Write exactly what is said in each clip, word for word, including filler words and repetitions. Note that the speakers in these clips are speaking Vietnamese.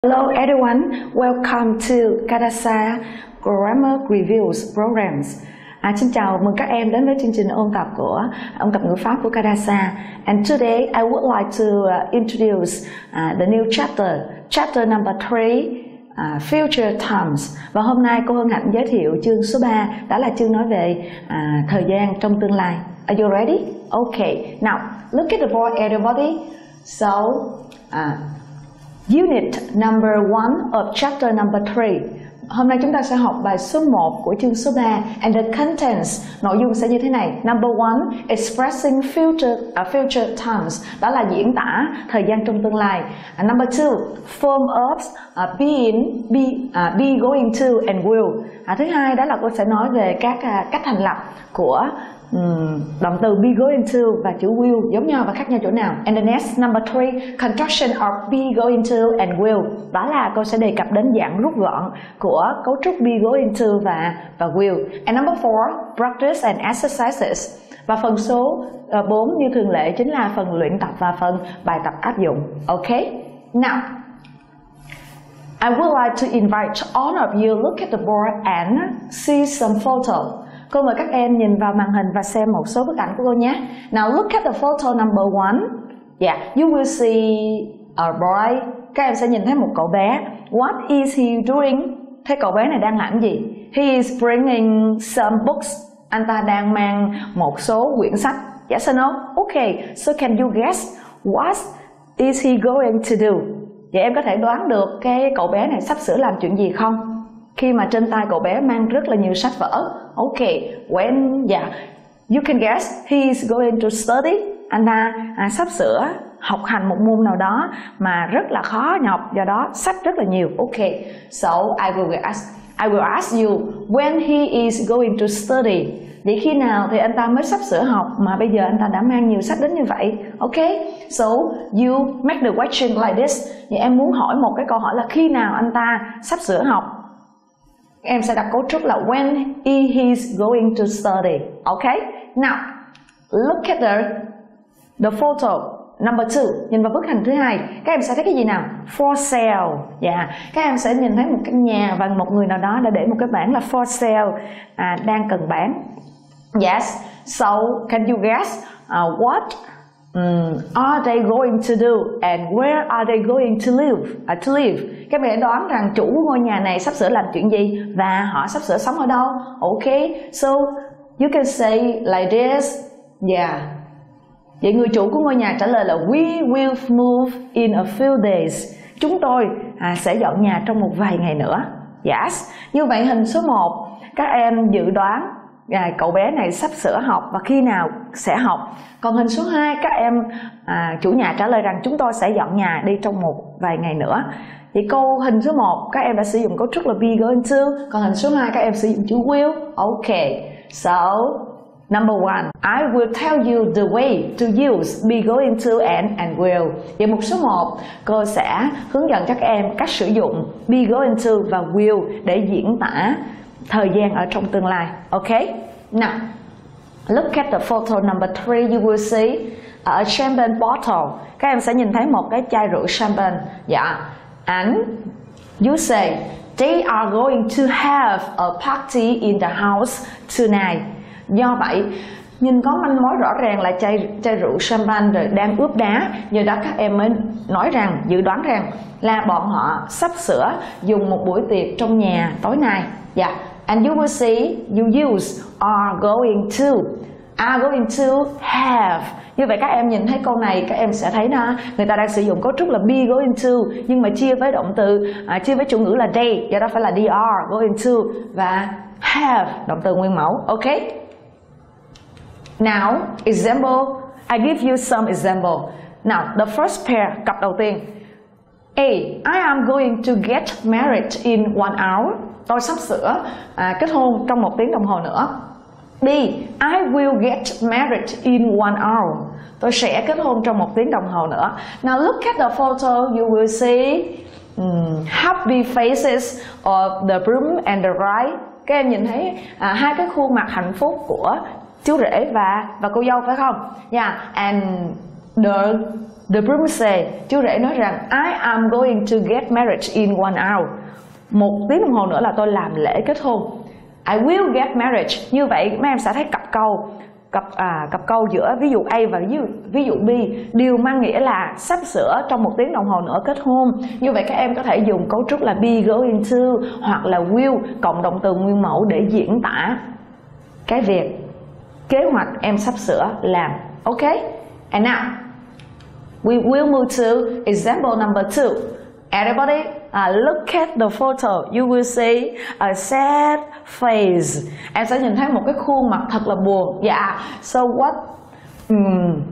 Hello everyone, welcome to Kadasa Grammar Reviews Programs. À, xin chào mừng các em đến với chương trình ôn tập của ôn tập ngữ pháp của Kadasa. And today I would like to uh, introduce uh, the new chapter, chapter number three, uh, future times. Và hôm nay cô Hân Hạnh giới thiệu chương số ba, đó là chương nói về uh, thời gian trong tương lai. Are you ready? Okay. Now look at the board, everybody. So. Uh, Unit number one of chapter number three. Hôm nay chúng ta sẽ học bài số một của chương số ba. And the contents, nội dung sẽ như thế này. Number one, expressing future, uh, future times. Đó là diễn tả thời gian trong tương lai. And number two, form of uh, being, be, uh, be, going to and will. À, thứ hai đó là cô sẽ nói về các uh, cách thành lập của Um, động từ be going to và chữ will giống nhau và khác nhau chỗ nào. And the next, number three, construction of be going to and will. Đó là cô sẽ đề cập đến dạng rút gọn của cấu trúc be going to và và will. And number four, practice and exercises. Và phần số uh, bốn như thường lệ chính là phần luyện tập và phần bài tập áp dụng. Okay. Now I would like to invite all of you look at the board and see some photo. Cô mời các em nhìn vào màn hình và xem một số bức ảnh của cô nhé. Now look at the photo number one. Yeah, you will see a boy. Các em sẽ nhìn thấy một cậu bé. What is he doing? Thế cậu bé này đang làm gì? He is bringing some books. Anh ta đang mang một số quyển sách. Yes or no? Okay, so can you guess what is he going to do? Vậy em có thể đoán được cái cậu bé này sắp sửa làm chuyện gì không? Khi mà trên tay cậu bé mang rất là nhiều sách vở. Okay, when, yeah, you can guess he is going to study. Anh ta à, sắp sửa học hành một môn nào đó mà rất là khó nhọc, do đó sách rất là nhiều. Okay, so I will ask, I will ask you when he is going to study. Vậy khi nào thì anh ta mới sắp sửa học mà bây giờ anh ta đã mang nhiều sách đến như vậy? Okay, so you make the question like this. Vậy em muốn hỏi một cái câu hỏi là khi nào anh ta sắp sửa học? Em sẽ đặt cấu trúc là when he is going to study. Okay? Now, look at the, the photo number two. Nhìn vào bức hình thứ hai. Các em sẽ thấy cái gì nào? For sale. Yeah. Các em sẽ nhìn thấy một căn nhà và một người nào đó đã để một cái bảng là for sale, à, đang cần bán. Yes. So, can you guess uh, what Um, are they going to do and where are they going to live? Uh, to live. Các bạn đoán rằng chủ của ngôi nhà này sắp sửa làm chuyện gì và họ sắp sửa sống ở đâu? Okay, so you can say like this. Yeah. Vậy người chủ của ngôi nhà trả lời là we will move in a few days. Chúng tôi à, sẽ dọn nhà trong một vài ngày nữa. Yes. Như vậy hình số một, các em dự đoán à, cậu bé này sắp sửa học và khi nào sẽ học. Còn hình số hai, các em à, chủ nhà trả lời rằng chúng tôi sẽ dọn nhà đi trong một vài ngày nữa. Vậy câu hình số một các em đã sử dụng cấu trúc là be going to, còn hình số hai các em sử dụng chữ will. Okay, so number one, I will tell you the way to use be going to and and will. Vậy mục số một, cô sẽ hướng dẫn cho các em cách sử dụng be going to và will để diễn tả thời gian ở trong tương lai. Okay, now look at the photo number three. You will see a champagne bottle. Các em sẽ nhìn thấy một cái chai rượu champagne. Yeah. And you say they are going to have a party in the house tonight. Do vậy, nhìn có manh mối rõ ràng là chai chai rượu champagne rồi đang ướp đá. Do đó các em mới nói rằng, dự đoán rằng là bọn họ sắp sửa dùng một buổi tiệc trong nhà tối nay. Yeah. And you will see you use are going to. Are going to have. Như vậy các em nhìn thấy câu này, các em sẽ thấy đó, người ta đang sử dụng cấu trúc là be going to nhưng mà chia với động từ, à, chia với chủ ngữ là they, do đó phải là they are going to và have động từ nguyên mẫu. Okay. Now, example, I give you some example. Now, the first pair, cặp đầu tiên. A, I am going to get married in one hour. Tôi sắp sửa à, kết hôn trong một tiếng đồng hồ nữa. B, I will get married in one hour. Tôi sẽ kết hôn trong một tiếng đồng hồ nữa. Now look at the photo, you will see um, happy faces of the groom and the bride. Các em nhìn thấy à, hai cái khuôn mặt hạnh phúc của chú rể và và cô dâu phải không? Yeah, and the The groom said, chú rể nói rằng I am going to get married in one hour. Một tiếng đồng hồ nữa là tôi làm lễ kết hôn. I will get married. Như vậy mấy em sẽ thấy cặp câu cặp à, cặp câu giữa ví dụ A và ví dụ, ví dụ B đều mang nghĩa là sắp sửa trong một tiếng đồng hồ nữa kết hôn. Như vậy các em có thể dùng cấu trúc là be going to hoặc là will cộng động từ nguyên mẫu để diễn tả cái việc kế hoạch em sắp sửa làm. Ok? And now we will move to example number two. Everybody, uh, look at the photo. You will see a sad face. Em sẽ nhìn thấy một cái khuôn mặt thật là buồn. Yeah. So what um,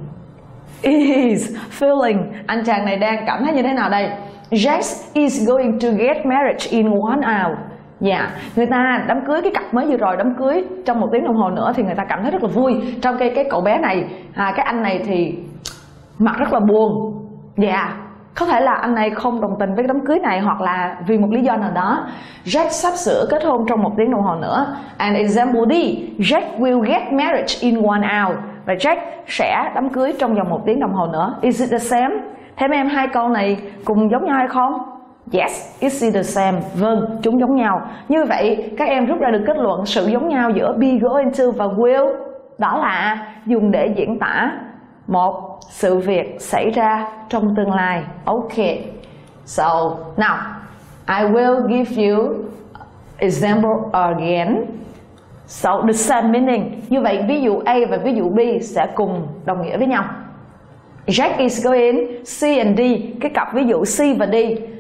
is feeling? Anh chàng này đang cảm thấy như thế nào đây? Jack is going to get married in one hour. Yeah. Người ta đám cưới, cái cặp mới vừa rồi đám cưới trong một tiếng đồng hồ nữa thì người ta cảm thấy rất là vui. Trong cái cái cậu bé này, à, cái anh này thì mặt rất là buồn. Yeah. Có thể là anh này không đồng tình với đám cưới này hoặc là vì một lý do nào đó. Jack sắp sửa kết hôn trong một tiếng đồng hồ nữa. And example D, Jack will get married in one hour. Và Jack sẽ đám cưới trong vòng một tiếng đồng hồ nữa. Is it the same? Thế mấy em hai câu này cùng giống nhau hay không? Yes, is it the same? Vâng, chúng giống nhau. Như vậy các em rút ra được kết luận sự giống nhau giữa be going to và will đó là dùng để diễn tả một sự việc xảy ra trong tương lai. Ok. So now I will give you example again. So the same meaning. Như vậy ví dụ A và ví dụ B sẽ cùng đồng nghĩa với nhau. Jack is going C and D. Cái cặp ví dụ C và D.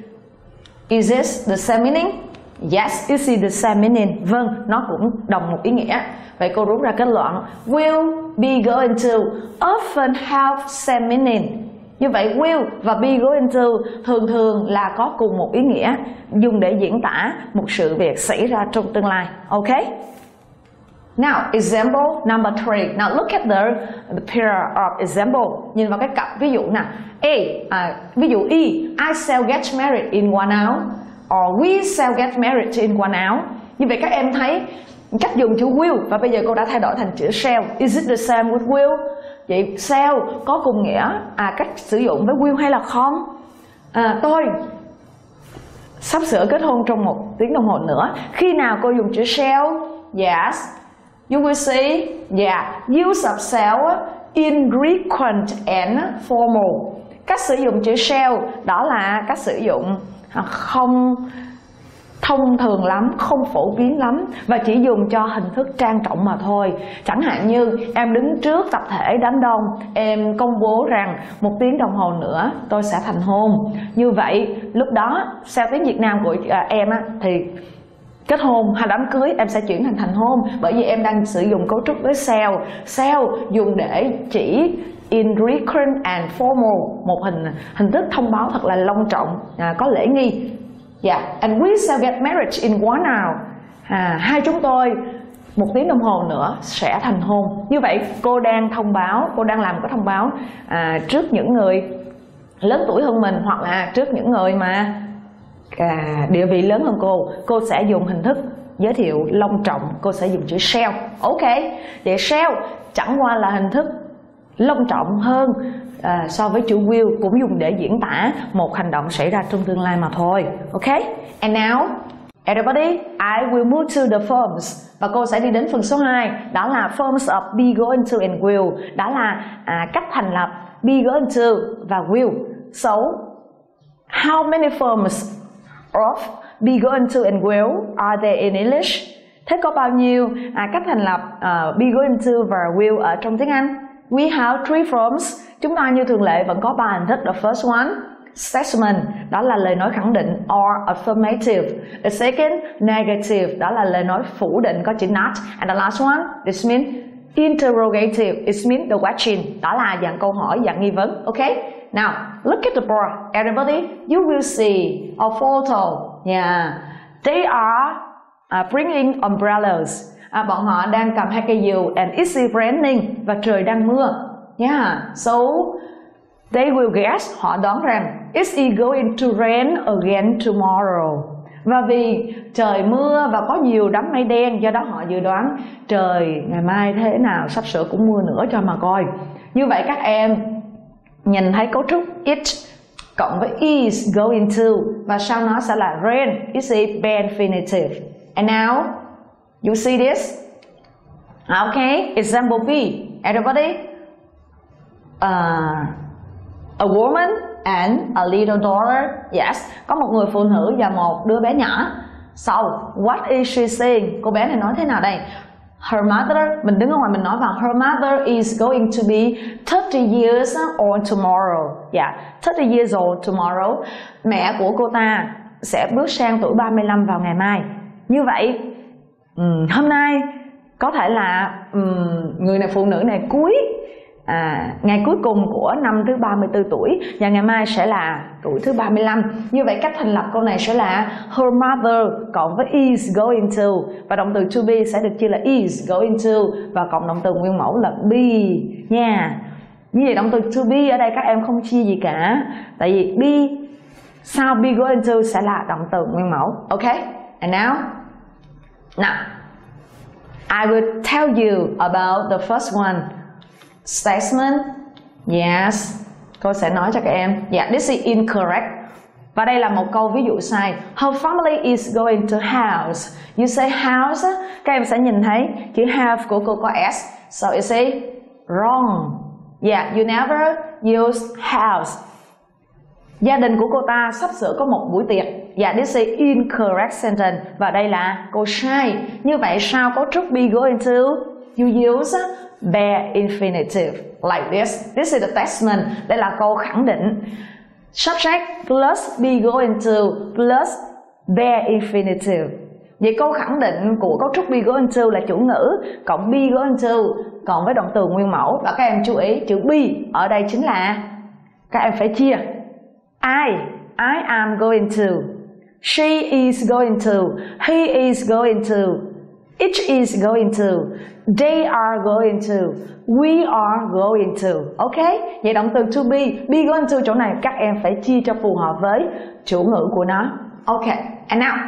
Is this the same meaning? Yes, is it the same meaning? Vâng, nó cũng đồng một ý nghĩa. Vậy cô rút ra kết luận will be going to often have same meaning. Như vậy will và be going to thường thường là có cùng một ý nghĩa, dùng để diễn tả một sự việc xảy ra trong tương lai. Ok? Now, example number three. Now look at the, the pair of example. Nhìn vào cái cặp ví dụ nè. A, à, ví dụ E, I shall get married in one hour. Or we shall get married in one hour. Như vậy các em thấy cách dùng chữ will và bây giờ cô đã thay đổi thành chữ shall. Is it the same with will? Vậy shall có cùng nghĩa à, cách sử dụng với will hay là không? À, tôi sắp sửa kết hôn trong một tiếng đồng hồ nữa. Khi nào cô dùng chữ shall? Yes. You will see, yeah, use of shall in frequent and formal. Cách sử dụng chữ shall đó là cách sử dụng không thông thường lắm, không phổ biến lắm và chỉ dùng cho hình thức trang trọng mà thôi. Chẳng hạn như em đứng trước tập thể đám đông, em công bố rằng một tiếng đồng hồ nữa tôi sẽ thành hôn. Như vậy lúc đó theo tiếng Việt Nam của à, em á, thì kết hôn hay đám cưới em sẽ chuyển thành thành hôn, bởi vì em đang sử dụng cấu trúc với shall. Shall dùng để chỉ in frequent and formal, một hình hình thức thông báo thật là long trọng, à, có lễ nghi. Yeah, and we shall get married in one hour. À, hai chúng tôi một tiếng đồng hồ nữa sẽ thành hôn. Như vậy cô đang thông báo, cô đang làm cái thông báo à, trước những người lớn tuổi hơn mình hoặc là trước những người mà à, địa vị lớn hơn cô. Cô sẽ dùng hình thức giới thiệu long trọng, cô sẽ dùng chữ shall. Ok, vậy shall chẳng qua là hình thức long trọng hơn à, so với chữ will, cũng dùng để diễn tả một hành động xảy ra trong tương lai mà thôi. Ok, and now everybody, I will move to the forms. Và cô sẽ đi đến phần số hai, đó là forms of be going to and will. Đó là à, cách thành lập be going to và will. So how many forms of be going to and will are there in English? Thế có bao nhiêu à, cách thành lập uh, be going to và will ở trong tiếng Anh? We have three forms. Chúng ta như thường lệ vẫn có ba hình thức. The first one, statement, đó là lời nói khẳng định or affirmative. The second, negative, đó là lời nói phủ định có chữ not. And the last one, this means interrogative, it means the question, đó là dạng câu hỏi, dạng nghi vấn. Okay? Now, look at the board. Everybody, you will see a photo. Yeah. They are uh, bringing umbrellas. À, bọn họ đang cầm hai cây diều and it's raining và trời đang mưa. Yeah, so they will guess, họ đoán rằng is it going to rain again tomorrow. Và vì trời mưa và có nhiều đám mây đen, do đó họ dự đoán trời ngày mai thế nào, sắp sửa cũng mưa nữa cho mà coi. Như vậy các em nhìn thấy cấu trúc it cộng với is going to và sau nó sẽ là ran, is a bare infinitive. And now you see this? Okay, example B. Everybody? Uh, a woman and a little daughter. Yes, có một người phụ nữ và một đứa bé nhỏ. So, what is she saying? Cô bé này nói thế nào đây? Her mother, mình đứng ở ngoài mình nói vào, her mother is going to be thirty years old tomorrow. Yeah, thirty years old tomorrow. Mẹ của cô ta sẽ bước sang tuổi ba mươi lăm vào ngày mai. Như vậy, um, hôm nay có thể là um, người này phụ nữ này cuối à, ngày cuối cùng của năm thứ ba mươi tư tuổi và ngày mai sẽ là tuổi thứ ba mươi lăm. Như vậy cách thành lập câu này sẽ là her mother cộng với is going to và động từ to be sẽ được chia là is going to và cộng động từ nguyên mẫu là be nha. Yeah. Như vậy động từ to be ở đây các em không chia gì cả, tại vì be sau be going to sẽ là động từ nguyên mẫu. Ok, and now now I will tell you about the first one. Statement. Yes. Cô sẽ nói cho các em. Yeah, this is incorrect. Và đây là một câu ví dụ sai. Her family is going to house. You say house, các em sẽ nhìn thấy chữ have của cô có s. So you say wrong. Yeah, you never use house. Gia đình của cô ta sắp sửa có một buổi tiệc. Yeah, this is incorrect sentence. Và đây là câu sai. Như vậy sau cấu trúc be going to, you use bare infinitive like this. This is the statement. Đây là câu khẳng định. Subject plus be going to plus bare infinitive. Vậy câu khẳng định của cấu trúc be going to là chủ ngữ cộng be going to cộng với động từ nguyên mẫu. Và các em chú ý chữ be ở đây chính là các em phải chia. I, I am going to. She is going to. He is going to. It is going to. They are going to. We are going to. Ok? Vậy động từ to be, be going to chỗ này các em phải chia cho phù hợp với chủ ngữ của nó. Ok. And now,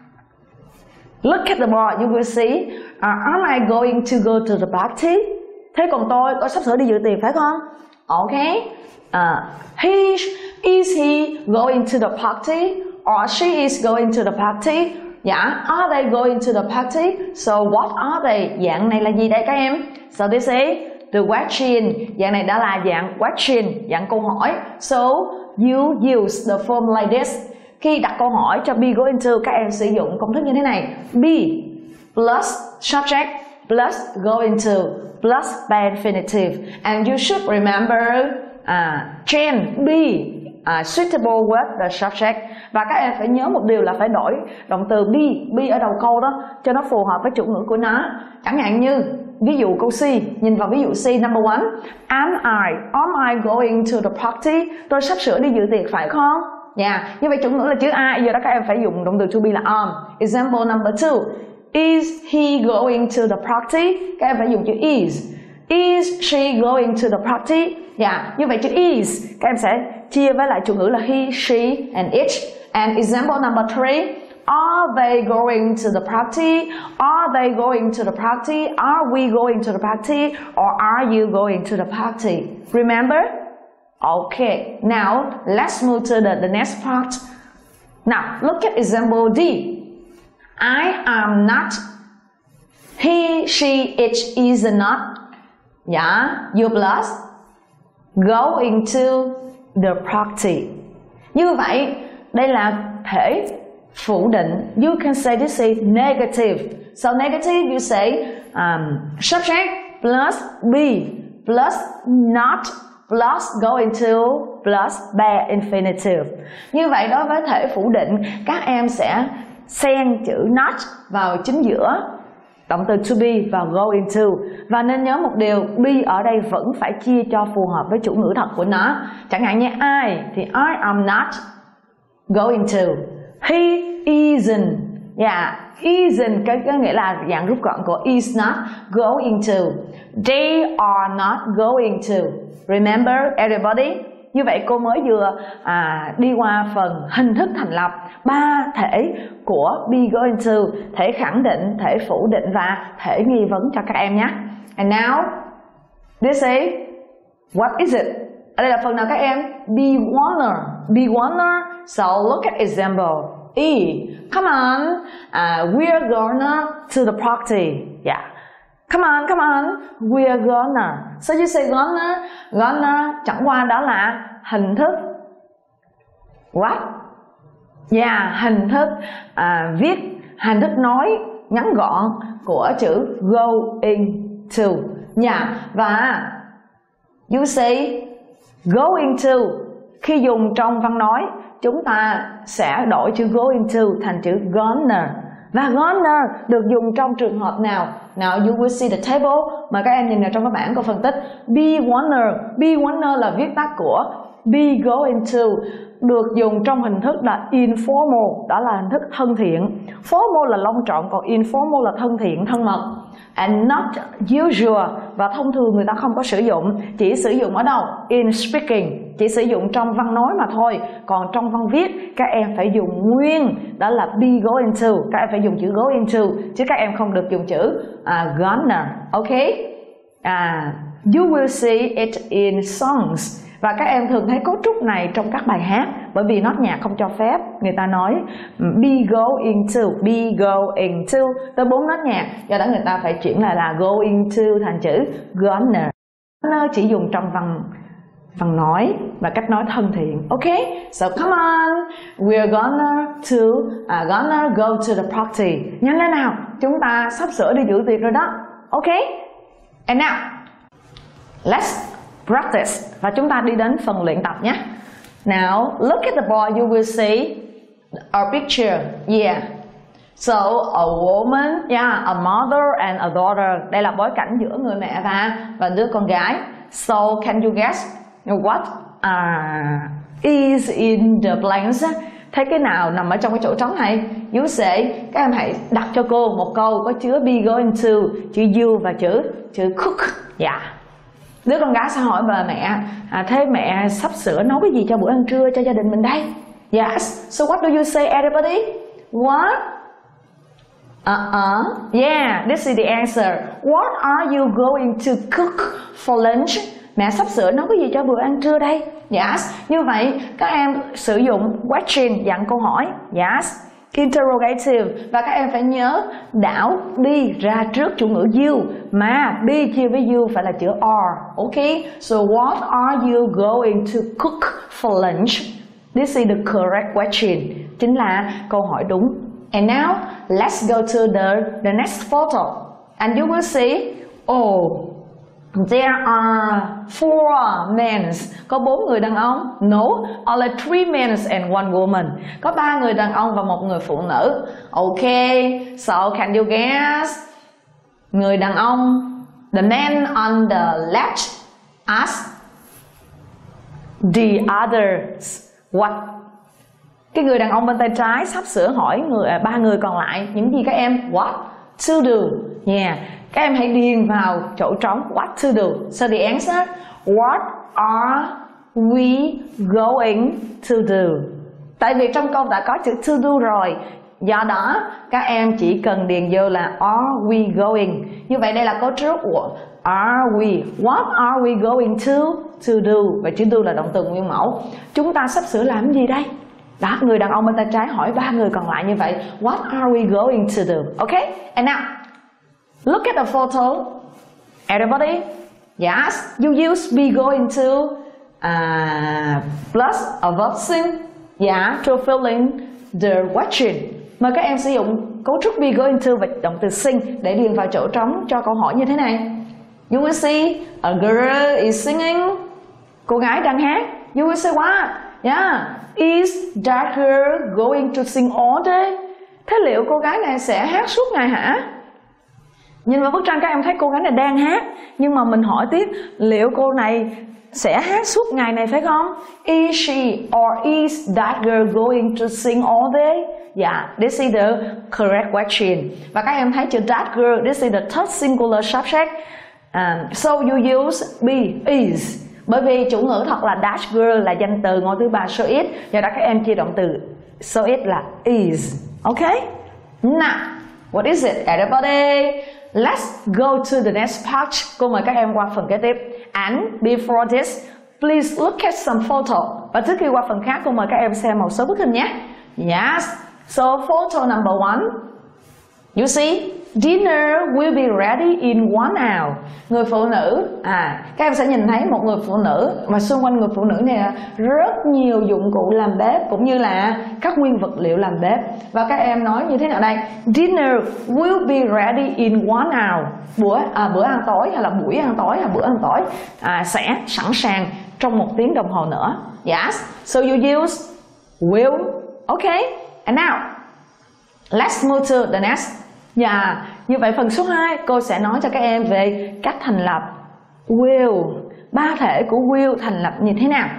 look at the board. You will see. Uh, am I going to go to the party? Thế còn tôi, tôi sắp sửa đi dự tiệc phải không? Ok. Uh, he, is he going to the party? Or she is going to the party? Yeah, are they going to the party? So what are they? Dạng này là gì đây các em? So this is the question. Dạng này đã là dạng question, dạng câu hỏi. So you use the form like this. Khi đặt câu hỏi cho be going to, các em sử dụng công thức như thế này. Be plus subject plus going to plus by infinitive. And you should remember uh, change be Uh, suitable with the subject. Và các em phải nhớ một điều là phải đổi động từ be, be ở đầu câu đó cho nó phù hợp với chủ ngữ của nó. Chẳng hạn như ví dụ câu C, nhìn vào ví dụ C number one. Am I, am I going to the party? Tôi sắp sửa đi dự tiệc phải không? Yeah, như vậy chủ ngữ là chữ I, giờ đó các em phải dùng động từ to be là am. Example number two. Is he going to the party? Các em phải dùng chữ is. Is she going to the party? Yeah, như vậy chữ is các em sẽ chia với lại chủ ngữ là he, she and it. And example number three. Are they going to the party? Are they going to the party? Are we going to the party? Or are you going to the party? Remember? Okay, now let's move to the, the next part. Now, look at example D. I am not. He, she, it is not. Yeah, you plus going to the party. Như vậy, đây là thể phủ định. You can say this is negative. So negative, you say um, subject plus be plus not plus going to plus bare infinitive. Như vậy đối với thể phủ định, các em sẽ xen chữ not vào chính giữa động từ to be và going to. Và nên nhớ một điều, be ở đây vẫn phải chia cho phù hợp với chủ ngữ thật của nó. Chẳng hạn như I thì I am not going to. He isn't. Yeah, isn't cái, cái nghĩa là dạng rút gọn của is not going to. They are not going to. Remember everybody? Như vậy cô mới vừa à, đi qua phần hình thức thành lập ba thể của be going to, thể khẳng định, thể phủ định và thể nghi vấn cho các em nhé. And now, this is what is it? Ở đây là phần nào các em? Be wanna. Be wanna. So look at example. E. Come on. Uh, we're gonna to the party. Yeah. Come on, come on. We're gonna. So you say gonna. Gonna chẳng qua đó là hình thức. What? Yeah, hình thức à, viết, hình thức nói ngắn gọn của chữ going to. Yeah. Và you say going to. Khi dùng trong văn nói, chúng ta sẽ đổi chữ going to thành chữ gonna. Và gonna được dùng trong trường hợp nào? Now you will see the table. Mời các em nhìn vào trong các bảng của phân tích. Be wanna. Be wanna là viết tắt của be going to, được dùng trong hình thức là informal, đó là hình thức thân thiện. Formal là long trọng, còn informal là thân thiện, thân mật. And not usual, và thông thường người ta không có sử dụng. Chỉ sử dụng ở đâu? In speaking, chỉ sử dụng trong văn nói mà thôi. Còn trong văn viết các em phải dùng nguyên, đó là be going to. Các em phải dùng chữ going to, chứ các em không được dùng chữ uh, gonna. Ok? À, you will see it in songs. Và các em thường thấy cấu trúc này trong các bài hát, bởi vì nốt nhạc không cho phép người ta nói be going to, be going to tới bốn nốt nhạc, do đó người ta phải chuyển lại là going to thành chữ gonna. Gonna chỉ dùng trong văn văn nói và cách nói thân thiện. Ok, so come on, we're gonna to uh, gonna go to the party. Nhanh lên nào, chúng ta sắp sửa đi dự tiệc rồi đó. Ok, and now let's practice. Và chúng ta đi đến phần luyện tập nhé. Now look at the board, you will see a picture. Yeah. So a woman, yeah, a mother and a daughter. Đây là bối cảnh giữa người mẹ và và đứa con gái. So can you guess what uh, is in the blanks? Thấy cái nào nằm ở trong cái chỗ trống này? You say, các em hãy đặt cho cô một câu có chứa be going to, chữ you và chữ chữ cook. Yeah. Đứa con gái sẽ hỏi bà mẹ, à, thế mẹ sắp sửa nấu cái gì cho bữa ăn trưa cho gia đình mình đây? Yes. So what do you say, everybody? What? Uh-uh. Yeah, this is the answer. What are you going to cook for lunch? Mẹ sắp sửa nấu cái gì cho bữa ăn trưa đây? Yes. Như vậy các em sử dụng question dạng câu hỏi. Yes. Interrogative. Và các em phải nhớ đảo đi ra trước chủ ngữ you, mà be chia với you phải là chữ are. Ok. So what are you going to cook for lunch? This is the correct question. Chính là câu hỏi đúng. And now let's go to the the next photo. And you will see, oh, there are four men. Có bốn người đàn ông. No, only three men and one woman. Có ba người đàn ông và một người phụ nữ. Okay, so can you guess? Người đàn ông, the man on the left ask the others what? Cái người đàn ông bên tay trái sắp sửa hỏi người ba người còn lại những gì các em? What to do? Yeah. Các em hãy điền vào chỗ trống what to do. So the answer, what are we going to do? Tại vì trong câu đã có chữ to do rồi, do đó các em chỉ cần điền vô là are we going. Như vậy đây là cấu trúc của are we. What are we going to to do? Và chữ do là động từ nguyên mẫu. Chúng ta sắp sửa làm gì đây? Đó, người đàn ông bên tay trái hỏi ba người còn lại như vậy. What are we going to do? Okay, and now look at the photo. Everybody? Yes, you use be going to uh, plus a verb sin, yeah, to fill in the question. Mời các em sử dụng cấu trúc be going to và động từ sing để điền vào chỗ trống cho câu hỏi như thế này. You will see a girl is singing. Cô gái đang hát. You will say what? Yeah, is that girl going to sing all day? Thế liệu cô gái này sẽ hát suốt ngày hả? Nhìn vào bức tranh các em thấy cô gái này đang hát, nhưng mà mình hỏi tiếp, liệu cô này sẽ hát suốt ngày này phải không? Is she or is that girl going to sing all day? Yeah, this is the correct question. Và các em thấy chữ that girl, this is the third singular subject. Um, so you use be, is. Bởi vì chủ ngữ thật là that girl là danh từ ngôi thứ ba số ít, do đó các em chia động từ số ít là is. Okay? Now, what is it, everybody? Let's go to the next part. Cô mời các em qua phần kế tiếp. And before this, please look at some photo. Và trước khi qua phần khác, cô mời các em xem một số bức hình nhé. Yes. So photo number one. You see, dinner will be ready in one hour. Người phụ nữ, à, các em sẽ nhìn thấy một người phụ nữ, mà xung quanh người phụ nữ này rất nhiều dụng cụ làm bếp cũng như là các nguyên vật liệu làm bếp. Và các em nói như thế nào đây? Dinner will be ready in one hour. Bữa à, bữa ăn tối hay là buổi ăn tối hay bữa ăn tối à, sẽ sẵn sàng trong một tiếng đồng hồ nữa. Yes. So you use will. Okay. And now let's move to the next. Dạ, yeah. Như vậy phần số hai cô sẽ nói cho các em về cách thành lập will. Ba thể của will thành lập như thế nào?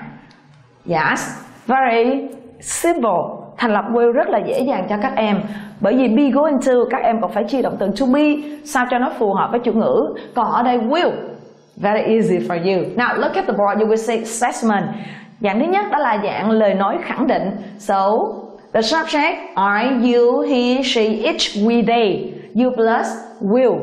Yes, very simple. Thành lập will rất là dễ dàng cho các em. Bởi vì be going to các em còn phải chia động từ to be sao cho nó phù hợp với chủ ngữ. Còn ở đây will, very easy for you. Now look at the board, you will say statement. Dạng thứ nhất đó là dạng lời nói khẳng định. So the subject are you, he, she, it, we, they. You plus will.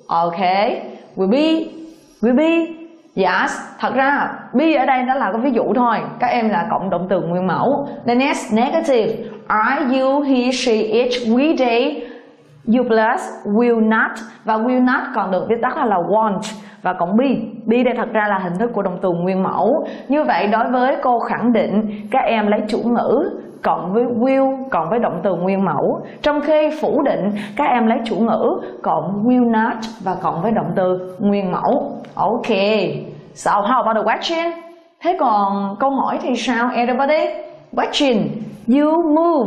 Okay. Will be. Will be. Yes. Thật ra be ở đây đó là cái ví dụ thôi. Các em là cộng động từ nguyên mẫu. The next negative. Are you, he, she, it, we, they. You plus will not. Và will not còn được viết tắt là won't. Và cộng be. Be đây thật ra là hình thức của động từ nguyên mẫu. Như vậy đối với cô khẳng định, các em lấy chủ ngữ cộng với will cộng với động từ nguyên mẫu. Trong khi phủ định, các em lấy chủ ngữ cộng will not và cộng với động từ nguyên mẫu. Ok. So how about the question? Thế còn câu hỏi thì sao everybody? Question. You move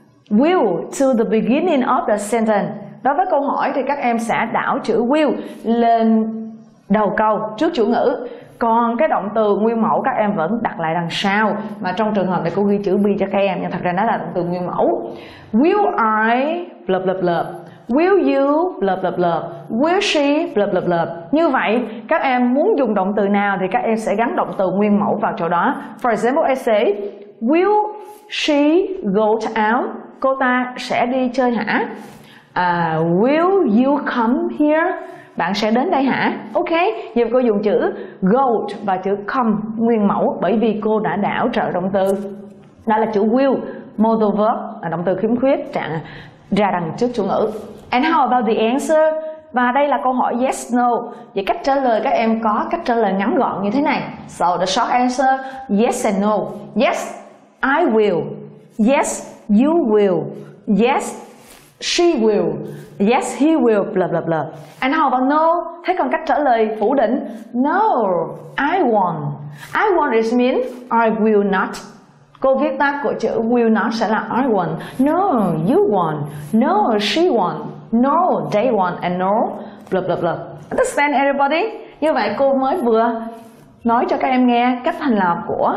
will to the beginning of the sentence. Đối với câu hỏi thì các em sẽ đảo chữ will lên đầu câu trước chủ ngữ. Còn cái động từ nguyên mẫu các em vẫn đặt lại đằng sau. Mà trong trường hợp này cô ghi chữ be cho các em, nhưng thật ra nó là động từ nguyên mẫu. Will I blah blah blah. Will you blah blah blah. Will she blah blah blah. Như vậy các em muốn dùng động từ nào thì các em sẽ gắn động từ nguyên mẫu vào chỗ đó. For example, I say will she go out? Cô ta sẽ đi chơi hả? Uh, will you come here? Bạn sẽ đến đây hả? Ok, giờ cô dùng chữ go và chữ come nguyên mẫu bởi vì cô đã đảo trợ động từ. Đó là chữ will, modal verb, là động từ khiếm khuyết trạng ra đằng trước chủ ngữ. And how about the answer? Và đây là câu hỏi yes, no. Vậy cách trả lời các em có cách trả lời ngắn gọn như thế này. So the short answer, yes and no. Yes, I will. Yes, you will. Yes, she will. Yes, he will, blah blah blah. And how about no? Thế còn cách trả lời phủ định? No, I won't. I won't is mean I will not. Cô viết tắt của chữ will not sẽ là I won't. No, you won't. No, she won't. No, they won't. And no, blah blah blah. Understand everybody? Như vậy cô mới vừa nói cho các em nghe cách thành lập của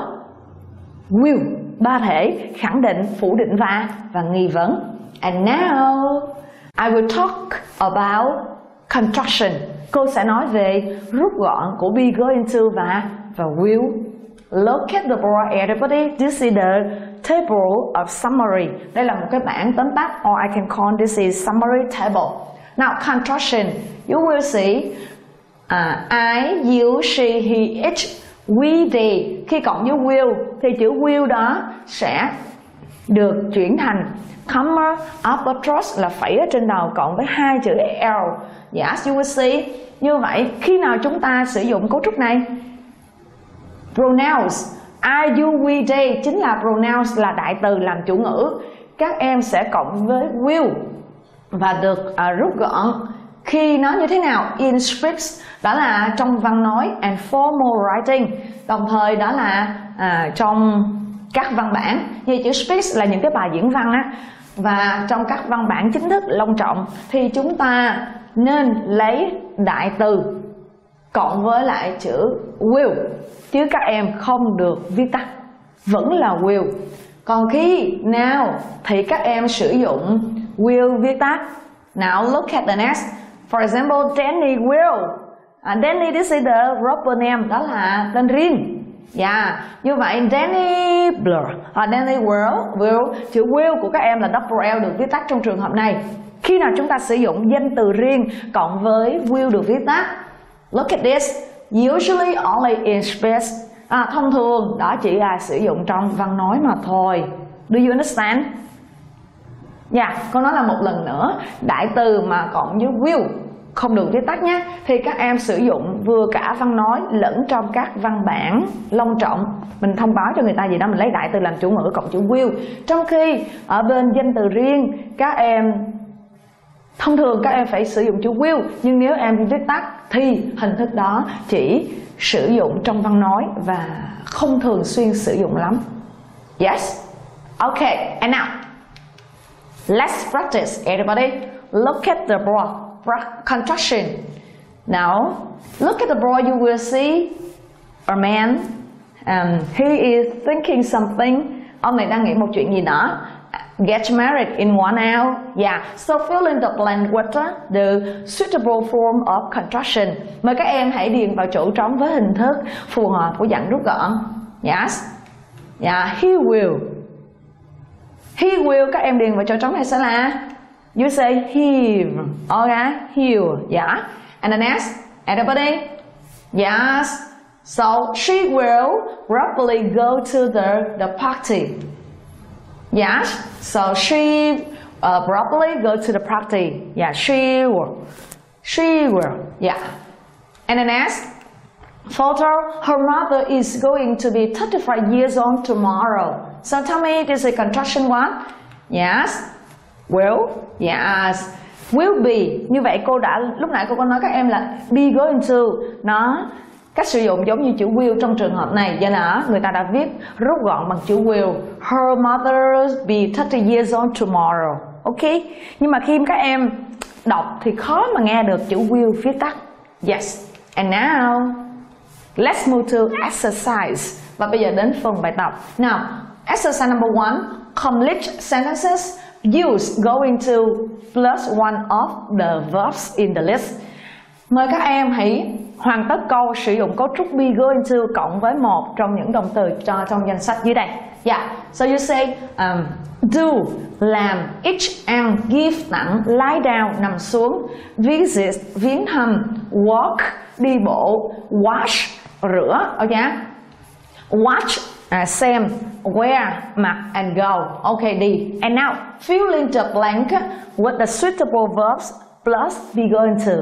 will. Ba thể khẳng định, phủ định và và nghi vấn. And now I will talk about contraction. Cô sẽ nói về rút gọn của be, go into và và will. Look at the board, everybody. This is the table of summary. Đây là một cái bảng tóm tắt, or I can call this is summary table. Now contraction, you will see uh, I, you, she, he, it, we, they. Khi cộng với will thì chữ will đó sẽ được chuyển thành comma apostrophe là phẩy ở trên đầu cộng với hai chữ l. Yes, you will see. Như vậy khi nào chúng ta sử dụng cấu trúc này? Pronouns I, you, we, they chính là pronouns, là đại từ làm chủ ngữ. Các em sẽ cộng với will và được uh, rút gọn khi nó như thế nào? In scripts, đó là trong văn nói, and formal writing, đồng thời đó là uh, trong các văn bản. Như chữ speech là những cái bài diễn văn á, và trong các văn bản chính thức long trọng thì chúng ta nên lấy đại từ cộng với lại chữ will, chứ các em không được viết tắt, vẫn là will. Còn khi nào thì các em sử dụng will viết tắt? Now look at the next. For example, Danny will. Uh, Danny, this is the proper name, đó là tên riêng. Yeah, như vậy Danny blur, uh, Danny will, will, chữ will của các em là double L được viết tắt trong trường hợp này. Khi nào chúng ta sử dụng danh từ riêng cộng với will được viết tắt? Look at this. Usually only in space. À, thông thường đó chỉ là sử dụng trong văn nói mà thôi. Do you understand? Dạ, yeah, con nói là một lần nữa, đại từ mà cộng với will không được viết tắt nhé. Thì các em sử dụng vừa cả văn nói lẫn trong các văn bản long trọng. Mình thông báo cho người ta gì đó, mình lấy đại từ làm chủ ngữ cộng chữ will. Trong khi ở bên danh từ riêng, các em thông thường các em phải sử dụng chữ will. Nhưng nếu em viết tắt thì hình thức đó chỉ sử dụng trong văn nói và không thường xuyên sử dụng lắm. Yes? Okay, and now let's practice, everybody. Look at the broad contraction. Now, look at the broad, you will see a man. Um, he is thinking something. Ông này đang nghĩ một chuyện gì đó. Get married in one hour. Yeah, so fill in the blank with the suitable form of contraction. Mời các em hãy điền vào chỗ trống với hình thức phù hợp của dạng rút gọn. Yes. Yeah, he will. He will, các em điền vào chỗ trống này sẽ là you say he'll. Okay, he'll. Yeah. And the next, everybody. Yes. So she will probably go to the the party. Yes. So she uh, probably go to the party. Yeah, she will. She will. Yeah. And the next photo, her mother is going to be thirty-five years old tomorrow. So tell me, this is a contraction what? Yes. Will. Yes. Will be. Như vậy cô đã, lúc nãy cô có nói các em là be going to. Nó, cách sử dụng giống như chữ will trong trường hợp này. Vậy là người ta đã viết rút gọn bằng chữ will. Her mother will be thirty years old tomorrow. Ok. Nhưng mà khi các em đọc thì khó mà nghe được chữ will viết tắt. Yes. And now let's move to exercise. Và bây giờ đến phần bài tập. Now, exercise number one, complete sentences. Use going to plus one of the verbs in the list. Mời các em hãy hoàn tất câu sử dụng cấu trúc be going to cộng với một trong những động từ cho trong danh sách dưới đây. Yeah, so you say um, do, làm, eat, ăn, give, tặng, lie down, nằm xuống, visit, viếng thăm, walk, đi bộ, wash, rửa, ok, watch, à, xem, wear, mặc, and go, ok, đi. And now, fill in the blank with the suitable verbs plus be going to.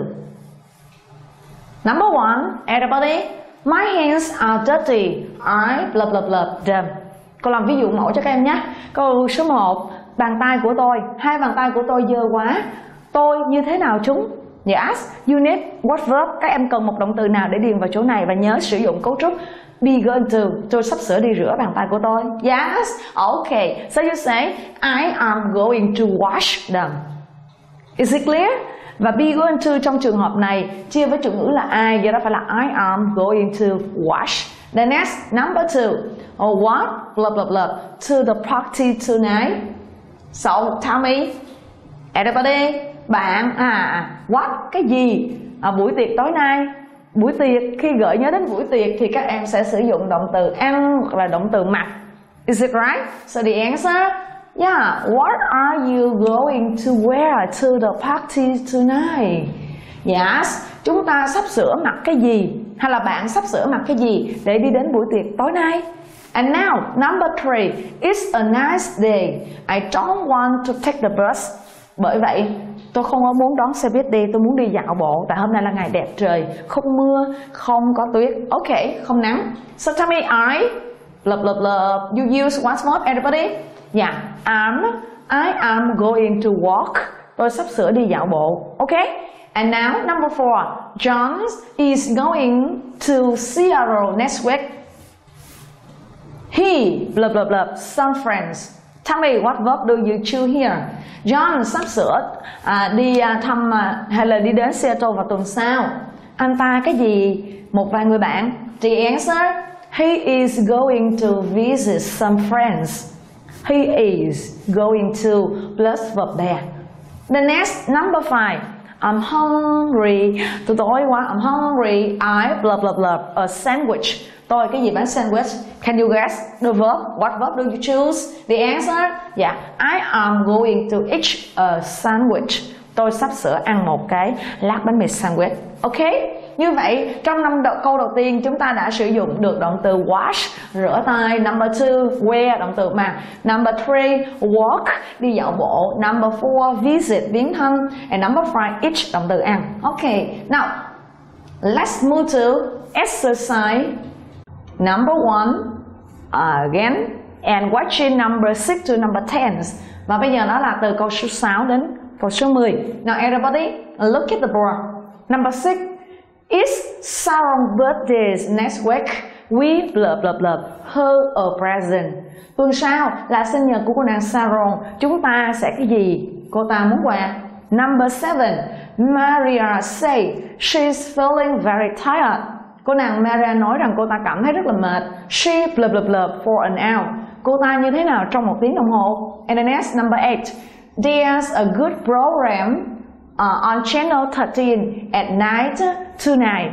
Number one, everybody, my hands are dirty, I blah blah blah them. Cô làm ví dụ mẫu cho các em nhé. Câu số một, bàn tay của tôi, hai bàn tay của tôi dơ quá, tôi như thế nào chúng? Yes, you need what verb? Các em cần một động từ nào để điền vào chỗ này và nhớ sử dụng cấu trúc be going to. Tôi sắp sửa đi rửa bàn tay của tôi. Yes, okay. So you say I am going to wash them. Is it clear? Và be going to trong trường hợp này chia với chủ ngữ là I, do đó phải là I am going to wash. The next, number two, or what, blah blah blah, to the party tonight. So tell me, everybody, bạn, à, what, cái gì, à, buổi tiệc tối nay. Buổi tiệc, khi gợi nhớ đến buổi tiệc thì các em sẽ sử dụng động từ ăn hoặc là động từ mặc. Is it right? So the answer, yeah, what are you going to wear to the party tonight? Yes, chúng ta sắp sửa mặc cái gì? Hay là bạn sắp sửa mặc cái gì để đi đến buổi tiệc tối nay? And now, number three, it's a nice day. I don't want to take the bus. Bởi vậy, tôi không có muốn đón xe buýt đi, tôi muốn đi dạo bộ. Tại hôm nay là ngày đẹp trời, không mưa, không có tuyết. Ok, không nắng. So tell me I, blah blah blah, you use what's more, everybody? Yeah, I'm, I am going to walk. Tôi sắp sửa đi dạo bộ. Ok? And now, number four, John is going to Seattle next week. He, blah blah blah, some friends. Tell me what verb do you choose here? John sắp sửa à, đi à, thăm à, hay là đi đến Seattle vào tuần sau. Anh ta cái gì? Một vài người bạn. The answer, he is going to visit some friends. He is going to plus verb there. The next, number five, I'm hungry. Tôi đói quá. I'm hungry. I blah blah blah a sandwich. Tôi cái gì bán sandwich? Can you guess the verb? What verb do you choose? The answer? Yeah, I am going to eat a sandwich. Tôi sắp sửa ăn một cái lát bánh mì sandwich. Okay? Như vậy trong năm đợt câu đầu tiên chúng ta đã sử dụng được động từ wash, rửa tay. Number two, wear, động từ mặc. Number three, walk, đi dạo bộ. Number four, visit, viếng thăm. And number five, eat, động từ ăn. Okay, now let's move to exercise number one uh, again and watching number six to number ten. Và bây giờ nó là từ câu số sáu đến câu số mười. Now everybody look at the board. Number six. It's Sarah's birthday next week. We blah blah blah her a present. Tuần sau là sinh nhật của cô nàng Sarah. Chúng ta sẽ cái gì? Cô ta muốn quà. Number seven. Maria say she's feeling very tired. Cô nàng Maria nói rằng cô ta cảm thấy rất là mệt. She blah blah blah for an hour. Cô ta như thế nào trong một tiếng đồng hồ? And the next, number eight. There's a good program uh, on channel thirteen at night tonight.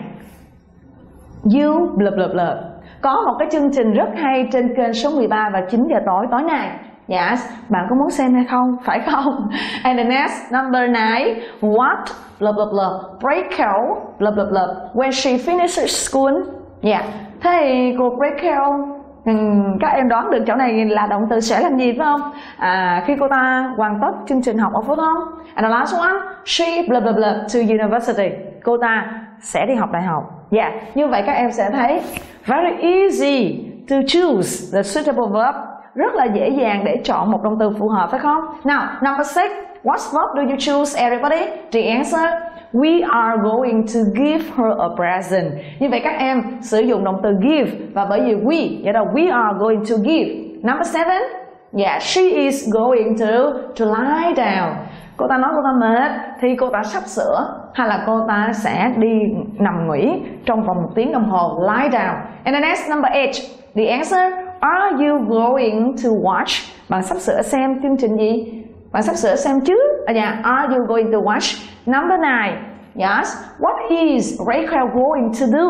You blah blah blah. Có một cái chương trình rất hay trên kênh số mười ba vào chín giờ tối tối nay. Yes, bạn có muốn xem hay không? Phải không? And the next, number nine. What blah blah blah breakout blah blah blah when she finishes school. Yeah. Thế thì cuộc breakout, uhm, các em đoán được chỗ này là động từ sẽ làm gì phải không? À, khi cô ta hoàn tất chương trình học ở phổ thông. And the last one, she blah blah blah to university. Cô ta sẽ đi học đại học. Yeah. Như vậy các em sẽ thấy very easy to choose the suitable verb. Rất là dễ dàng để chọn một động từ phù hợp phải không? Now, number six. What verb do you choose, everybody? The answer, we are going to give her a present. Như vậy các em sử dụng động từ give và bởi vì we, vậy là we are going to give. Number seven, yeah, she is going to to lie down. Cô ta nói cô ta mệt thì cô ta sắp sửa hay là cô ta sẽ đi nằm nghỉ trong vòng một tiếng đồng hồ. Lie down. And the next, number eight, the answer, are you going to watch? Bạn sắp sửa xem chương trình gì? Bạn sắp sửa xem chứ? À, yeah. Are you going to watch? Number nine. Yes. What is Rachel going to do?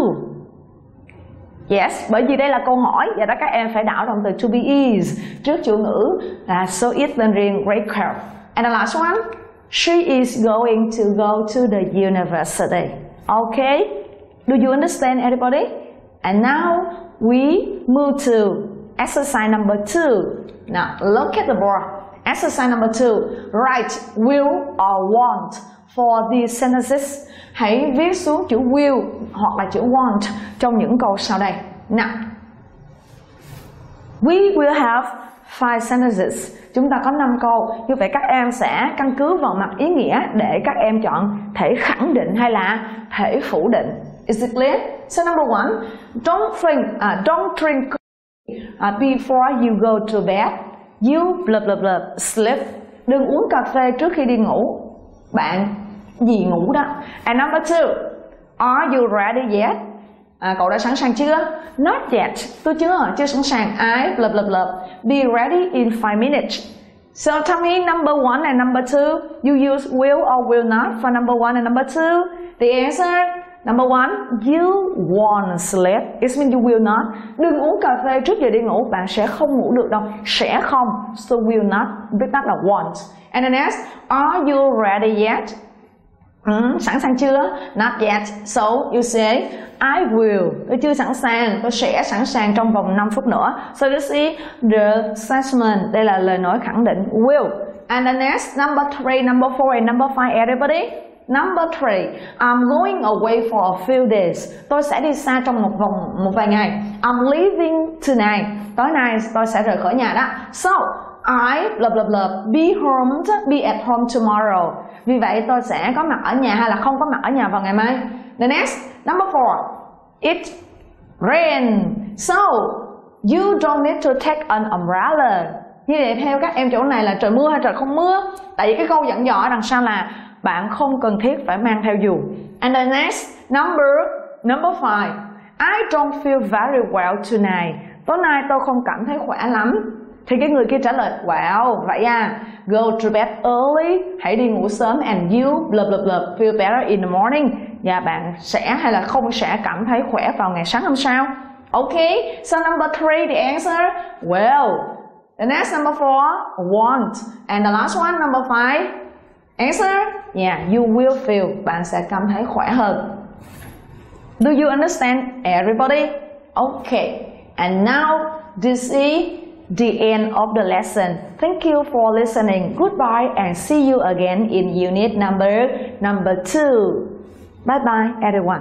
Yes. Bởi vì đây là câu hỏi, và đó các em phải đảo động từ to be is trước chủ ngữ là so it tên riêng Rachel. And the last one. She is going to go to the university. Okay. Do you understand, everybody? And now we move to exercise number two. Now look at the board. Exercise number two. Write will or want for these sentences. Hãy viết xuống chữ will hoặc là chữ want trong những câu sau đây. Now, we will have five sentences. Chúng ta có năm câu. Như vậy các em sẽ căn cứ vào mặt ý nghĩa để các em chọn thể khẳng định hay là thể phủ định. Is it clear? So number one, don't drink, uh, don't drink uh, before you go to bed. You blah blah blah sleep. Đừng uống cà phê trước khi đi ngủ. Bạn gì ngủ đó. And number two, are you ready yet? À, cậu đã sẵn sàng chưa? Not yet. Tôi chưa, chưa sẵn sàng. I blah blah blah. Be ready in five minutes. So tell me number one and number two. You use will or will not for number one and number two. The answer, number one, you won't sleep. It means you will not. Đừng uống cà phê trước giờ đi ngủ. Bạn sẽ không ngủ được đâu. Sẽ không. So will not. Viết tắt là won't. And the next, are you ready yet? Ừ, sẵn sàng chưa? Not yet. So you say, I will. Tôi chưa sẵn sàng. Tôi sẽ sẵn sàng trong vòng năm phút nữa. So you see the statement. Đây là lời nói khẳng định. Will. And the next, number three, number four, and number five, everybody. Number three, I'm going away for a few days. Tôi sẽ đi xa trong một vòng một vài ngày. I'm leaving tonight. Tối nay tôi sẽ rời khỏi nhà đó. So I blah blah blah be home, be at home tomorrow. Vì vậy tôi sẽ có mặt ở nhà hay là không có mặt ở nhà vào ngày mai. The next, number four, it rain. So you don't need to take an umbrella. Như vậy theo các em chỗ này là trời mưa hay trời không mưa? Tại vì cái câu dặn dò ở đằng sau là bạn không cần thiết phải mang theo dù. And the next, number number five, I don't feel very well tonight. Tối nay tôi không cảm thấy khỏe lắm. Thì cái người kia trả lời, wow, vậy à, go to bed early, hãy đi ngủ sớm, and you blah blah blah feel better in the morning. Và bạn sẽ hay là không sẽ cảm thấy khỏe vào ngày sáng hôm sau. Okay, so number three, the answer, well. The next, number four, want. And the last one, number five, answer, yeah, you will feel. Bạn sẽ cảm thấy khỏe hơn. Do you understand, everybody? Okay. And now this is the end of the lesson. Thank you for listening. Goodbye and see you again in unit number number two. Bye bye, everyone.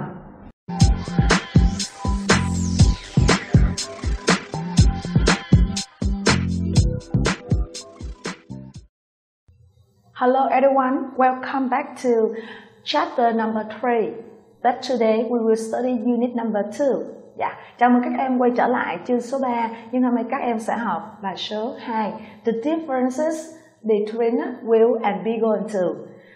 Hello everyone, welcome back to chapter number three. But today we will study unit number two. Dạ, chào mừng các em quay trở lại chương số ba, nhưng hôm nay các em sẽ học bài số hai. The differences between will and be going to.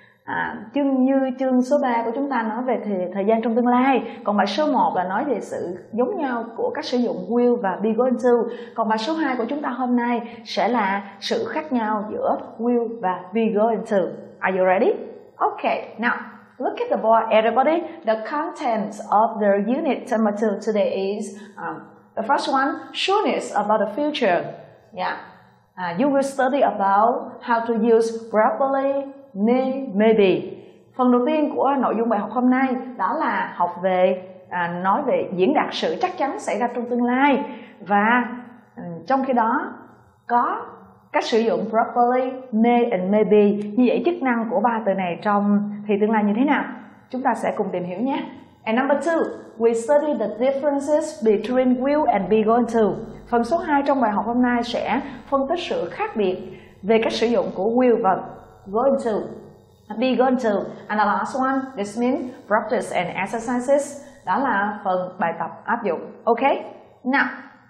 À, chương như chương số ba của chúng ta nói về thì, thời gian trong tương lai, còn bài số một là nói về sự giống nhau của các sử dụng will và be going to. Còn bài số hai của chúng ta hôm nay sẽ là sự khác nhau giữa will và be going to. Are you ready? Okay, now look at the board, everybody. The contents of the unit number two today is um, the first one, sureness about the future. Yeah, uh, you will study about how to use probably, may, maybe. Phần đầu tiên của nội dung bài học hôm nay đó là học về à, nói về diễn đạt sự chắc chắn xảy ra trong tương lai, và um, trong khi đó có cách sử dụng probably, may and maybe. Như vậy chức năng của ba từ này trong thì tương lai như thế nào? Chúng ta sẽ cùng tìm hiểu nhé. And number two, we study the differences between will and be going to. Phần số hai trong bài học hôm nay sẽ phân tích sự khác biệt về cách sử dụng của will và going to, be going to. And the last one, this means practice and exercises. Đó là phần bài tập áp dụng. Okay? Now,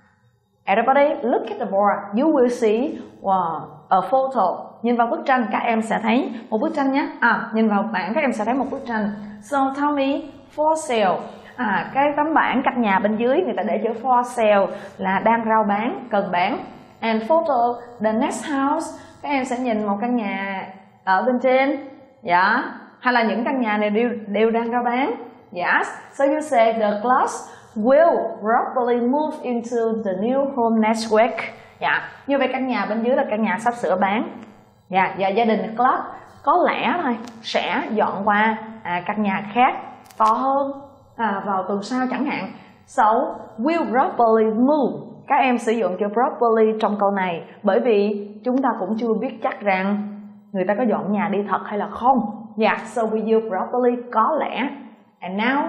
everybody look at the board. You will see wow, a photo. Nhìn vào bức tranh các em sẽ thấy một bức tranh nhé. À, nhìn vào bảng các em sẽ thấy một bức tranh. So tell me for sale. À, cái tấm bảng cách nhà bên dưới người ta để chữ for sale là đang rao bán, cần bán. And photo the next house. Các em sẽ nhìn một căn nhà ở bên trên. Dạ. Yeah. Hay là những căn nhà này đều đều đang rao bán. Yes. So you say the class will probably move into the new home next week. Dạ, như vậy căn nhà bên dưới là căn nhà sắp sửa bán. Dạ, và gia đình Club có lẽ thôi sẽ dọn qua à, căn nhà khác to hơn à, vào tuần sau chẳng hạn. So, will probably move. Các em sử dụng chữ probably trong câu này bởi vì chúng ta cũng chưa biết chắc rằng người ta có dọn nhà đi thật hay là không. Dạ, yeah, so we use probably, có lẽ. And now,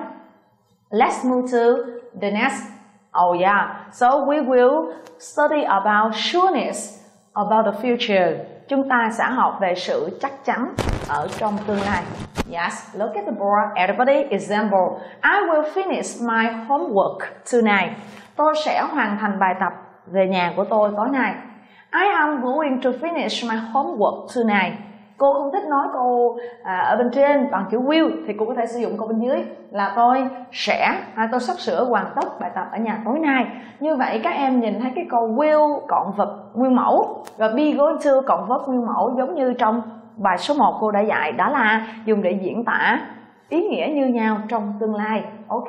let's move to the next. Oh yeah, so we will study about sureness about the future. Chúng ta sẽ học về sự chắc chắn ở trong tương lai. Yes, look at the board, everybody. Example, I will finish my homework tonight. Tôi sẽ hoàn thành bài tập về nhà của tôi tối nay. I am going to finish my homework tonight. Cô không thích nói câu à, ở bên trên bằng chữ will thì cô có thể sử dụng câu bên dưới là tôi sẽ, à, tôi sắp sửa hoàn tất bài tập ở nhà tối nay. Như vậy các em nhìn thấy cái câu will cộng vật nguyên mẫu và be going to cộng vật nguyên mẫu giống như trong bài số một cô đã dạy, đó là dùng để diễn tả ý nghĩa như nhau trong tương lai. Ok?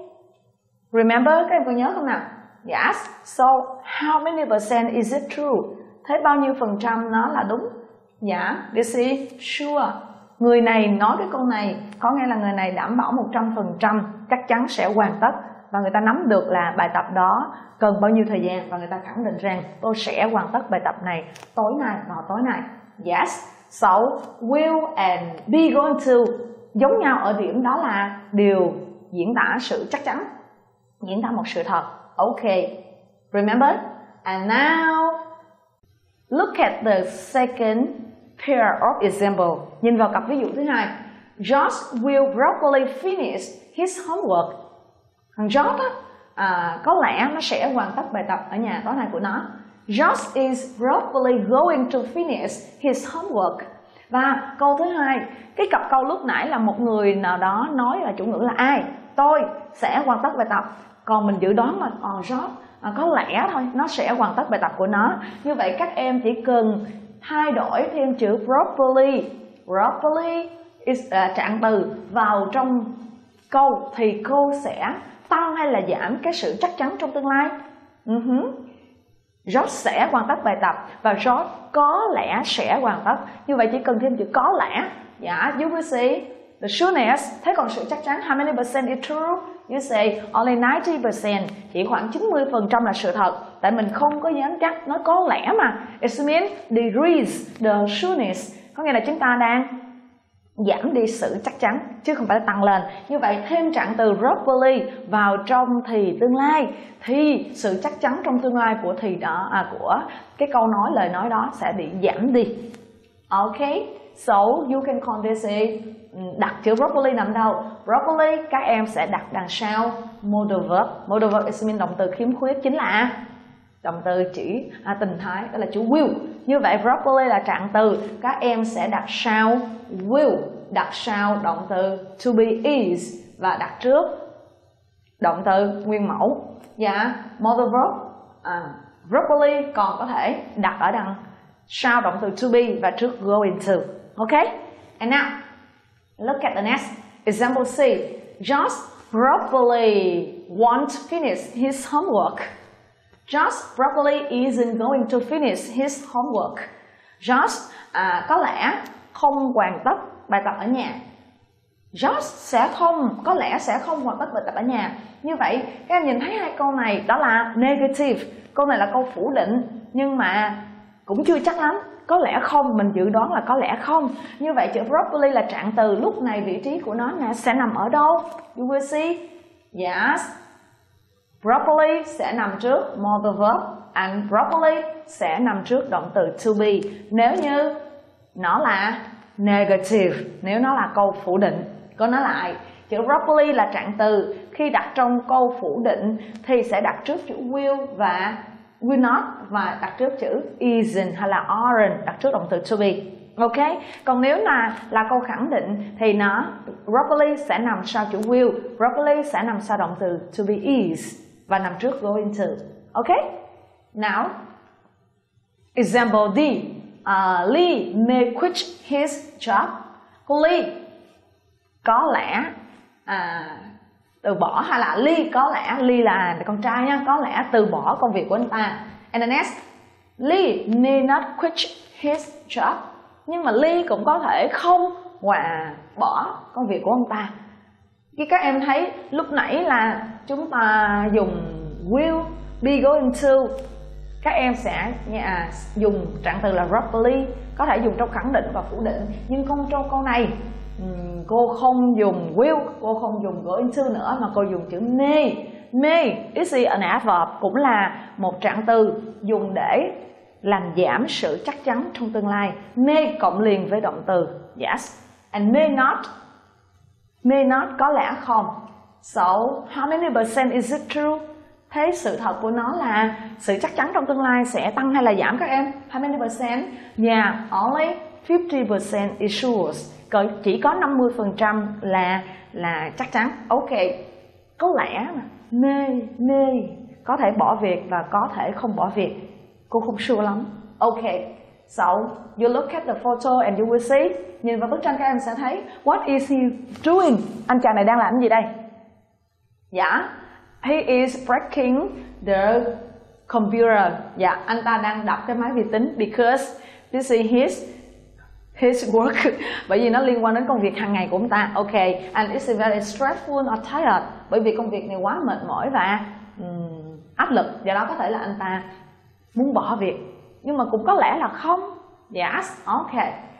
Remember, các em có nhớ không nào? Yes. So, how many percent is it true? Thế bao nhiêu phần trăm nó là đúng? Dạ, this is sure. Người này nói cái câu này có nghĩa là người này đảm bảo một trăm phần trăm chắc chắn sẽ hoàn tất, và người ta nắm được là bài tập đó cần bao nhiêu thời gian, và người ta khẳng định rằng tôi sẽ hoàn tất bài tập này tối nay vào tối nay. Yes, so will and be going to giống nhau ở điểm đó là đều diễn tả sự chắc chắn, diễn tả một sự thật. Ok, remember? And now look at the second pair of example. Nhìn vào cặp ví dụ thứ hai. George will probably finish his homework. Thằng George á, à, có lẽ nó sẽ hoàn tất bài tập ở nhà tối nay của nó. George is probably going to finish his homework. Và câu thứ hai, cái cặp câu lúc nãy là một người nào đó nói là chủ ngữ là ai? Tôi sẽ hoàn tất bài tập. Còn mình dự đoán là còn George à, có lẽ thôi nó sẽ hoàn tất bài tập của nó. Như vậy các em chỉ cần thay đổi thêm chữ properly, properly is uh, trạng từ vào trong câu thì câu sẽ tăng hay là giảm cái sự chắc chắn trong tương lai. Uh-huh. George sẽ hoàn tất bài tập và George có lẽ sẽ hoàn tất. Như vậy chỉ cần thêm chữ có lẽ. Dạ, you will see the sureness. Thế còn sự chắc chắn, how many percent is true? You say only ninety percent. Chỉ khoảng chín mươi phần trăm là sự thật. Tại mình không có dám chắc, nó có lẽ mà. It means decrease the sureness. Có nghĩa là chúng ta đang giảm đi sự chắc chắn chứ không phải là tăng lên. Như vậy thêm trạng từ probably vào trong thì tương lai thì sự chắc chắn trong tương lai của thì đó à, của cái câu nói lời nói đó sẽ bị giảm đi. Ok, so you can call this a, đặt chữ probably nằm đâu? Probably các em sẽ đặt đằng sau modal verb. Modal verb is mean động từ khiếm khuyết chính là động từ chỉ à, tình thái, đó là chữ will. Như vậy probably là trạng từ, các em sẽ đặt sau will, đặt sau động từ to be is và đặt trước động từ nguyên mẫu. Dạ, modal verb à, probably còn có thể đặt ở đằng sau động từ to be và trước going to. Ok? And now look at the next example C. Josh probably won't finish his homework. Josh probably isn't going to finish his homework. Josh à, có lẽ không hoàn tất bài tập ở nhà. Josh sẽ không, có lẽ sẽ không hoàn tất bài tập ở nhà. Như vậy các em nhìn thấy hai câu này đó là negative. Câu này là câu phủ định nhưng mà cũng chưa chắc lắm. Có lẽ không, mình dự đoán là có lẽ không. Như vậy chữ probably là trạng từ, lúc này vị trí của nó sẽ nằm ở đâu? You will see. Yes. Probably sẽ nằm trước modal verb and probably sẽ nằm trước động từ to be nếu như nó là negative, nếu nó là câu phủ định. Có nói lại, chữ probably là trạng từ, khi đặt trong câu phủ định thì sẽ đặt trước chữ will và will not và đặt trước chữ isn't hay là aren't, đặt trước động từ to be. Ok, còn nếu là là câu khẳng định thì nó probably sẽ nằm sau chữ will, probably sẽ nằm sau động từ to be is và nằm trước going to. Ok, now example D. Uh, Lee may quit his job. Cô Lee có lẽ à, từ bỏ, hay là Lee có lẽ, Lee là con trai nha, có lẽ từ bỏ công việc của anh ta. And the next, Lee may not quit his job. Nhưng mà Lee cũng có thể không và bỏ công việc của ông ta. Khi các em thấy lúc nãy là chúng ta dùng will be going to, các em sẽ à, dùng trạng từ là probably, có thể dùng trong khẳng định và phủ định. Nhưng không trong câu này cô không dùng will, cô không dùng going to nữa mà cô dùng chữ may. May is an adverb, cũng là một trạng từ dùng để làm giảm sự chắc chắn trong tương lai. May cộng liền với động từ yes, and may not, may not có lẽ không. So how many percent is it true? Thế sự thật của nó là sự chắc chắn trong tương lai sẽ tăng hay là giảm các em? How many percent? Yeah, only fifty percent is sure. Chỉ có năm mươi phần trăm là là chắc chắn. Ok, có lẽ mà may, may có thể bỏ việc và có thể không bỏ việc. Cô không sure lắm. Ok, so you look at the photo and you will see. Nhìn vào bức tranh các em sẽ thấy what is he doing? Anh chàng này đang làm gì đây? Dạ, yeah. He is breaking the computer. Dạ, yeah, anh ta đang đập cái máy vi tính because this is his his work. Bởi vì nó liên quan đến công việc hàng ngày của ông ta. Ok, and it's very stressful or tired. Bởi vì công việc này quá mệt mỏi và um, áp lực. Do đó có thể là anh ta muốn bỏ việc. Nhưng mà cũng có lẽ là không. Yes, ok.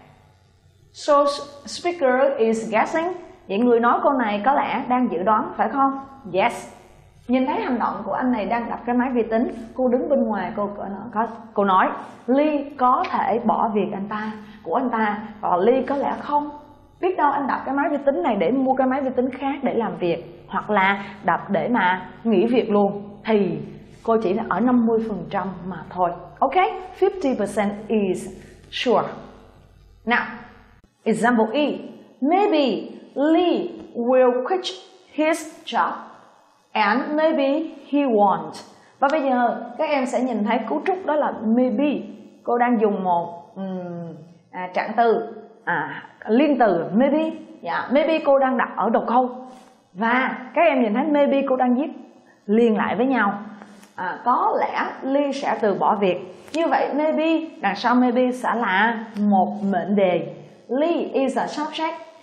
So speaker is guessing. Vậy người nói câu này có lẽ đang dự đoán, phải không? Yes. Nhìn thấy hành động của anh này đang đập cái máy vi tính, cô đứng bên ngoài, cô có cô nói Lee có thể bỏ việc anh ta của anh ta, và Lee có lẽ không. Biết đâu anh đập cái máy vi tính này để mua cái máy vi tính khác để làm việc, hoặc là đập để mà nghỉ việc luôn, thì cô chỉ là ở năm mươi phần trăm mà thôi. Ok, fifty percent is sure. Now, example E. Maybe Lee will quit his job and maybe he won't. Và bây giờ các em sẽ nhìn thấy cấu trúc đó là maybe. Cô đang dùng một um, à, trạng từ à, liên từ maybe. Yeah, maybe cô đang đặt ở đầu câu. Và các em nhìn thấy maybe cô đang viết liền lại với nhau. À, có lẽ Lee sẽ từ bỏ việc. Như vậy maybe đằng sau maybe sẽ là một mệnh đề. Lee is a subject.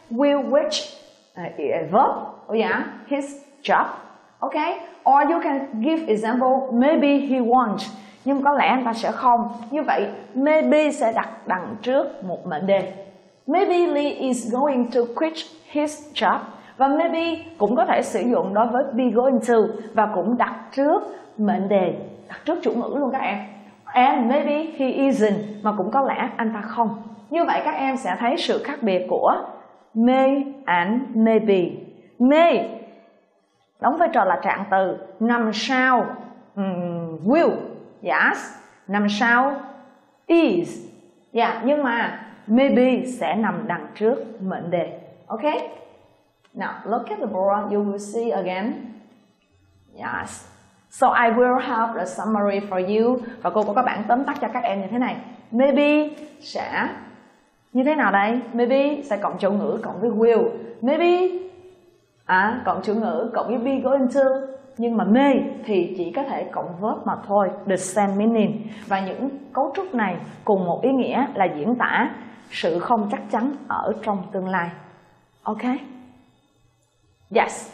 will reach uh, a verb. Oh yeah, his job. Okay, or you can give example, maybe he won't, nhưng có lẽ anh ta sẽ không. Như vậy maybe sẽ đặt đằng trước một mệnh đề. Maybe Lee is going to quit his job. Và maybe cũng có thể sử dụng đối với be going to và cũng đặt trước mệnh đề, đặt trước chủ ngữ luôn các em. And maybe he isn't, mà cũng có lẽ anh ta không. Như vậy các em sẽ thấy sự khác biệt của may and maybe. May đóng vai trò là trạng từ, nằm sau um, will, yes, nằm sau is, yeah, nhưng mà maybe sẽ nằm đằng trước mệnh đề. Okay? Now look at the board, you will see again. Yes. So I will have a summary for you. Và cô có các bản tóm tắt cho các em như thế này. Maybe sẽ như thế nào đây? Maybe sẽ cộng chủ ngữ cộng với will. Maybe à, cộng chủ ngữ cộng với be going to. Nhưng mà may thì chỉ có thể cộng verb mà thôi. The same meaning. Và những cấu trúc này cùng một ý nghĩa là diễn tả sự không chắc chắn ở trong tương lai. Okay? Yes.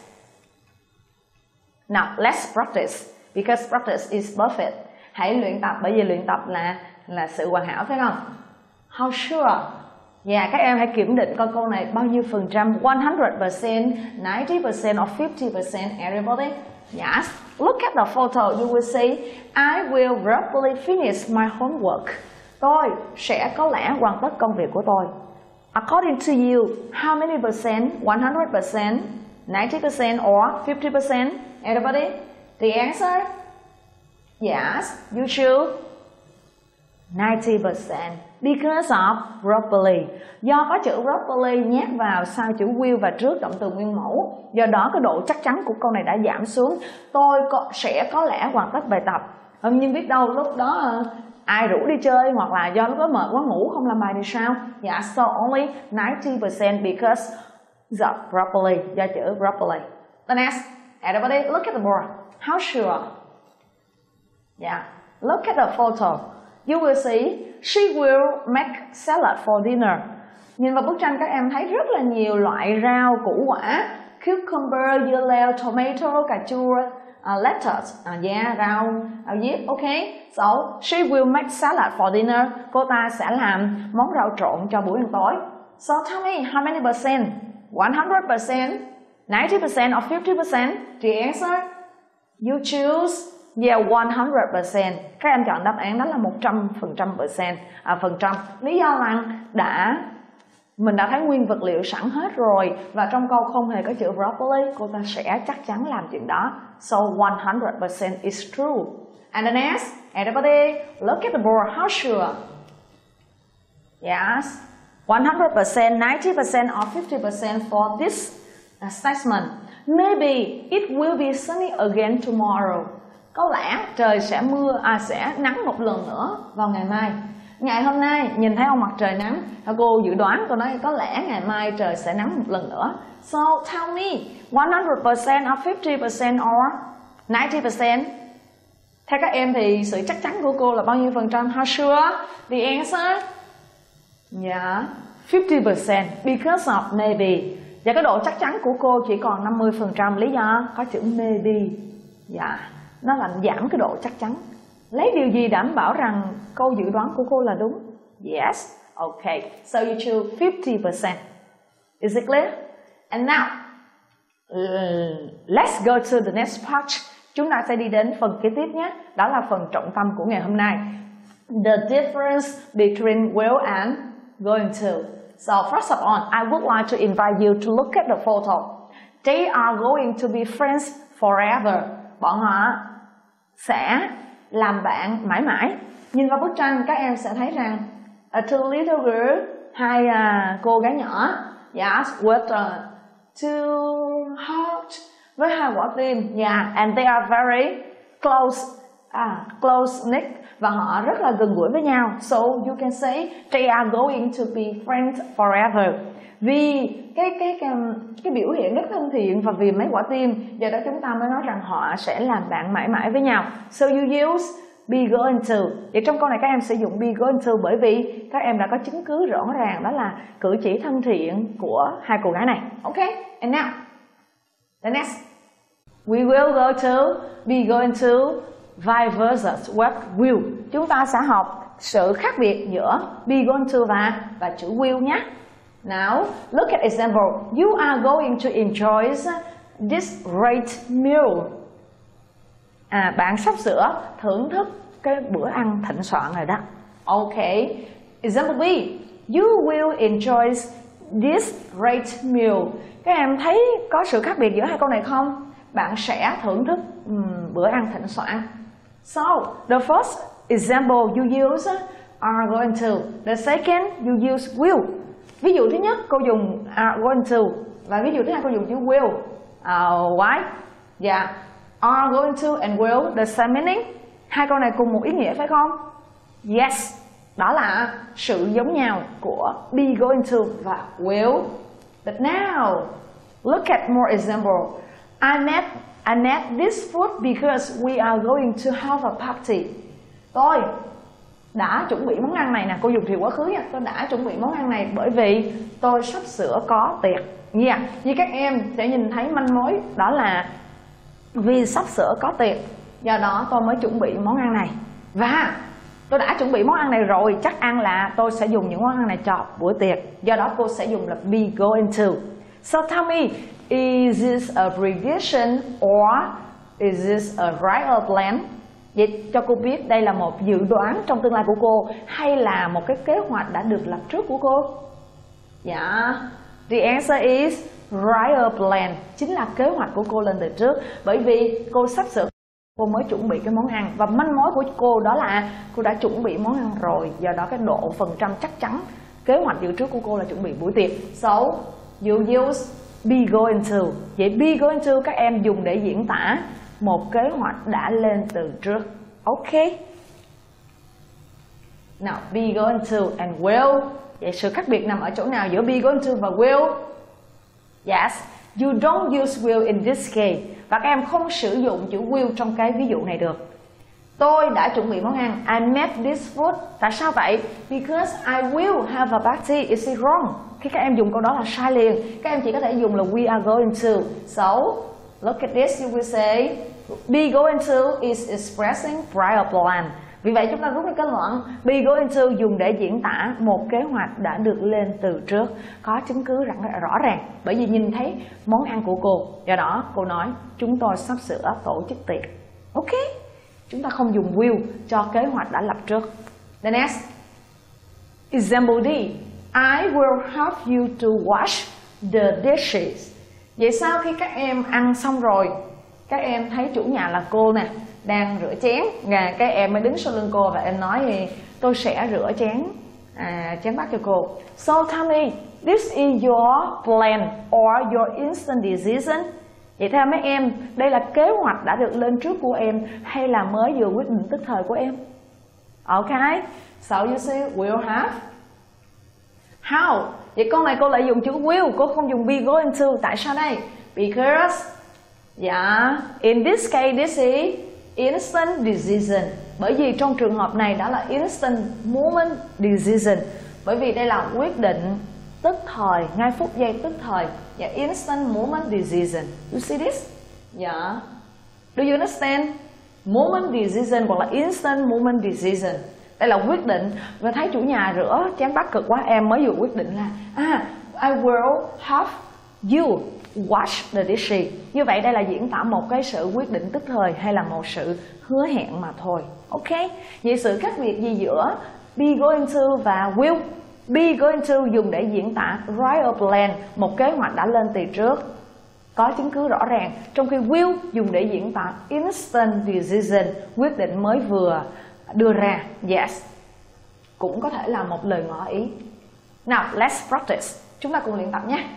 Now let's practice, because practice is perfect. Hãy luyện tập, bởi vì luyện tập là là sự hoàn hảo, phải không? How sure? Yeah, các em hãy kiểm định coi câu này bao nhiêu phần trăm, one hundred percent, ninety percent or fifty percent, everybody? Yes. Look at the photo, you will see I will probably finish my homework. Tôi sẽ có lẽ hoàn tất công việc của tôi. According to you, how many percent? one hundred percent, ninety percent or fifty percent? Everybody? The answer? Yes, you choose ninety percent because of probably. Do có chữ probably nhét vào sau chữ will và trước động từ nguyên mẫu, do đó cái độ chắc chắn của câu này đã giảm xuống. Tôi có, sẽ có lẽ hoàn tất bài tập. Nhưng biết đâu lúc đó ai rủ đi chơi, hoặc là do lúc đó mệt quá ngủ không làm bài thì sao? Yeah, so only ninety percent because the probably, do chữ probably. The next, everybody look at the board. How sure? Yeah, look at the photo. You will see she will make salad for dinner. Nhìn vào bức tranh các em thấy rất là nhiều loại rau củ quả. Cucumber, dưa tomato, cà chua, uh, lettuce, uh, yeah, rau, rau diếp, okay. So, she will make salad for dinner. Cô ta sẽ làm món rau trộn cho buổi ăn tối. So, tell me, how many percent? one hundred percent, ninety percent or fifty percent? The answer? You choose, yeah, one hundred percent. Các em chọn đáp án đó là một trăm phần trăm percent, à, phần trăm. Lý do là đã mình đã thấy nguyên vật liệu sẵn hết rồi, và trong câu không hề có chữ probably, cô ta sẽ chắc chắn làm chuyện đó. So one hundred percent is true. And the next, everybody look at the board. How sure? Yes, one hundred percent, ninety percent or fifty percent for this uh, statement. Maybe it will be sunny again tomorrow. Có lẽ trời sẽ mưa, à sẽ nắng một lần nữa vào ngày mai. Ngày hôm nay nhìn thấy ông mặt trời nắng, cô dự đoán, cô nói có lẽ ngày mai trời sẽ nắng một lần nữa. So tell me, one hundred percent or fifty percent or ninety percent? Theo các em thì sự chắc chắn của cô là bao nhiêu phần trăm? How sure? The answer? Yeah, fifty percent because of maybe. Và cái độ chắc chắn của cô chỉ còn năm mươi phần trăm, lý do có chữ maybe. Yeah, nó làm giảm cái độ chắc chắn. Lấy điều gì đảm bảo rằng câu dự đoán của cô là đúng? Yes, okay. So you choose fifty percent. Is it clear? And now, let's go to the next part. Chúng ta sẽ đi đến phần kế tiếp nhé. Đó là phần trọng tâm của ngày hôm nay. The difference between will and going to. So first of all, I would like to invite you to look at the photo. They are going to be friends forever. Bọn họ sẽ làm bạn mãi mãi. Nhìn vào bức tranh các em sẽ thấy rằng a two little girl, hai uh, cô gái nhỏ, yes, with uh, two hearts, với hai quả tim, yeah, and they are very close, ah, close knit, và họ rất là gần gũi với nhau. So you can say they are going to be friends forever. Vì cái cái cái, cái biểu hiện rất thân thiện và vì mấy quả tim, do đó chúng ta mới nói rằng họ sẽ làm bạn mãi mãi với nhau. So you use be going to. Vậy trong câu này các em sử dụng be going to bởi vì các em đã có chứng cứ rõ ràng đó là cử chỉ thân thiện của hai cô gái này. Ok, and now the next, we will go to, be going to, vice versa, what will. Chúng ta sẽ học sự khác biệt giữa be going to và và chữ will nhé. Now look at example. You are going to enjoy this great meal. À, bạn sắp sửa thưởng thức cái bữa ăn thịnh soạn rồi đó. Ok. Example B. You will enjoy this great meal. Các em thấy có sự khác biệt giữa hai câu này không? Bạn sẽ thưởng thức um, bữa ăn thịnh soạn. So, the first example you use are going to. The second you use will. Ví dụ thứ nhất cô dùng are going to và ví dụ thứ hai cô dùng chữ will. Uh, why? Yeah. Are going to and will the same meaning. Hai câu này cùng một ý nghĩa phải không? Yes. Đó là sự giống nhau của be going to và will. But now, look at more example. I made, I made this food because we are going to have a party. Tôi đã chuẩn bị món ăn này nè, cô dùng thì quá khứ nha. Tôi đã chuẩn bị món ăn này bởi vì tôi sắp sửa có tiệc. Yeah. Như các em sẽ nhìn thấy manh mối đó là vì sắp sửa có tiệc, do đó tôi mới chuẩn bị món ăn này. Và tôi đã chuẩn bị món ăn này rồi, chắc ăn là tôi sẽ dùng những món ăn này cho buổi tiệc. Do đó cô sẽ dùng là be going to. So tell me, is this a prediction or is this a real plan? Vậy cho cô biết đây là một dự đoán trong tương lai của cô hay là một cái kế hoạch đã được lập trước của cô? Yeah, the answer is prior plan, chính là kế hoạch của cô lên từ trước. Bởi vì cô sắp sửa cô mới chuẩn bị cái món ăn và manh mối của cô đó là cô đã chuẩn bị món ăn rồi, do đó cái độ phần trăm chắc chắn kế hoạch dự trước của cô là chuẩn bị buổi tiệc. So you use be going to. Vậy be going to các em dùng để diễn tả một kế hoạch đã lên từ trước. Ok. Now be going to and will. Vậy sự khác biệt nằm ở chỗ nào giữa be going to và will? Yes, you don't use will in this case. Và các em không sử dụng chữ will trong cái ví dụ này được. Tôi đã chuẩn bị món ăn. I made this food. Tại sao vậy? Because I will have a party. Is it wrong? Khi các em dùng câu đó là sai liền. Các em chỉ có thể dùng là we are going to. So, look at this. You will say be going to is expressing prior plan. Vì vậy chúng ta rút ra kết luận be going to dùng để diễn tả một kế hoạch đã được lên từ trước, có chứng cứ rõ ràng bởi vì nhìn thấy món ăn của cô. Do đó cô nói chúng tôi sắp sửa tổ chức tiệc. Ok, chúng ta không dùng will cho kế hoạch đã lập trước. The next example D. I will help you to wash the dishes. Vậy sau khi các em ăn xong rồi, các em thấy chủ nhà là cô nè đang rửa chén, và các em mới đứng sau lưng cô và em nói thì tôi sẽ rửa chén à, chén bát cho cô. So tell me, this is your plan or your instant decision? Vậy theo mấy em, đây là kế hoạch đã được lên trước của em hay là mới vừa quyết định tức thời của em? Ok, so you say will have. How? Vậy câu này cô lại dùng chữ will, cô không dùng be going to. Tại sao đây? Because yeah, in this case this is instant decision. Bởi vì trong trường hợp này đó là instant moment decision. Bởi vì đây là quyết định tức thời, ngay phút giây tức thời. Yeah, instant moment decision. You see this? Yeah. Do you understand? Moment decision hoặc là instant moment decision. Đây là quyết định. Và thấy chủ nhà rửa chén bát cực quá, em mới vừa quyết định là à, I will have you wash the dishes. Như vậy đây là diễn tả một cái sự quyết định tức thời hay là một sự hứa hẹn mà thôi. Ok. Vậy sự khác biệt gì giữa be going to và will? Be going to dùng để diễn tả prior plan, một kế hoạch đã lên từ trước, có chứng cứ rõ ràng. Trong khi will dùng để diễn tả instant decision, quyết định mới vừa đưa ra. Yes. Cũng có thể là một lời ngỏ ý. Now let's practice. Chúng ta cùng luyện tập nhé.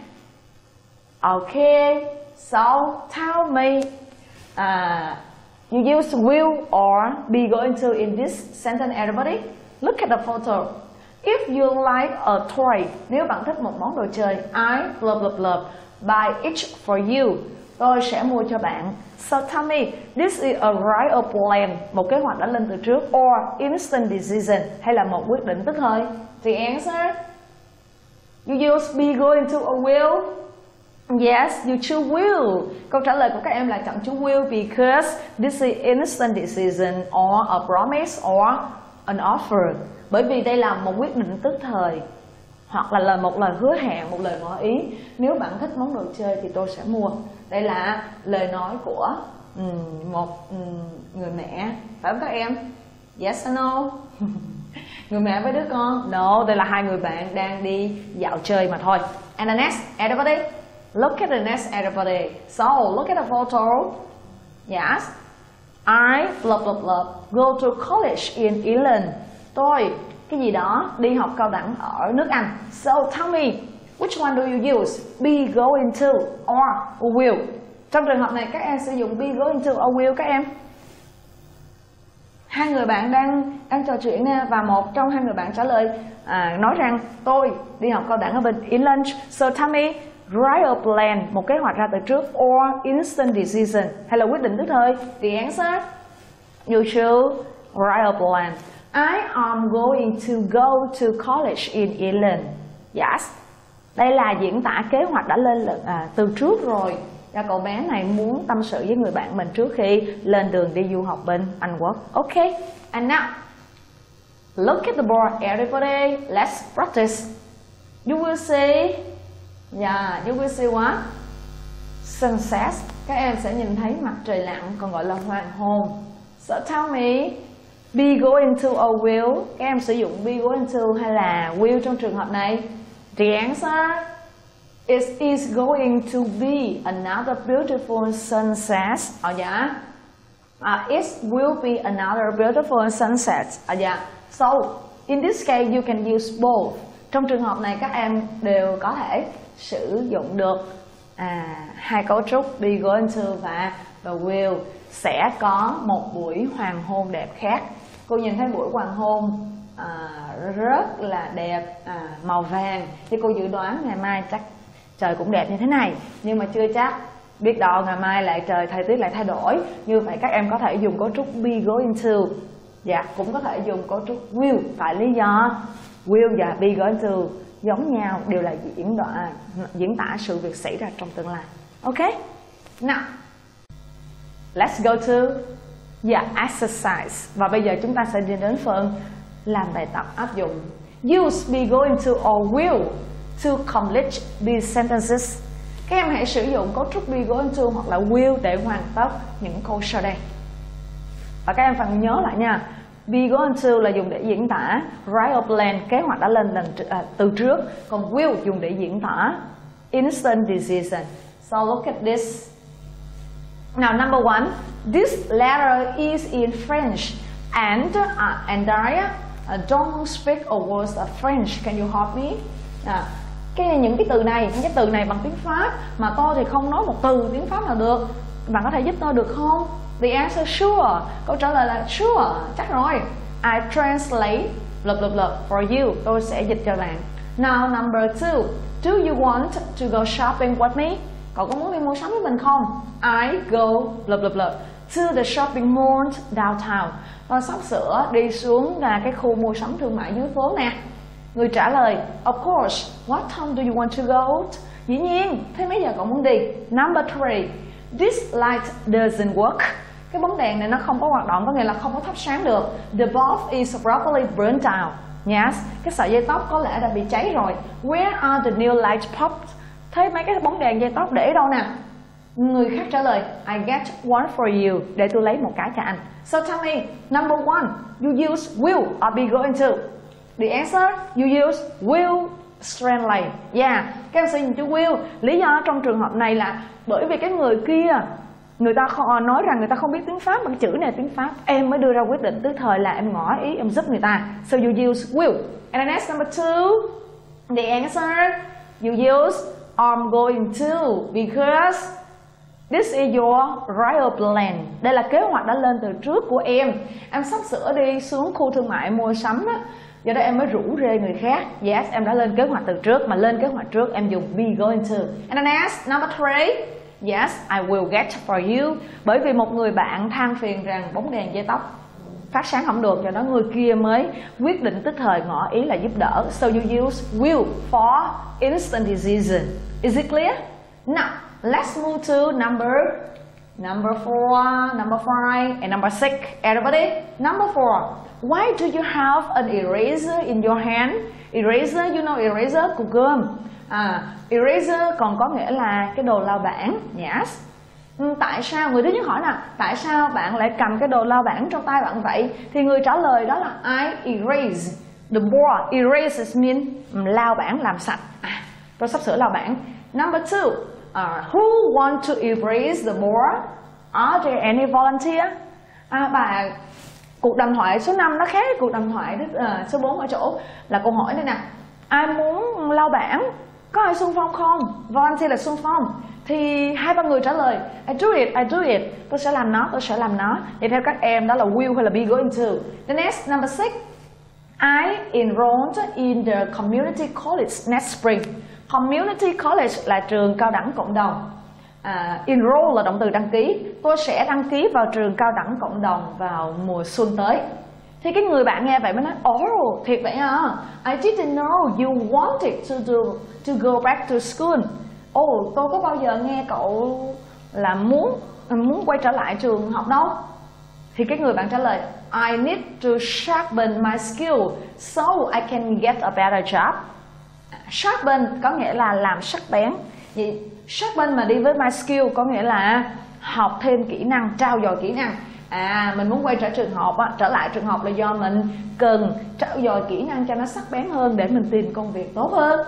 Okay, so tell me, uh, you use will or be going to in this sentence, everybody? Look at the photo. If you like a toy, nếu bạn thích một món đồ chơi, I blah blah blah buy each for you. tôi sẽ mua cho bạn. So tell me, this is a right plan, một kế hoạch đã lên từ trước, or instant decision, hay là một quyết định tức thời? The answer, you use be going to or will. Yes, you choose will. Câu trả lời của các em là chọn chú will because this is instant decision or a promise or an offer. Bởi vì đây là một quyết định tức thời, hoặc là lời một lời hứa hẹn, một lời ngỏ ý. Nếu bạn thích món đồ chơi thì tôi sẽ mua. Đây là lời nói của um, một um, người mẹ, phải không các em? Yes or no? Người mẹ với đứa con? No, đây là hai người bạn đang đi dạo chơi mà thôi. And the next, everybody, look at the next everybody. So, look at the photo. Yes. I, blah blah blah, go to college in England. Tôi, cái gì đó, đi học cao đẳng ở nước Anh. So, tell me, which one do you use? Be going to or will? Trong trường hợp này các em sử dụng be going to or will các em. Hai người bạn đang đang trò chuyện nè, và một trong hai người bạn trả lời à, nói rằng tôi đi học cao đẳng ở bên England. So tell me, write a plan, một kế hoạch ra từ trước, or instant decision, hay là quyết định tức thời? The answer, you should write a plan. I am going to go to college in England. Yes. Đây là diễn tả kế hoạch đã lên à, từ trước rồi. Và cậu bé này muốn tâm sự với người bạn mình trước khi lên đường đi du học bên Anh Quốc. Okay. And now, look at the board, everybody. Let's practice. You will see, yeah, you will see what? Sunset. Các em sẽ nhìn thấy mặt trời lặn, còn gọi là hoàng hôn. So tell me, be going to or will? Các em sử dụng be going to hay là will trong trường hợp này? The answer, it is going to be another beautiful sunset. Oh yeah. Uh, it will be another beautiful sunset. Oh yeah. So, in this case, you can use both. Trong trường hợp này các em đều có thể sử dụng được à, hai cấu trúc be going to và, và will. Sẽ có một buổi hoàng hôn đẹp khác. Cô nhìn thấy buổi hoàng hôn à, rất là đẹp, à, màu vàng. Thì cô dự đoán ngày mai chắc trời cũng đẹp như thế này, nhưng mà chưa chắc. Biết đâu ngày mai lại trời thời tiết lại thay đổi. Như vậy các em có thể dùng cấu trúc be going to. Dạ, cũng có thể dùng cấu trúc will. Tại lý do will và be going to giống nhau, đều là diễn tả, diễn tả sự việc xảy ra trong tương lai. Ok? Now, let's go to yeah, exercise. Và bây giờ chúng ta sẽ đi đến phần làm bài tập áp dụng. Use be going to or will to complete these sentences. Các em hãy sử dụng cấu trúc be going to hoặc là will để hoàn tất những câu sau đây. Và các em phải nhớ lại nha. Be going to là dùng để diễn tả write a plan, kế hoạch đã lên lần à, từ trước. Còn will dùng để diễn tả instant decision. So look at this. Now number one, this letter is in French and uh, and I uh, don't speak a word of French. Can you help me? À, cái những cái từ này, những cái từ này bằng tiếng Pháp mà tôi thì không nói một từ tiếng Pháp nào được. Bạn có thể giúp tôi được không? The answer sure. Câu trả lời là sure, chắc rồi. I translate blah blah blah for you. Tôi sẽ dịch cho bạn. Now number two, do you want to go shopping with me? Cậu có muốn đi mua sắm với mình không? I go blah blah blah to the shopping mall downtown. Tôi sắp sửa đi xuống là cái khu mua sắm thương mại dưới phố nè. Người trả lời, of course, what time do you want to go? Dĩ nhiên, thế mấy giờ cậu muốn đi? Number three, this light doesn't work. Cái bóng đèn này nó không có hoạt động, có nghĩa là không có thắp sáng được. The bulb is probably burnt out. Yes, cái sợi dây tóc có lẽ đã bị cháy rồi. Where are the new light bulbs? Thế mấy cái bóng đèn dây tóc để đâu nè? Người khác trả lời, I get one for you. Để tôi lấy một cái cho anh. So tell me, number one, you use will or be going to? The answer, you use will strongly. Yeah, các em sử dụng chữ will. Lý do trong trường hợp này là bởi vì cái người kia, người ta không, nói rằng người ta không biết tiếng Pháp, bằng chữ này tiếng Pháp, em mới đưa ra quyết định tức thời là em ngỏ ý, em giúp người ta. So you use will. And the next number two, the answer, you use I'm going to because this is your real plan. Đây là kế hoạch đã lên từ trước của em. Em sắp sửa đi xuống khu thương mại mua sắm á. Do đó em mới rủ rê người khác. Yes, em đã lên kế hoạch từ trước. Mà lên kế hoạch trước em dùng be going to. And the next, number three, Yes, I will get for you. Bởi vì một người bạn than phiền rằng bóng đèn dây tóc phát sáng không được, cho đó người kia mới quyết định tức thời ngỏ ý là giúp đỡ. So you use will for instant decision. Is it clear? Now, let's move to number number four, number five, and number six. Everybody? Number four. Why do you have an eraser in your hand? Eraser, you know eraser của gum. À, eraser còn có nghĩa là cái đồ lau bảng. Yes. Ừ, tại sao, người thứ nhất hỏi là tại sao bạn lại cầm cái đồ lau bảng trong tay bạn vậy? Thì người trả lời đó là I erase the board. Erase means lau bảng, làm sạch. À, tôi sắp sửa lau bảng. Number two, uh, who want to erase the board? Are there any volunteer? À, bà, cuộc đàm thoại số năm nó khác cuộc đàm thoại uh, số bốn ở chỗ là câu hỏi đây nè. Ai muốn lau bảng? Có ai xung phong không? Volunteer là xung phong. Thì hai ba người trả lời I do it, I do it. Tôi sẽ làm nó, tôi sẽ làm nó. Vậy theo các em đó là will hay là be going to? The next, number six. I enrolled in the community college next spring. Community college là trường cao đẳng cộng đồng. Uh, enroll là động từ đăng ký. Tôi sẽ đăng ký vào trường cao đẳng cộng đồng vào mùa xuân tới. Thì cái người bạn nghe vậy mới nói oh, thiệt vậy hả? I didn't know you wanted to do to go back to school. Oh, tôi có bao giờ nghe cậu là muốn muốn quay trở lại trường học đâu. Thì cái người bạn trả lời I need to sharpen my skill so I can get a better job. Sharpen có nghĩa là làm sắc bén. Vậy sharpen mà đi với my skill có nghĩa là học thêm kỹ năng, trau dồi kỹ năng. À, mình muốn quay trở trường học á, trở lại trường học là do mình cần trau dồi kỹ năng cho nó sắc bén hơn để mình tìm công việc tốt hơn.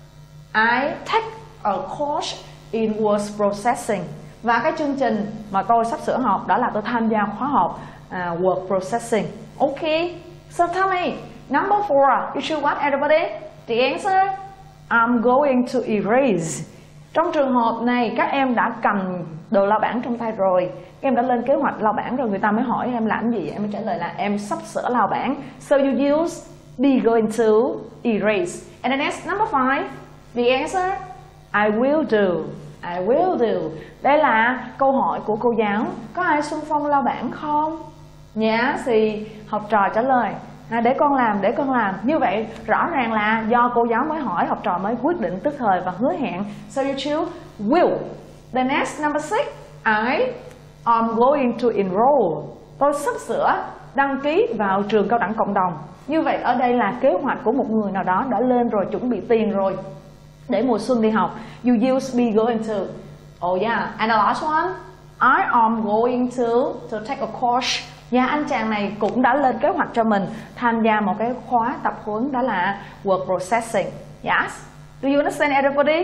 I take a course in word processing. Và cái chương trình mà tôi sắp sửa học đó là tôi tham gia khóa học uh, word processing. Okay, so tell me, number four, you choose what, everybody? The answer? I'm going to erase. Trong trường hợp này các em đã cầm đồ lau bảng trong tay rồi, các em đã lên kế hoạch lau bảng rồi, người ta mới hỏi em làm gì, em mới trả lời là em sắp sửa lau bảng. So you use be going to erase. And the next, number five, the answer? I will do. I will do. Đây là câu hỏi của cô giáo. Có ai xung phong lau bảng không? Dạ, thì học trò trả lời à, để con làm, để con làm. Như vậy rõ ràng là do cô giáo mới hỏi, học trò mới quyết định tức thời và hứa hẹn. So you choose will. The next, number six, I am going to enroll. Tôi sắp sửa đăng ký vào trường cao đẳng cộng đồng. Như vậy ở đây là kế hoạch của một người nào đó đã lên rồi, chuẩn bị tiền rồi để mùa xuân đi học. You use be going to. Oh yeah, and the last one, I am going to to take a course. Và anh chàng này cũng đã lên kế hoạch cho mình tham gia một cái khóa tập huấn đó là word processing. Yes, do you understand, everybody?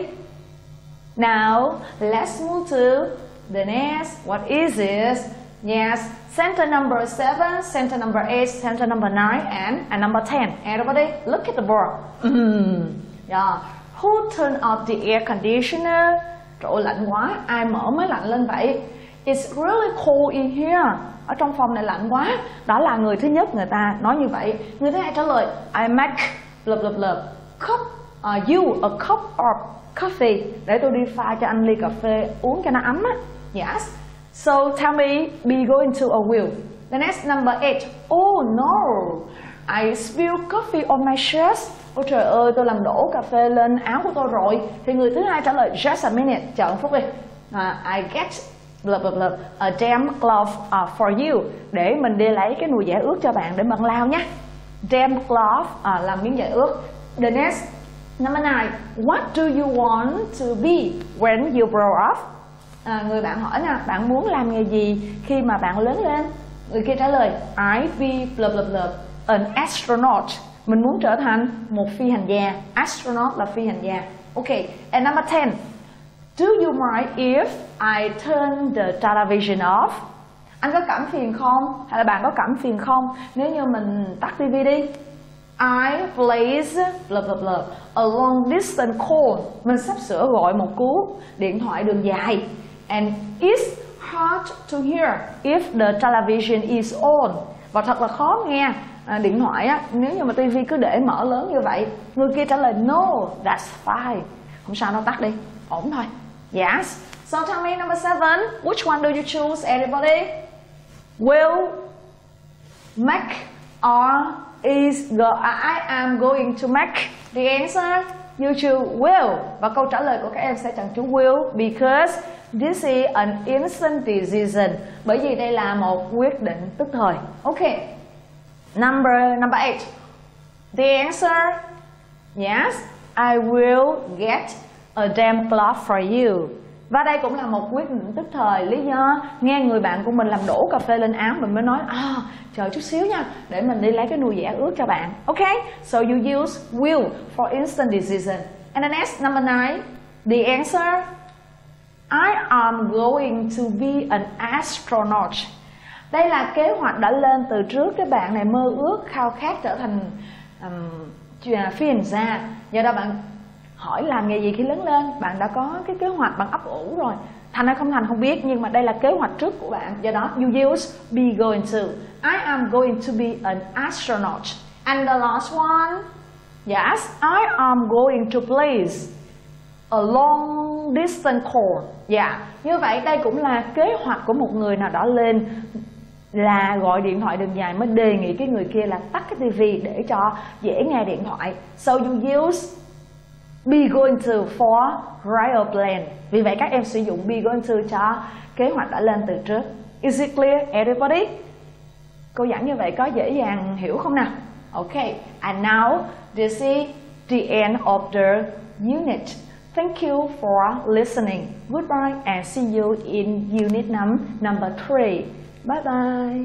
Now let's move to the next. What is this? Yes, sentence number seven, sentence number eight, sentence number nine, and, and number ten. Everybody, look at the board. Mm. Yeah. Who turned off the air conditioner? Trời ơi, lạnh quá, ai mở máy lạnh lên vậy? It's really cold in here. Ở trong phòng này lạnh quá. Đó là người thứ nhất, người ta nói như vậy. Người thứ hai trả lời I make blah blah blah cup uh, you a cup of coffee. Để tôi đi pha cho anh ly cà phê uống cho nó ấm á. Yes. So tell me, be going to a will. The next, number eight. Oh no, I spilled coffee on my shirt. Ôi trời ơi, tôi làm đổ cà phê lên áo của tôi rồi. Thì người thứ hai trả lời just a minute, chờ một phút đi. uh, I get blah blah blah a damp glove uh, for you. Để mình đi lấy cái nồi giẻ ướt cho bạn để bạn lau nhé. Damp glove uh, làm miếng giẻ ướt. The next, number nine. What do you want to be when you grow up? À, người bạn hỏi nè, bạn muốn làm nghề gì khi mà bạn lớn lên? Người kia trả lời I be blah blah blah an astronaut. Mình muốn trở thành một phi hành gia. Astronaut là phi hành gia. Okay, and number ten. Do you mind if I turn the television off? Anh có cảm phiền không? Hay là bạn có cảm phiền không nếu như mình tắt tivi đi? I place blah blah blah a long distance call. Mình sắp sửa gọi một cú điện thoại đường dài. And it's hard to hear if the television is on. Và thật là khó nghe à, điện thoại á, nếu như mà tivi cứ để mở lớn như vậy. Người kia trả lời no, that's fine. Không sao đâu, tắt đi, ổn thôi. Yes. So tell me number seven, which one do you choose, everybody? Will, make, or is go, I am going to make? The answer, you choose will. Và câu trả lời của các em sẽ chọn chữ will because this is an instant decision. Bởi vì đây là một quyết định tức thời. Okay. Number number eight. The answer, yes, I will get a damn cloth for you. Và đây cũng là một quyết định tức thời. Lý do nghe người bạn của mình làm đổ cà phê lên áo, mình mới nói à, chờ chút xíu nha, để mình đi lấy cái nồi giẻ ướt cho bạn. Okay, so you use will for instant decision. And the next, number nine, the answer, I am going to be an astronaut. Đây là kế hoạch đã lên từ trước. Cái bạn này mơ ước khao khát trở thành um, phi hành gia. Do đó bạn hỏi làm nghề gì khi lớn lên, bạn đã có cái kế hoạch, bạn ấp ủ rồi. Thành hay không thành không biết, nhưng mà đây là kế hoạch trước của bạn. Do đó you use be going to. I am going to be an astronaut. And the last one, yes, I am going to place a long distance call. Yeah, như vậy đây cũng là kế hoạch của một người nào đó lên là gọi điện thoại đường dài, mới đề nghị cái người kia là tắt cái tivi để cho dễ nghe điện thoại. So you use be going to for airplane. Vì vậy các em sử dụng be going to cho kế hoạch đã lên từ trước. Is it clear, everybody? Cô giảng như vậy có dễ dàng hiểu không nào? Okay, and now this is the end of the unit. Thank you for listening. Goodbye and see you in unit num number three. Bye bye.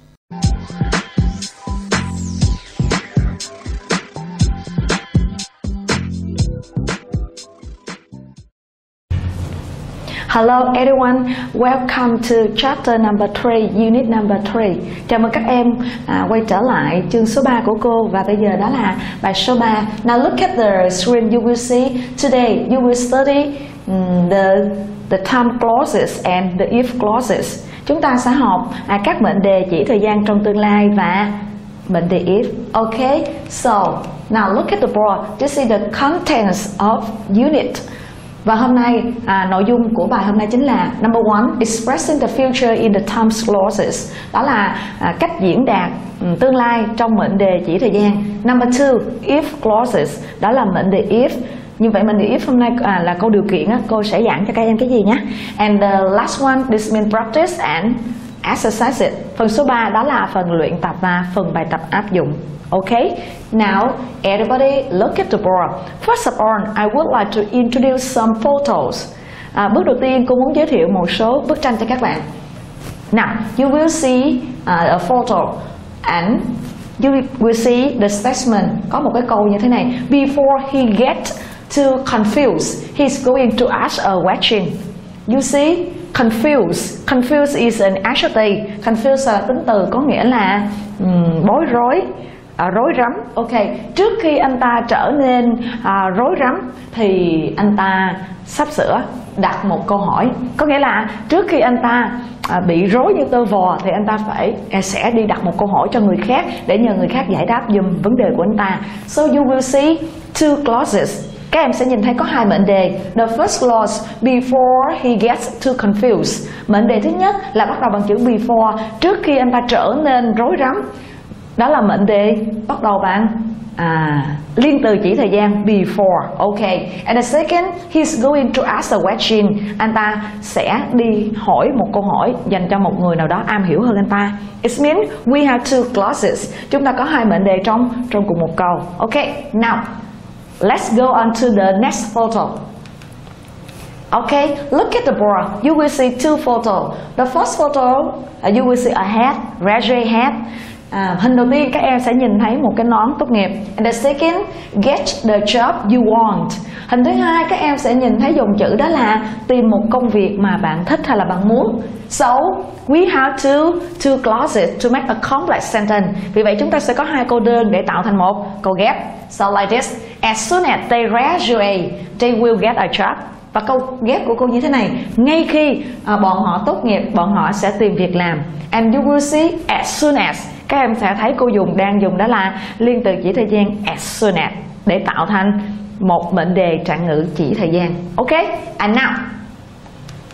Hello everyone, welcome to chapter number three, unit number three. Chào mừng các em à, quay trở lại chương số ba của cô, và bây giờ đó là bài số ba. Now look at the screen, you will see today you will study um, the the time clauses and the if clauses. Chúng ta sẽ học à, các mệnh đề chỉ thời gian trong tương lai và mệnh đề if. Okay, so now look at the board. This is the contents of unit. Và hôm nay à, nội dung của bài hôm nay chính là number one, expressing the future in the time clauses. Đó là à, cách diễn đạt um, tương lai trong mệnh đề chỉ thời gian. Number two, if clauses. Đó là mệnh đề if. Như vậy mệnh đề if hôm nay à, là câu điều kiện á, cô sẽ giảng cho các em cái gì nhé. And the last one, this means practice and exercise it. Phần số ba đó là phần luyện tập và phần bài tập áp dụng. Okay, now everybody look at the board. First of all, I would like to introduce some photos. À, bước đầu tiên cô muốn giới thiệu một số bức tranh cho các bạn. Now, you will see uh, a photo and you will see the statement. Có một cái câu như thế này: Before he gets too confused, he's going to ask a question. You see, confused. Confused is an adjective. Confused là tính từ có nghĩa là um, bối rối. À, rối rắm. Ok, trước khi anh ta trở nên à, rối rắm thì anh ta sắp sửa đặt một câu hỏi. Có nghĩa là trước khi anh ta à, bị rối như tơ vò thì anh ta phải à, sẽ đi đặt một câu hỏi cho người khác để nhờ người khác giải đáp giùm vấn đề của anh ta. So you will see two clauses. Các em sẽ nhìn thấy có hai mệnh đề. The first clause, before he gets too confused. Mệnh đề thứ nhất là bắt đầu bằng chữ before, trước khi anh ta trở nên rối rắm. Đó là mệnh đề bắt đầu bằng à, liên từ chỉ thời gian before. Okay. And the second, he's going to ask a question. Anh ta sẽ đi hỏi một câu hỏi dành cho một người nào đó am hiểu hơn anh ta. It means we have two clauses. Chúng ta có hai mệnh đề trong trong cùng một câu. Okay. Now, let's go on to the next photo. Okay, look at the board. You will see two photos. The first photo, uh, you will see a hat, graduate hat. À, hình đầu tiên các em sẽ nhìn thấy một cái nón tốt nghiệp. And the second, get the job you want. Hình thứ hai các em sẽ nhìn thấy dòng chữ đó là tìm một công việc mà bạn thích hay là bạn muốn. So we have two two clauses to make a complex sentence. Vì vậy chúng ta sẽ có hai câu đơn để tạo thành một câu ghép. So like this, as soon as they graduate, they will get a job. Và câu ghép của cô như thế này: ngay khi à, bọn họ tốt nghiệp, bọn họ sẽ tìm việc làm. And you will see as soon as. Các em sẽ thấy cô dùng đang dùng đó là liên từ chỉ thời gian as soon as để tạo thành một mệnh đề trạng ngữ chỉ thời gian. Ok, and now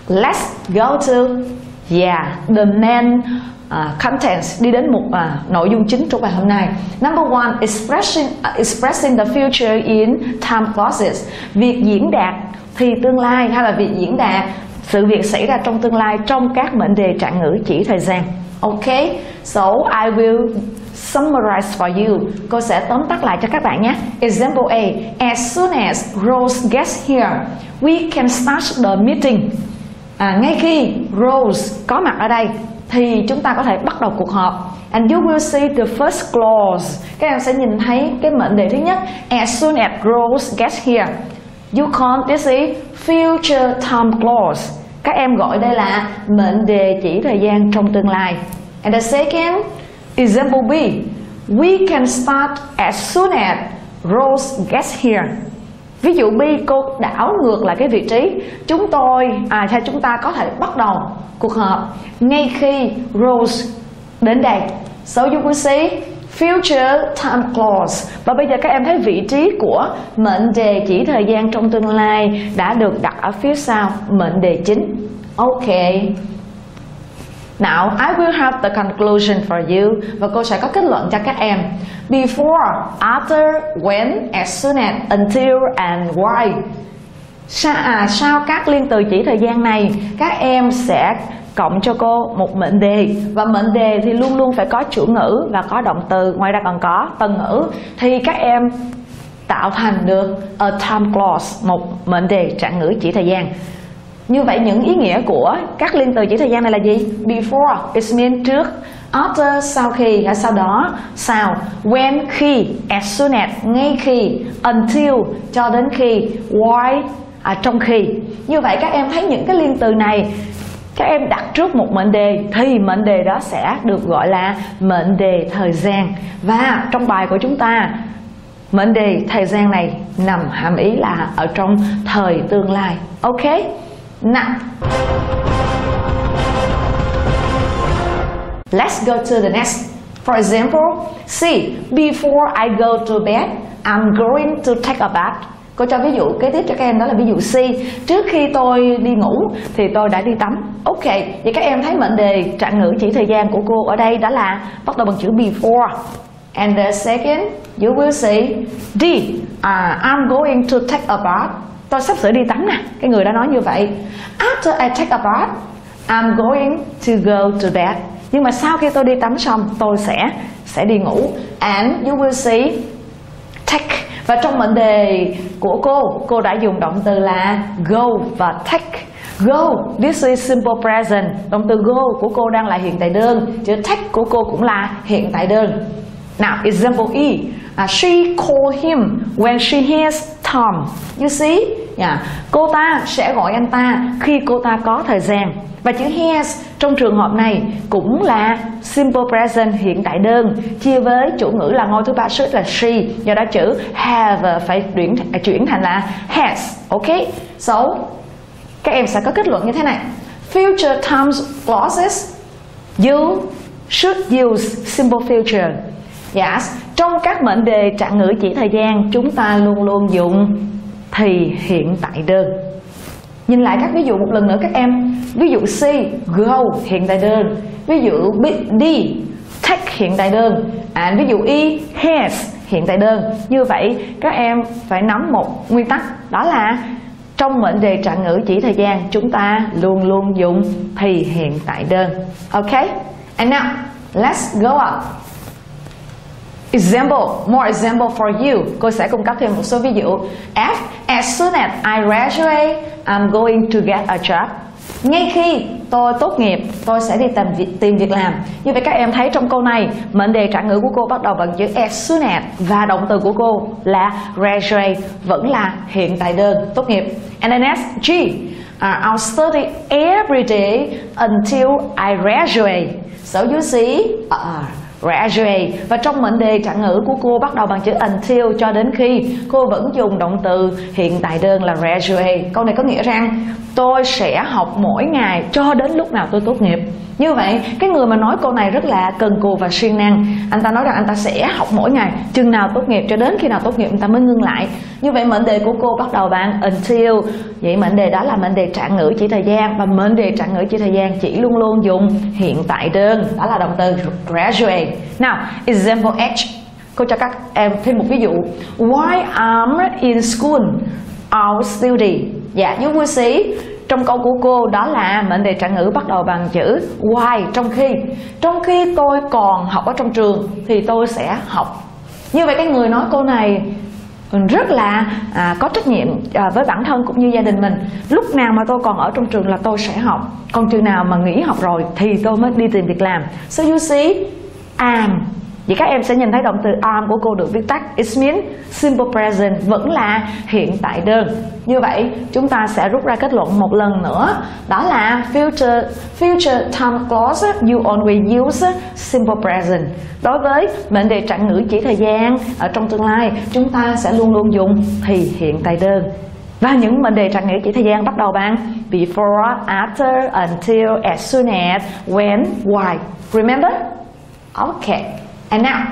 let's go to yeah the main uh, contents, đi đến một uh, nội dung chính trong bài hôm nay. Number one, expressing uh, expressing the future in time clauses. Việc diễn đạt thì tương lai hay là việc diễn đạt sự việc xảy ra trong tương lai trong các mệnh đề trạng ngữ chỉ thời gian. Okay, so I will summarize for you. Cô sẽ tóm tắt lại cho các bạn nhé. Example A. As soon as Rose gets here, we can start the meeting. À, ngay khi Rose có mặt ở đây thì chúng ta có thể bắt đầu cuộc họp. And you will see the first clause. Các em sẽ nhìn thấy cái mệnh đề thứ nhất. As soon as Rose gets here, you call this is future time clause. Các em gọi đây là mệnh đề chỉ thời gian trong tương lai. And the second example B, we can start as soon as Rose gets here. Ví dụ B, cô đảo ngược lại cái vị trí. Chúng tôi, à hay chúng ta có thể bắt đầu cuộc họp ngay khi Rose đến đây. So you will see future time clause. Và bây giờ các em thấy vị trí của mệnh đề chỉ thời gian trong tương lai đã được đặt ở phía sau mệnh đề chính. Okay. Now I will have the conclusion for you. Và cô sẽ có kết luận cho các em. Before, after, when, as soon as, until and why. Sa, à, sau các liên từ chỉ thời gian này, các em sẽ cộng cho cô một mệnh đề. Và mệnh đề thì luôn luôn phải có chủ ngữ và có động từ. Ngoài ra còn có tân ngữ. Thì các em tạo thành được a time clause, một mệnh đề trạng ngữ chỉ thời gian. Như vậy những ý nghĩa của các liên từ chỉ thời gian này là gì? Before, it means trước. After, sau khi, hay sau đó, sau. When, khi. As soon as, ngay khi. Until, cho đến khi. Why, à, trong khi. Như vậy các em thấy những cái liên từ này, các em đặt trước một mệnh đề thì mệnh đề đó sẽ được gọi là mệnh đề thời gian. Và trong bài của chúng ta, mệnh đề thời gian này nằm hàm ý là ở trong thời tương lai. Ok? Now, let's go to the next. For example, C. Before I go to bed, I'm going to take a bath. Cô cho ví dụ kế tiếp cho các em, đó là ví dụ C. Trước khi tôi đi ngủ thì tôi đã đi tắm. Ok, vậy các em thấy mệnh đề trạng ngữ chỉ thời gian của cô ở đây đó là bắt đầu bằng chữ before. And the second, you will see D. Uh, I'm going to take a bath. Tôi sắp sửa đi tắm nè. Cái người đã nói như vậy. After I take a bath, I'm going to go to bed. Nhưng mà sau khi tôi đi tắm xong, tôi sẽ sẽ đi ngủ. And you will see take. Và trong mệnh đề của cô, cô đã dùng động từ là go và take. Go, this is simple present. Động từ go của cô đang là hiện tại đơn. Chữ take của cô cũng là hiện tại đơn. Now, example E. Uh, she called him when she has time. You see? Yeah. Cô ta sẽ gọi anh ta khi cô ta có thời gian. Và chữ has trong trường hợp này cũng là simple present, hiện tại đơn, chia với chủ ngữ là ngôi thứ ba số là she. Do đó chữ have phải chuyển, chuyển thành là has. Ok? So, các em sẽ có kết luận như thế này. Future tense clauses, you should use simple future. Yes, trong các mệnh đề trạng ngữ chỉ thời gian, chúng ta luôn luôn dùng thì hiện tại đơn. Nhìn lại các ví dụ một lần nữa các em. Ví dụ C, go, hiện tại đơn. Ví dụ D, take, hiện tại đơn. À, ví dụ E, has, hiện tại đơn. Như vậy các em phải nắm một nguyên tắc. Đó là trong mệnh đề trạng ngữ chỉ thời gian, chúng ta luôn luôn dùng thì hiện tại đơn. Ok? And now, let's go up. Example, more example for you. Cô sẽ cung cấp thêm một số ví dụ. F. As soon as I graduate, I'm going to get a job. Ngay khi tôi tốt nghiệp, tôi sẽ đi tìm việc, tìm việc làm. Như vậy các em thấy trong câu này, mệnh đề trạng ngữ của cô bắt đầu bằng chữ as soon as và động từ của cô là graduate, vẫn là hiện tại đơn, tốt nghiệp. And then next, G. Uh, I'll study every day until I graduate. So you see, uh, graduate. Và trong mệnh đề trạng ngữ của cô bắt đầu bằng chữ until, cho đến khi. Cô vẫn dùng động từ hiện tại đơn là graduate. Câu này có nghĩa rằng tôi sẽ học mỗi ngày cho đến lúc nào tôi tốt nghiệp. Như vậy cái người mà nói câu này rất là cần cù và siêng năng. Anh ta nói rằng anh ta sẽ học mỗi ngày, chừng nào tốt nghiệp, cho đến khi nào tốt nghiệp anh ta mới ngưng lại. Như vậy mệnh đề của cô bắt đầu bằng until. Vậy mệnh đề đó là mệnh đề trạng ngữ chỉ thời gian, và mệnh đề trạng ngữ chỉ thời gian chỉ luôn luôn dùng hiện tại đơn, đó là động từ graduate. Nào, example H. Cô cho các em thêm một ví dụ. While I'm in school, I'll study. Dạ, you will see. Trong câu của cô đó là mệnh đề trạng ngữ bắt đầu bằng chữ while, trong khi. Trong khi tôi còn học ở trong trường thì tôi sẽ học. Như vậy cái người nói câu này rất là à, có trách nhiệm à, với bản thân cũng như gia đình mình. Lúc nào mà tôi còn ở trong trường là tôi sẽ học, còn chừng nào mà nghỉ học rồi thì tôi mới đi tìm việc làm. So you see, am. Vậy các em sẽ nhìn thấy động từ am của cô được viết tắt. It means simple present, vẫn là hiện tại đơn. Như vậy chúng ta sẽ rút ra kết luận một lần nữa, đó là future future time clause you always use simple present. Đối với mệnh đề trạng ngữ chỉ thời gian ở trong tương lai, chúng ta sẽ luôn luôn dùng thì hiện tại đơn. Và những mệnh đề trạng ngữ chỉ thời gian bắt đầu bằng before, after, until, as soon as, when, why. Remember? Okay. And now,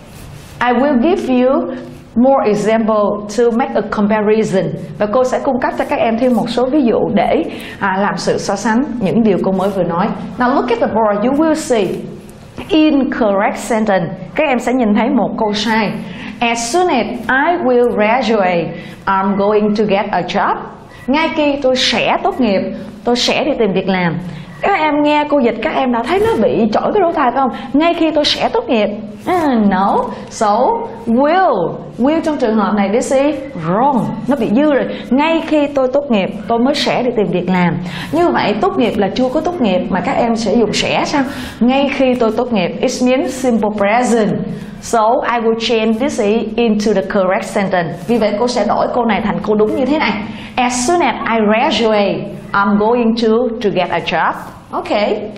I will give you more example to make a comparison. Và cô sẽ cung cấp cho các em thêm một số ví dụ để à, làm sự so sánh những điều cô mới vừa nói. Now look at the board, you will see incorrect sentence. Các em sẽ nhìn thấy một câu sai. As soon as I will graduate, I'm going to get a job. Ngay khi tôi sẽ tốt nghiệp, tôi sẽ đi tìm việc làm. Các em nghe cô dịch các em đã thấy nó bị chổi cái lỗ tai phải không? Ngay khi tôi sẽ tốt nghiệp. Uh, no. So will will trong trường hợp này this is wrong. Nó bị dư rồi. Ngay khi tôi tốt nghiệp tôi mới sẽ đi tìm việc làm. Như vậy tốt nghiệp là chưa có tốt nghiệp mà các em sẽ dùng sẽ sao? Ngay khi tôi tốt nghiệp. It means simple present. So I will change this into the correct sentence. Vì vậy cô sẽ đổi câu này thành câu đúng như thế này. As soon as I graduate, I'm going to to get a job. Okay.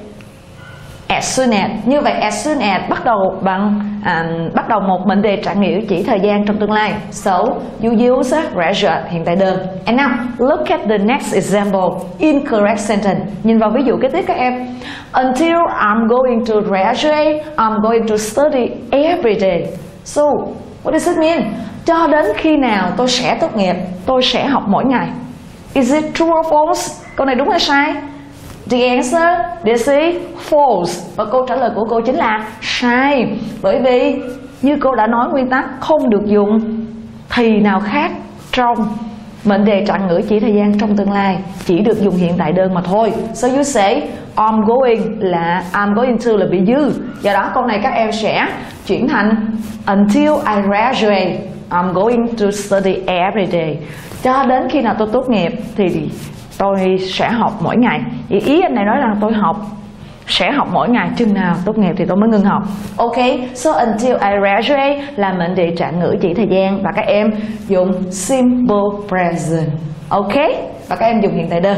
As soon as. Như vậy as soon as bắt đầu bằng à, bắt đầu một mệnh đề trạng ngữ chỉ thời gian trong tương lai. So you use graduate hiện tại đơn. And now look at the next example. Incorrect sentence. Nhìn vào ví dụ kế tiếp các em. Until I'm going to graduate, I'm going to study every day. So what does it mean? Cho đến khi nào tôi sẽ tốt nghiệp, tôi sẽ học mỗi ngày. Is it true or false? Câu này đúng hay sai? The answer this is false. Và câu trả lời của cô chính là sai. Bởi vì như cô đã nói, nguyên tắc không được dùng thì nào khác trong mệnh đề trạng ngữ chỉ thời gian trong tương lai, chỉ được dùng hiện tại đơn mà thôi. So you say I'm going là I'm going to là bị dư. Do đó câu này các em sẽ chuyển thành until I graduate, I'm going to study every day. Cho đến khi nào tôi tốt nghiệp thì tôi sẽ học mỗi ngày. Ý, ý anh này nói rằng tôi học sẽ học mỗi ngày, chừng nào tốt nghiệp thì tôi mới ngưng học. Ok, so until I graduate là mệnh đề trạng ngữ chỉ thời gian và các em dùng simple present. Ok, và các em dùng hiện tại đơn.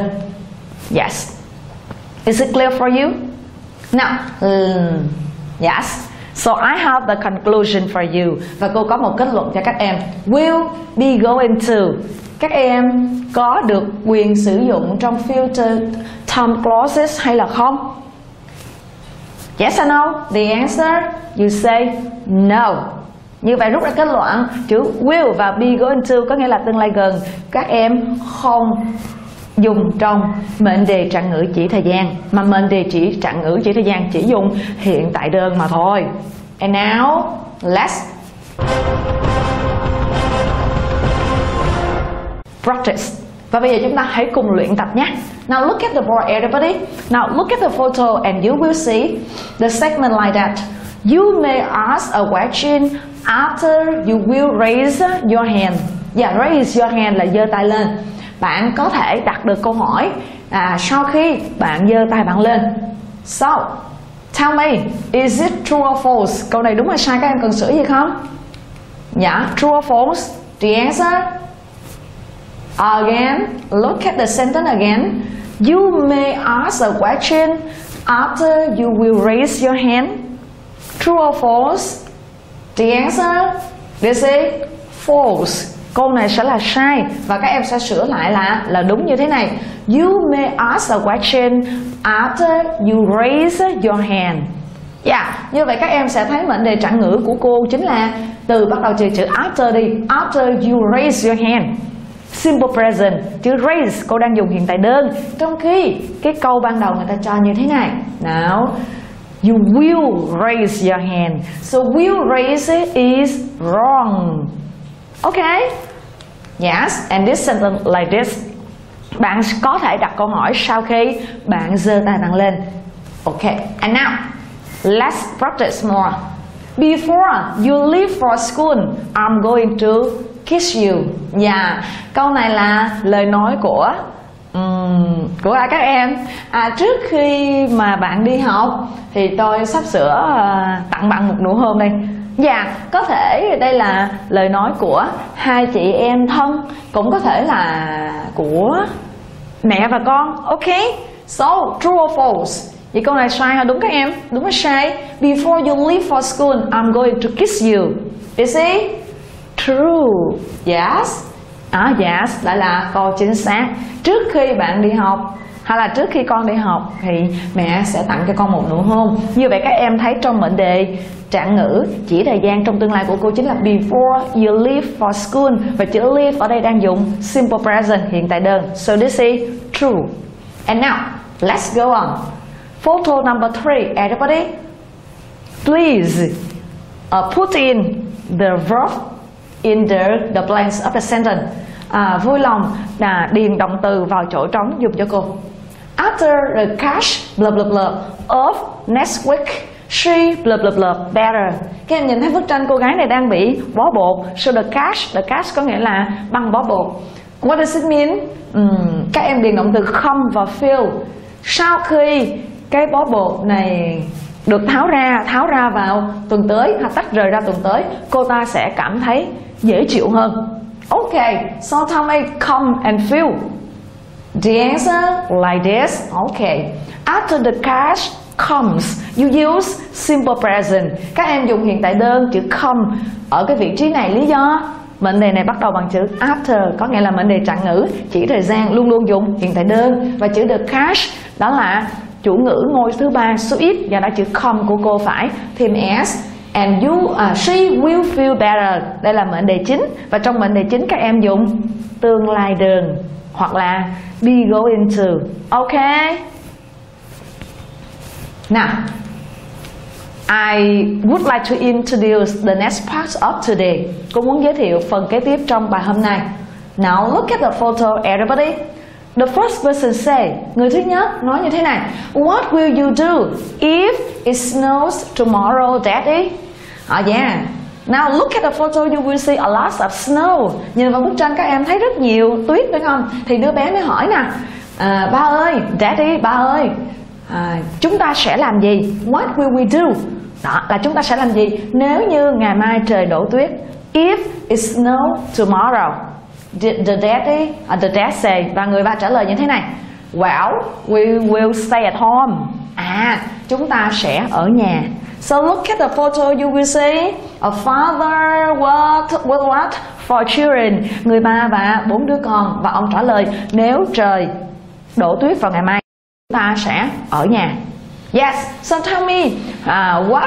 Yes. Is it clear for you? Now, um, yes. So I have the conclusion for you. Và cô có một kết luận cho các em. Will be going to. Các em có được quyền sử dụng trong future time clauses hay là không? Yes or no? The answer, you say no. Như vậy rút ra kết luận chữ will và be going to có nghĩa là tương lai gần. Các em không dùng trong mệnh đề trạng ngữ chỉ thời gian, mà mệnh đề chỉ trạng ngữ chỉ thời gian chỉ dùng hiện tại đơn mà thôi. And now let's practice. Và bây giờ chúng ta hãy cùng luyện tập nhé. Now look at the board everybody. Now look at the photo and you will see the segment like that. You may ask a question after you will raise your hand. Yeah, raise your hand là giơ tay lên. Bạn có thể đặt được câu hỏi à, sau khi bạn giơ tay bạn lên. So, tell me, is it true or false? Câu này đúng hay sai, các em cần sửa gì không? Dạ, yeah, true or false? The answer? Again, look at the sentence again. You may ask a question after you will raise your hand. True or false? The answer? This is false. Câu này sẽ là sai và các em sẽ sửa lại là là đúng như thế này. You may ask a question after you raise your hand. Yeah, như vậy các em sẽ thấy mệnh đề trạng ngữ của cô chính là từ bắt đầu từ chữ after đi. After you raise your hand. Simple present, chữ raise cô đang dùng hiện tại đơn. Trong khi cái câu ban đầu người ta cho như thế này. Now, you will raise your hand. So will raise is wrong. Okay? Yes, and this sentence like this. Bạn có thể đặt câu hỏi sau khi bạn giơ tay bạn lên. Okay, and now let's practice more. Before you leave for school, I'm going to kiss you. Yeah, câu này là lời nói của um, của các em. À, trước khi mà bạn đi học thì tôi sắp sửa uh, tặng bạn một nụ hôn đây. Dạ, có thể đây là lời nói của hai chị em thân, cũng có thể là của mẹ và con. Ok, so true or false? Vậy câu này sai hay đúng các em? Đúng hay sai? Before you leave for school, I'm going to kiss you. Is it true? Yes. À, yes, lại là câu chính xác. Trước khi bạn đi học hay là trước khi con đi học thì mẹ sẽ tặng cho con một nụ hôn. Như vậy các em thấy trong mệnh đề trạng ngữ chỉ thời gian trong tương lai của cô chính là before you leave for school, và chữ leave ở đây đang dùng simple present, hiện tại đơn. So this is true. And now let's go on. Photo number three, everybody, please uh, put in the verb in the the blanks of the sentence. À, vui lòng là điền động từ vào chỗ trống dùng cho cô. After the cash blah blah blah of next week, she blah blah blah better. Các em nhìn thấy bức tranh cô gái này đang bị bó bột. So the cash, the cash có nghĩa là băng bó bột. What does it mean? Uhm, các em điền động từ come và feel. Sau khi cái bó bột này được tháo ra, tháo ra vào tuần tới hoặc tách rời ra tuần tới, cô ta sẽ cảm thấy dễ chịu hơn. Okay, so tell me come and feel. The answer like this. Okay, after the cash comes, you use simple present. Các em dùng hiện tại đơn chữ come ở cái vị trí này. Lý do mệnh đề này bắt đầu bằng chữ after, có nghĩa là mệnh đề trạng ngữ chỉ thời gian luôn luôn dùng hiện tại đơn, và chữ the cash đó là chủ ngữ ngôi thứ ba số ít, và đã chữ come của cô phải thêm s. And you, uh, she will feel better. Đây là mệnh đề chính, và trong mệnh đề chính các em dùng tương lai đơn hoặc là be going to. Okay. Now, I would like to introduce the next part of today. Cô muốn giới thiệu phần kế tiếp trong bài hôm nay. Now look at the photo, everybody. The first person say, người thứ nhất nói như thế này. What will you do if it snows tomorrow, Daddy? Oh yeah. Now look at the photo, you will see a lot of snow. Nhìn vào bức tranh các em thấy rất nhiều tuyết đúng không? Thì đứa bé mới hỏi nè, à, ba ơi, Daddy, ba ơi, à, chúng ta sẽ làm gì? What will we do? Đó là chúng ta sẽ làm gì nếu như ngày mai trời đổ tuyết? If it snow tomorrow, the, the daddy, uh, the dad say, và người ba trả lời như thế này. Well, we will stay at home. À, chúng ta sẽ ở nhà. So look at the photo, you will see a father what, what, what for children. Người ba và bốn đứa con, và ông trả lời nếu trời đổ tuyết vào ngày mai, chúng ta sẽ ở nhà. Yes, so tell me, uh, what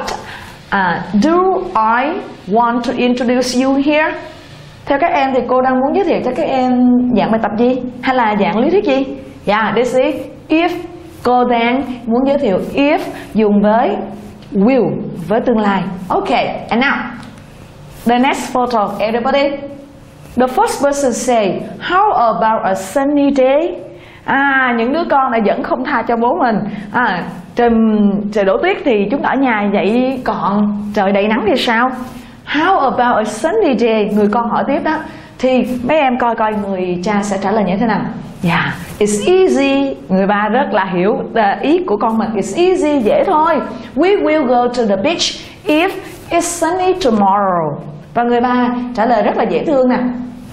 uh, do I want to introduce you here? Theo các em thì cô đang muốn giới thiệu cho các em dạng bài tập gì? Hay là dạng lý thuyết gì? Yeah, this is if. Cô đang muốn giới thiệu if dùng với will, với tương lai. Okay, and now, the next photo, everybody. The first person say, how about a sunny day? À, những đứa con này vẫn không tha cho bố mình. À, trời, trời đổ tuyết thì chúng ta ở nhà, vậy còn trời đầy nắng thì sao? How about a sunny day? Người con hỏi tiếp đó. Thì mấy em coi coi người cha sẽ trả lời như thế nào. Yeah, it's easy. Người ba rất là hiểu ý của con mình. It's easy, dễ thôi. We will go to the beach if it's sunny tomorrow. Và người ba trả lời rất là dễ thương nè.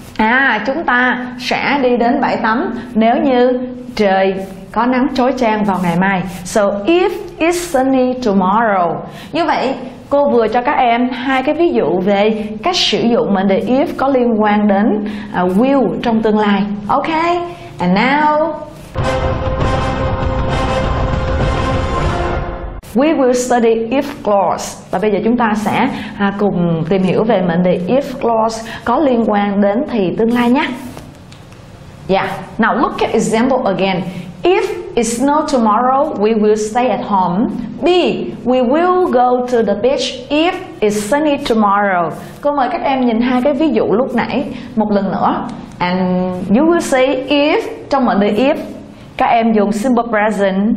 À, chúng ta sẽ đi đến bãi tắm nếu như trời có nắng chói chang vào ngày mai. So if it's sunny tomorrow. Như vậy cô vừa cho các em hai cái ví dụ về cách sử dụng mệnh đề if có liên quan đến uh, will trong tương lai. Ok, and now we will study if clause. Và bây giờ chúng ta sẽ à, cùng tìm hiểu về mệnh đề if clause có liên quan đến thì tương lai nhé. Yeah, now look at example again. If it snows tomorrow, we will stay at home. B. We will go to the beach if it's sunny tomorrow. Cô mời các em nhìn hai cái ví dụ lúc nãy một lần nữa. And you will say if, trong mệnh đề if, các em dùng simple present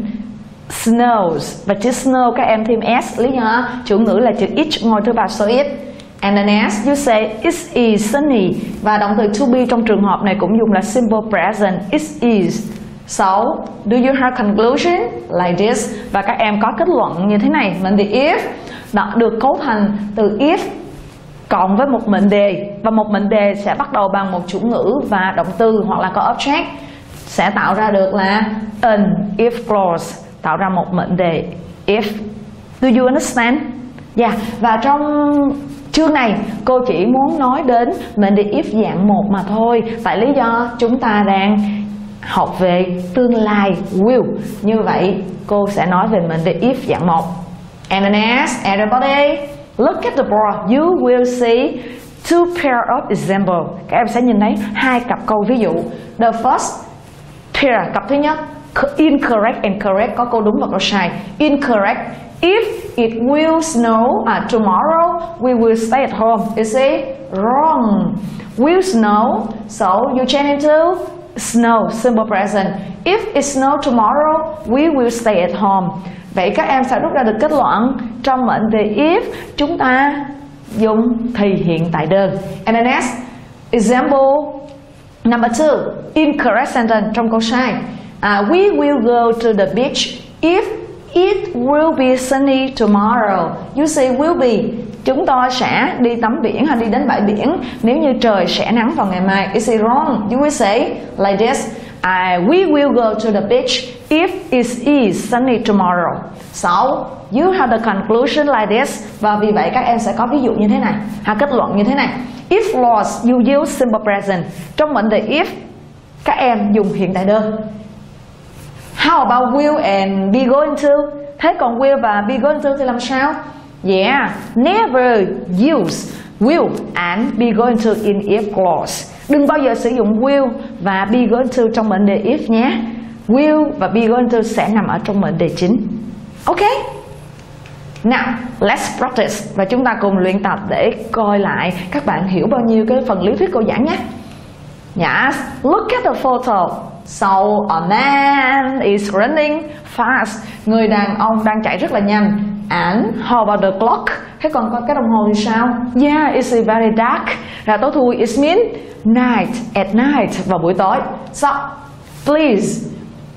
snows, và chữ snow các em thêm s, lý do chủ ngữ là chữ it ngồi thứ ba số it. And then as you say it is sunny, và động từ to be trong trường hợp này cũng dùng là simple present it is. So, do you have conclusion like this? Và các em có kết luận như thế này. Mệnh đề if đã được cấu thành từ if cộng với một mệnh đề, và một mệnh đề sẽ bắt đầu bằng một chủ ngữ và động từ hoặc là có object, sẽ tạo ra được là an if clause, tạo ra một mệnh đề if. Do you understand? Yeah. Và trong chương này cô chỉ muốn nói đến mệnh đề if dạng một mà thôi, tại lý do chúng ta đang học về tương lai will. Như vậy cô sẽ nói về mệnh đề if dạng một. And then as everybody look at the board, you will see two pair of example. Các em sẽ nhìn thấy hai cặp câu ví dụ. The first pair, cặp thứ nhất, incorrect and correct, có câu đúng và câu sai. Incorrect, if it will snow uh, tomorrow, we will stay at home. You see, wrong. Will snow, so you change into snow, simple present. If it snow tomorrow, we will stay at home. Vậy các em sẽ rút ra được kết luận trong mệnh đề if chúng ta dùng thì hiện tại đơn. And the next example number two, incorrect sentence, trong câu sai. Uh, we will go to the beach if it will be sunny tomorrow. You say will be. Chúng tôi sẽ đi tắm biển hay đi đến bãi biển nếu như trời sẽ nắng vào ngày mai. Is it wrong? You will say like this. I, we will go to the beach if it is sunny tomorrow. So, you have the conclusion like this. Và vì vậy các em sẽ có ví dụ như thế này, ha, kết luận như thế này. If clause, you use simple present. Trong mệnh đề if, các em dùng hiện tại đơn. How about will and be going to? Thế còn will và be going to thì làm sao? Yeah, never use will and be going to in if clause. Đừng bao giờ sử dụng will và be going to trong mệnh đề if nhé. Will và be going to sẽ nằm ở trong mệnh đề chính. Ok? Now, let's practice. Và chúng ta cùng luyện tập để coi lại các bạn hiểu bao nhiêu cái phần lý thuyết cô giảng nhé. Yes, look at the photo. So, a man is running fast. Người đàn ông đang chạy rất là nhanh. And how about the clock? Thế còn cái đồng hồ thì sao? Yeah, it's very dark. Là tối thui, it means night, at night, vào buổi tối. So, please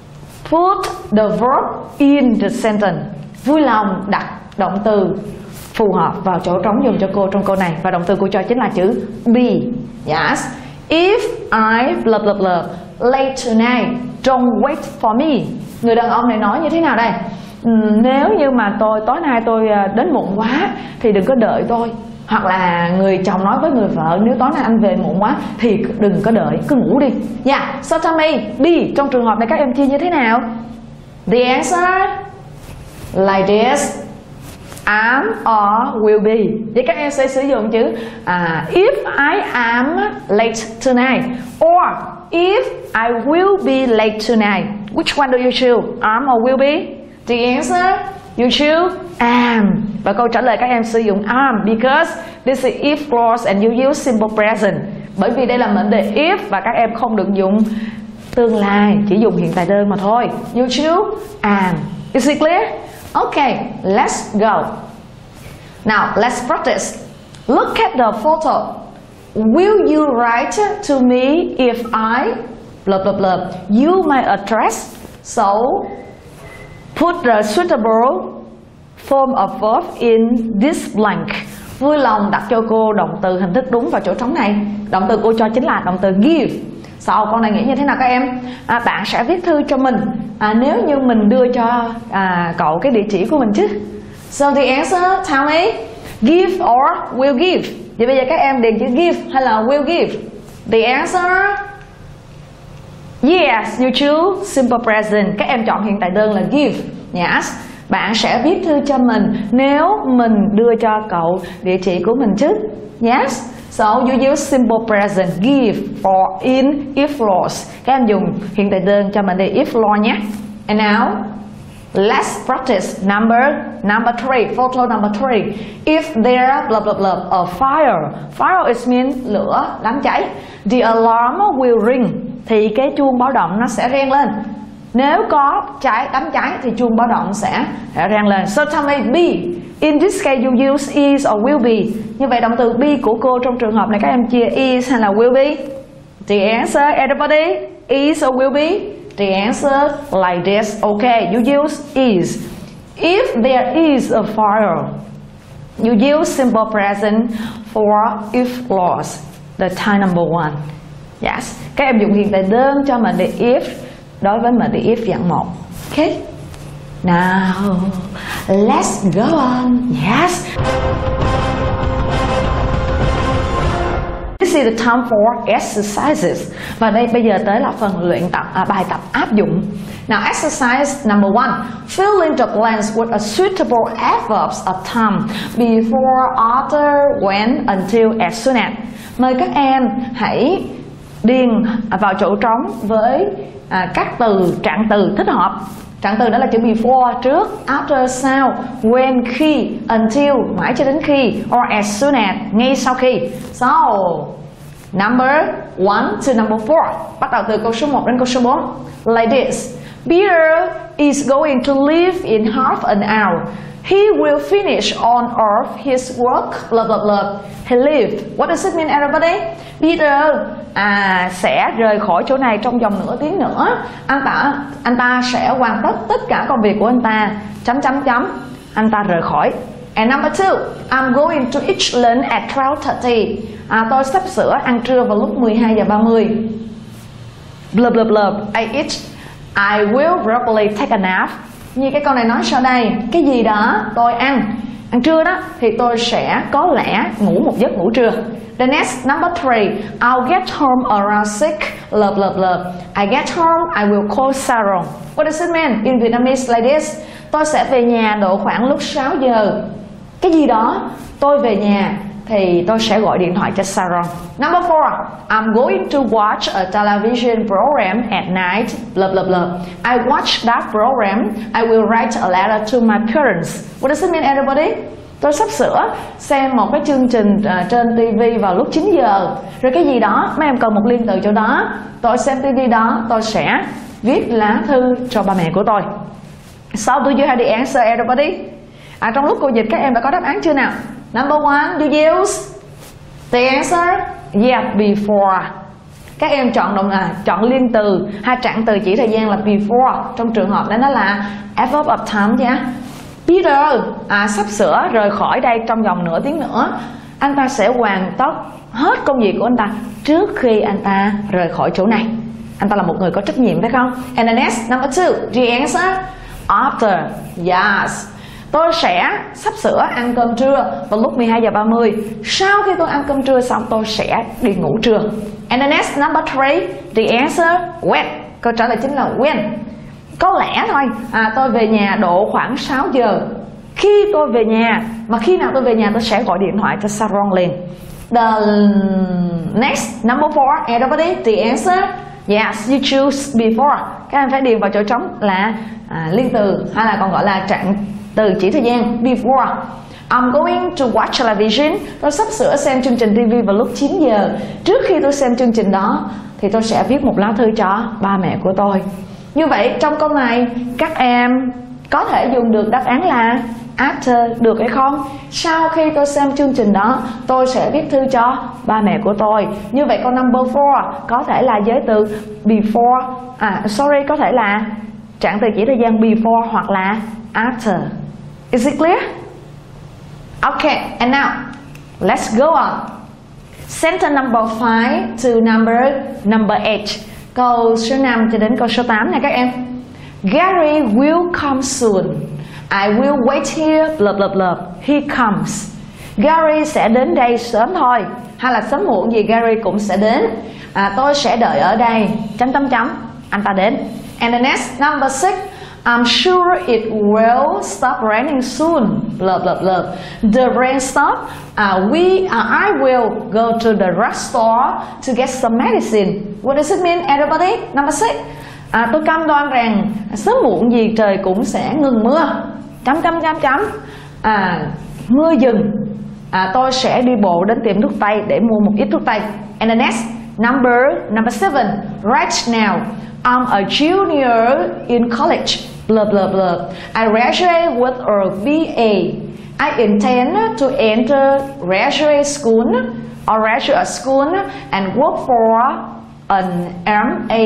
put the verb in the sentence. Vui lòng đặt động từ phù hợp vào chỗ trống dùng cho cô trong câu này. Và động từ cô cho chính là chữ be. Yes. If I blah blah blah late tonight, don't wait for me. Người đàn ông này nói như thế nào đây? Nếu như mà tôi tối nay tôi đến muộn quá thì đừng có đợi tôi. Hoặc là người chồng nói với người vợ, nếu tối nay anh về muộn quá thì đừng có đợi, cứ ngủ đi. Yeah, so tell me, be trong trường hợp này các em chia như thế nào? The answer like this. Am or will be. Vậy các em sẽ sử dụng chữ à, if I am late tonight, or if I will be late tonight. Which one do you choose? Am or will be? The answer you choose am. Và câu trả lời các em sử dụng am because this is if clause and you use simple present. Bởi vì đây là mệnh đề if và các em không được dùng tương lai, chỉ dùng hiện tại đơn mà thôi. You choose am. Is it clear? Okay, let's go. Now, let's practice. Look at the photo. Will you write to me if I blah blah blah you my address? So, put the suitable form of verb in this blank. Vui lòng đặt cho cô động từ hình thức đúng vào chỗ trống này. Động từ cô cho chính là động từ give. Sau con này nghĩ như thế nào các em? À, bạn sẽ viết thư cho mình à, nếu như mình đưa cho à, cậu cái địa chỉ của mình chứ. So the answer, tell me. Give or will give. Vậy bây giờ các em điền chữ give hay là will give? The answer yes, you choose simple present. Các em chọn hiện tại đơn là give. Yes. Bạn sẽ viết thư cho mình nếu mình đưa cho cậu địa chỉ của mình chứ. Yes. So you use simple present give or in if clause. Các em dùng hiện tại đơn cho mình đây if clause nhé. And now let's practice number number three. Photo number three. If there blah blah blah a fire. Fire is mean lửa, đám cháy. The alarm will ring. Thì cái chuông báo động nó sẽ reng lên. Nếu có cháy đám cháy thì chuông báo động sẽ reng lên. So tell me be. In this case you use is or will be. Như vậy động từ be của cô trong trường hợp này các em chia is hay là will be? The answer everybody is or will be? The answer like this. Okay, you use is. If there is a fire, you use simple present for if clause. The time number one. Yes. Các em dùng hiện tại đơn cho mình để if. Đối với mình thì if dạng một. Okay. Now let's go on. Yes. This is the time for exercises. Và đây bây giờ tới là phần luyện tập à, bài tập áp dụng. Now exercise number one. Fill in the blanks with a suitable adverbs of time before, after, when, until, as soon as. Mời các em hãy điền vào chỗ trống với à, các từ trạng từ thích hợp. Trạng từ đó là chữ before trước, after sau, when khi, until mãi cho đến khi, or as soon as ngay sau khi. So number one to number four. Bắt đầu từ câu số một đến câu số bốn. Like this. Peter is going to leave in half an hour. He will finish on earth his work blah blah blah. He lived. What does it mean everybody? Peter à, sẽ rời khỏi chỗ này trong vòng nửa tiếng nữa. Anh ta anh ta sẽ hoàn tất tất cả công việc của anh ta. Chấm chấm chấm. Anh ta rời khỏi. And number two, I'm going to eat lunch at twelve thirty. À, tôi sắp sửa ăn trưa vào lúc mười hai giờ ba mươi. Blah blah blah. I eat. I will probably take a nap. Như cái câu này nói sau đây, cái gì đó tôi ăn ăn trưa đó thì tôi sẽ có lẽ ngủ một giấc ngủ trưa. The next number three, I'll get home around six blah blah blah. I get home, I will call Sarah. What does it mean in Vietnamese like this? Tôi sẽ về nhà độ khoảng lúc sáu giờ. Cái gì đó tôi về nhà thì tôi sẽ gọi điện thoại cho Sarah. Number four, I'm going to watch a television program at night, blah blah blah. I watch that program. I will write a letter to my parents. What does it mean, everybody? Tôi sắp sửa xem một cái chương trình uh, trên ti vi vào lúc chín giờ. Rồi cái gì đó, mấy em cần một liên từ chỗ đó. Tôi xem ti vi đó, tôi sẽ viết lá thư cho ba mẹ của tôi. So do you have the answer, everybody? À, trong lúc cô dịch các em đã có đáp án chưa nào? Number one, you use the answer. Yeah, before. Các em chọn động à, chọn liên từ hay trạng từ chỉ thời gian là before. Trong trường hợp đó nó là adverb of time nhé. Peter à, sắp sửa rời khỏi đây trong vòng nửa tiếng nữa. Anh ta sẽ hoàn tất hết công việc của anh ta trước khi anh ta rời khỏi chỗ này. Anh ta là một người có trách nhiệm phải không? And the next, number two, the answer after. Yes. Tôi sẽ sắp sửa ăn cơm trưa vào lúc mười hai giờ ba mươi. Sau khi tôi ăn cơm trưa xong tôi sẽ đi ngủ trưa. And the next number three, the answer when. Câu trả lời chính là when. Có lẽ thôi à, tôi về nhà độ khoảng sáu giờ. Khi tôi về nhà, mà khi nào tôi về nhà tôi sẽ gọi điện thoại cho Sarah liền. The next number four, everybody, the answer yes, you choose before. Các em phải điền vào chỗ trống là à, liên từ hay là còn gọi là trạng từ chỉ thời gian before. I'm going to watch television. Tôi sắp sửa xem chương trình ti vi vào lúc chín giờ. Trước khi tôi xem chương trình đó thì tôi sẽ viết một lá thư cho ba mẹ của tôi. Như vậy trong câu này các em có thể dùng được đáp án là after được hay không? Sau khi tôi xem chương trình đó tôi sẽ viết thư cho ba mẹ của tôi. Như vậy câu number four có thể là với từ before. À sorry, có thể là trạng từ chỉ thời gian before hoặc là after. Is it clear? Okay, and now let's go on. Sentence number five to number number eight. Câu số năm cho đến câu số tám nha các em. Gary will come soon. I will wait here blah blah blah. He comes. Gary sẽ đến đây sớm thôi, hay là sớm muộn gì Gary cũng sẽ đến. à, Tôi sẽ đợi ở đây chấm chấm chấm anh ta đến. And the next, number six, I'm sure it will stop raining soon. Blah blah blah. The rain stop. Uh, we, uh, I will go to the drugstore to get some medicine. What does it mean, everybody? Number six. À, tôi cam đoan rằng sớm muộn gì trời cũng sẽ ngừng mưa. Chấm chấm chấm chấm. À, mưa dừng. À, tôi sẽ đi bộ đến tiệm thuốc tây để mua một ít thuốc tây. And the next, number number seven. Right now, I'm a junior in college. Blah blah blah. I graduate with a B A. I intend to enter graduate school or graduate school and work for an M A.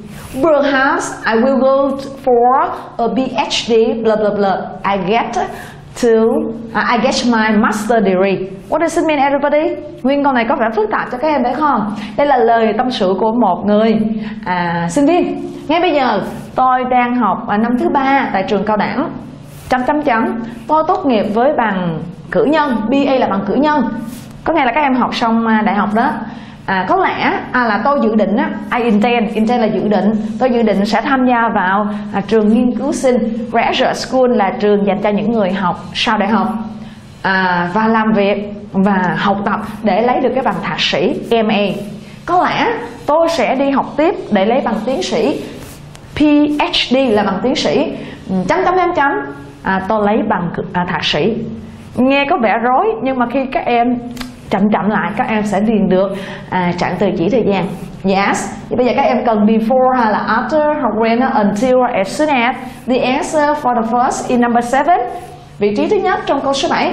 Perhaps I will go for a P H D. Blah blah blah. I get to uh, I get my master degree. What does it mean, everybody? Nguyên câu này có vẻ phức tạp cho các em phải không? Đây là lời tâm sự của một người à, sinh viên. Ngay bây giờ tôi đang học à, năm thứ ba tại trường cao đẳng. Chấm chấm chấm. Tôi tốt nghiệp với bằng cử nhân. B A là bằng cử nhân. Có nghĩa là các em học xong đại học đó. À, có lẽ à, là tôi dự định á, I intend, intend là dự định, tôi dự định sẽ tham gia vào à, trường nghiên cứu sinh. Graduate School là trường dành cho những người học sau đại học à, và làm việc và học tập để lấy được cái bằng thạc sĩ M A. Có lẽ tôi sẽ đi học tiếp để lấy bằng tiến sĩ. P H D là bằng tiến sĩ. Chấm chấm chấm chấm. À, tôi lấy bằng à, thạc sĩ. Nghe có vẻ rối nhưng mà khi các em chậm chậm lại các em sẽ điền được à, trạng từ chỉ thời gian. Yes. Thì bây giờ các em cần before hay là after hoặc when, until, as soon as. The answer for the first in number seven. Vị trí thứ nhất trong câu số bảy.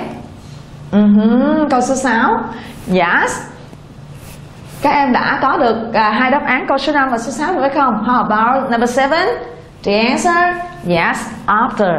uh-huh. Câu số sáu. Yes. Các em đã có được à, hai đáp án câu số năm và số sáu rồi phải không? How about number seven? The answer, yes, after.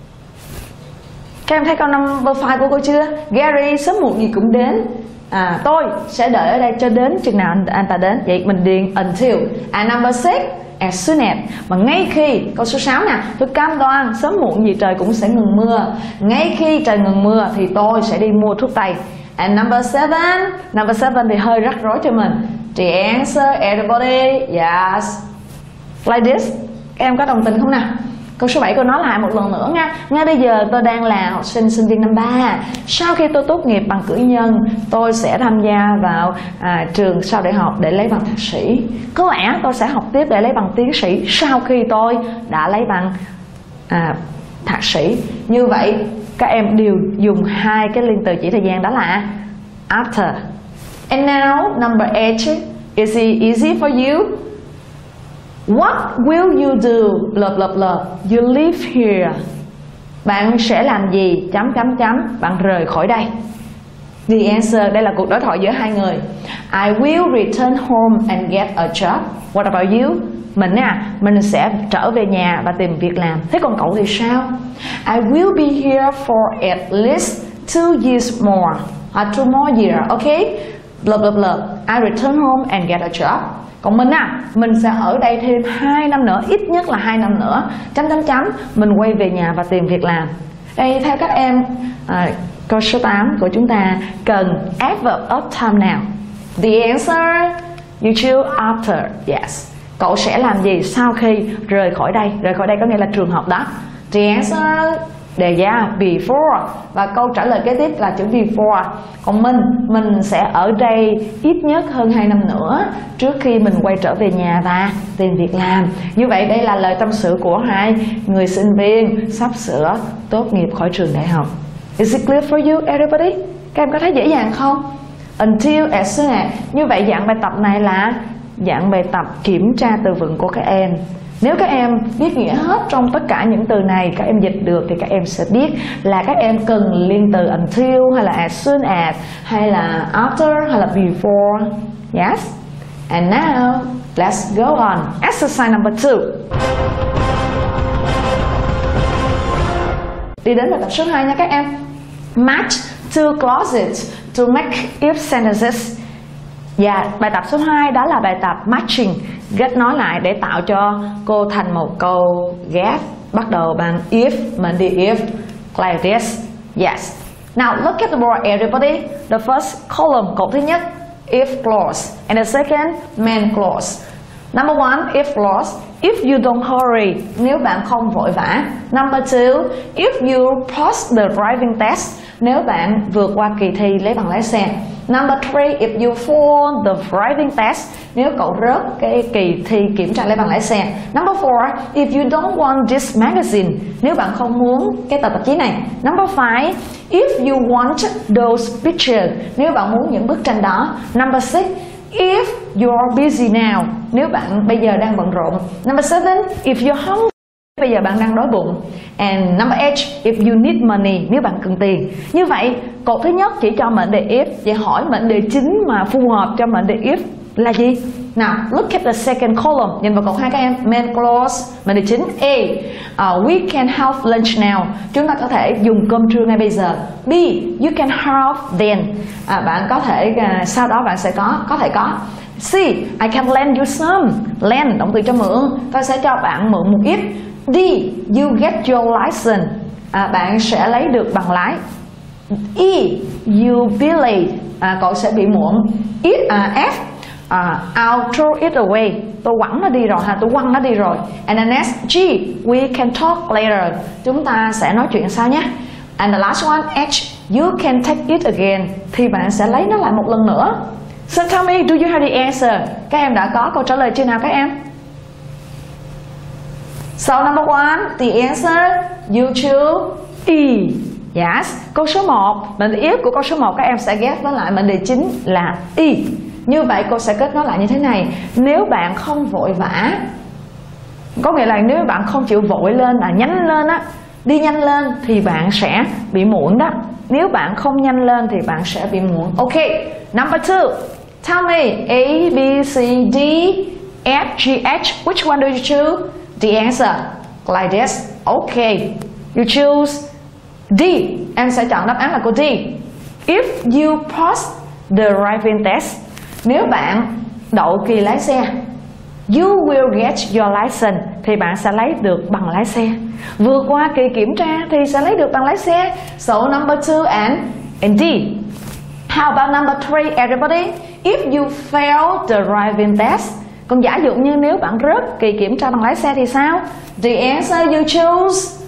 Các em thấy câu number five của cô chưa? Gary sớm muộn gì cũng đến. À, tôi sẽ đợi ở đây cho đến chừng nào anh, anh ta đến. Vậy mình điền until. And number six, as soon as. Mà ngay khi, câu số sáu nè, tôi cam đoan sớm muộn gì trời cũng sẽ ngừng mưa. Ngay khi trời ngừng mưa thì tôi sẽ đi mua thuốc tây. And number seven, number seven thì hơi rắc rối cho mình. The answer, everybody, yes. Like this. Các em có đồng tình không nào? Câu số bảy cô nói lại một lần nữa nha. Ngay bây giờ tôi đang là học sinh sinh viên năm ba. Sau khi tôi tốt nghiệp bằng cử nhân, tôi sẽ tham gia vào à, trường sau đại học để lấy bằng thạc sĩ. Có lẽ tôi sẽ học tiếp để lấy bằng tiến sĩ sau khi tôi đã lấy bằng à, thạc sĩ. Như vậy các em đều dùng hai cái liên từ chỉ thời gian đó là after. And now number eight. Is it easy for you? What will you do? Blah blah blah. You leave here. Bạn sẽ làm gì? Chấm chấm chấm. Bạn rời khỏi đây. The answer. Đây là cuộc đối thoại giữa hai người. I will return home and get a job. What about you? Mình à, mình sẽ trở về nhà và tìm việc làm. Thế còn cậu thì sao? I will be here for at least two years more. Or two more years, okay? Blah blah blah. I return home and get a job. Còn mình à, mình sẽ ở đây thêm hai năm nữa, ít nhất là hai năm nữa. Chấm chấm chấm. Mình quay về nhà và tìm việc làm. Đây theo các em, à, câu số tám của chúng ta cần adverb of time nào. The answer, you choose after. Yes. Cậu sẽ làm gì sau khi rời khỏi đây? Rời khỏi đây có nghĩa là trường học đó. The answer, đề ra before. Và câu trả lời kế tiếp là chữ before. Còn mình, mình sẽ ở đây ít nhất hơn hai năm nữa trước khi mình quay trở về nhà và tìm việc làm. Như vậy đây là lời tâm sự của hai người sinh viên sắp sửa tốt nghiệp khỏi trường đại học. Is it clear for you, everybody? Các em có thấy dễ dàng không? Until, as soon as. Như vậy dạng bài tập này là dạng bài tập kiểm tra từ vựng của các em. Nếu các em biết nghĩa hết trong tất cả những từ này, các em dịch được thì các em sẽ biết là các em cần liên từ until hay là as soon as hay là after hay là before. Yes. And now let's go on. Exercise number two. Đi đến bài tập số hai nha các em. Match two clauses to make if sentences. Và yeah, bài tập số hai đó là bài tập matching, ghép nối lại để tạo cho cô thành một câu ghép bắt đầu bằng if, mình đi if like this. Yes. Now look at the board, everybody. The first column, cột thứ nhất, if clause, and the second, main clause. Number one, if clause, if you don't hurry, nếu bạn không vội vã. Number two, if you pass the driving test, nếu bạn vượt qua kỳ thi lấy bằng lái xe. Number three, if you fail the driving test, nếu cậu rớt cái kỳ thi kiểm tra lấy bằng lái xe. Number four, if you don't want this magazine, nếu bạn không muốn cái tờ tạp chí này. Number five, if you want those pictures, nếu bạn muốn những bức tranh đó. Number six, if you're busy now, nếu bạn bây giờ đang bận rộn. Number seven, if you're hungry, bây giờ bạn đang đói bụng. And number eight, if you need money, nếu bạn cần tiền. Như vậy, cột thứ nhất chỉ cho mệnh đề if. Vậy hỏi mệnh đề chính mà phù hợp cho mệnh đề if là gì? Nào, look at the second column. Nhìn vào cột hai các em. Main clause, mệnh đề chính. A, uh, we can have lunch now. Chúng ta có thể dùng cơm trưa ngay bây giờ. B, you can have then. À, bạn có thể, uh, sau đó bạn sẽ có, có thể có. C, I can lend you some. Lend, động từ cho mượn. Tôi sẽ cho bạn mượn một ít. D, you get your license. À, bạn sẽ lấy được bằng lái. E, you be late. À, cậu sẽ bị muộn. It, à, F, à, I'll throw it away. Tôi quẳng nó đi rồi ha, tôi quăng nó đi rồi. And then next, G, we can talk later. Chúng ta sẽ nói chuyện sau nhé. And the last one, H, you can take it again. Thì bạn sẽ lấy nó lại một lần nữa. So tell me, do you have the answer? Các em đã có câu trả lời chưa nào các em? So number one, the answer, you choose E. Yes. Câu số một, mệnh đề if của câu số một các em sẽ ghép với lại mệnh đề chính là E. Như vậy cô sẽ kết nối lại như thế này. Nếu bạn không vội vã, có nghĩa là nếu bạn không chịu vội lên, là nhanh lên á, đi nhanh lên thì bạn sẽ bị muộn đó. Nếu bạn không nhanh lên thì bạn sẽ bị muộn. Ok. Number two, tell me A, B, C, D, F, G, H. Which one do you choose? The answer like this. Okay, you choose D. Em sẽ chọn đáp án là cô D. If you pass the driving test, nếu bạn đậu kỳ lái xe, you will get your license, thì bạn sẽ lấy được bằng lái xe. Vượt qua kỳ kiểm tra thì sẽ lấy được bằng lái xe. So number two and, and D. How about number three, everybody? If you fail the driving test, còn giả dụ như nếu bạn rớt kỳ kiểm tra bằng lái xe thì sao? The answer you choose,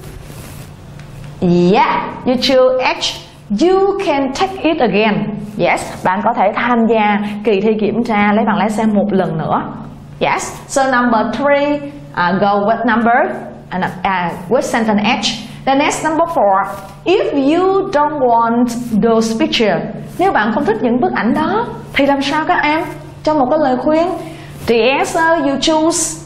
yeah, you choose H. You can take it again. Yes, bạn có thể tham gia kỳ thi kiểm tra lấy bằng lái xe một lần nữa. Yes, so number three, uh, go with number and uh, with sentence H. The next number four, if you don't want those pictures, nếu bạn không thích những bức ảnh đó thì làm sao các em? Cho một cái lời khuyên. The answer you choose.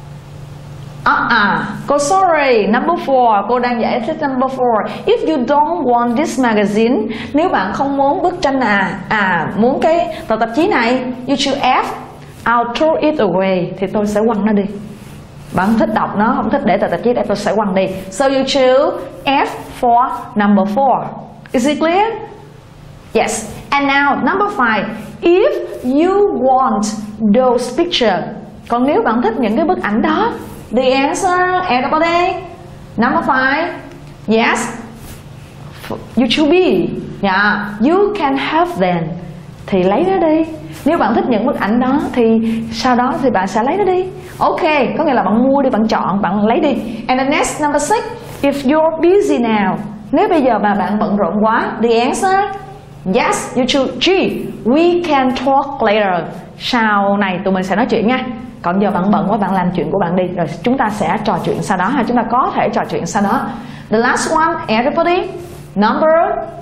Uh-uh. Cô sorry, number four. Cô đang giải thích number four. If you don't want this magazine, nếu bạn không muốn bức tranh à, à muốn cái tờ tạp chí này, you choose F. I'll throw it away. Thì tôi sẽ quăng nó đi. Bạn không thích đọc nó, không thích để tờ tạp chí để tôi sẽ quăng đi. So you choose F for number four. Is it clear? Yes. And now number five. If you want those pictures, còn nếu bạn thích những cái bức ảnh đó, the answer, everybody, number five, yes, you should be, yeah, you can have them, thì lấy nó đi. Nếu bạn thích những bức ảnh đó thì sau đó thì bạn sẽ lấy nó đi. Ok, có nghĩa là bạn mua đi, bạn chọn, bạn lấy đi. And the next, number six, if you're busy now, nếu bây giờ mà bạn bận rộn quá, the answer, yes, you choose G. We can talk later. Sau này tụi mình sẽ nói chuyện nha. Còn giờ bạn bận quá, bạn làm chuyện của bạn đi. Rồi chúng ta sẽ trò chuyện sau đó ha. Chúng ta có thể trò chuyện sau đó. The last one, everybody. Number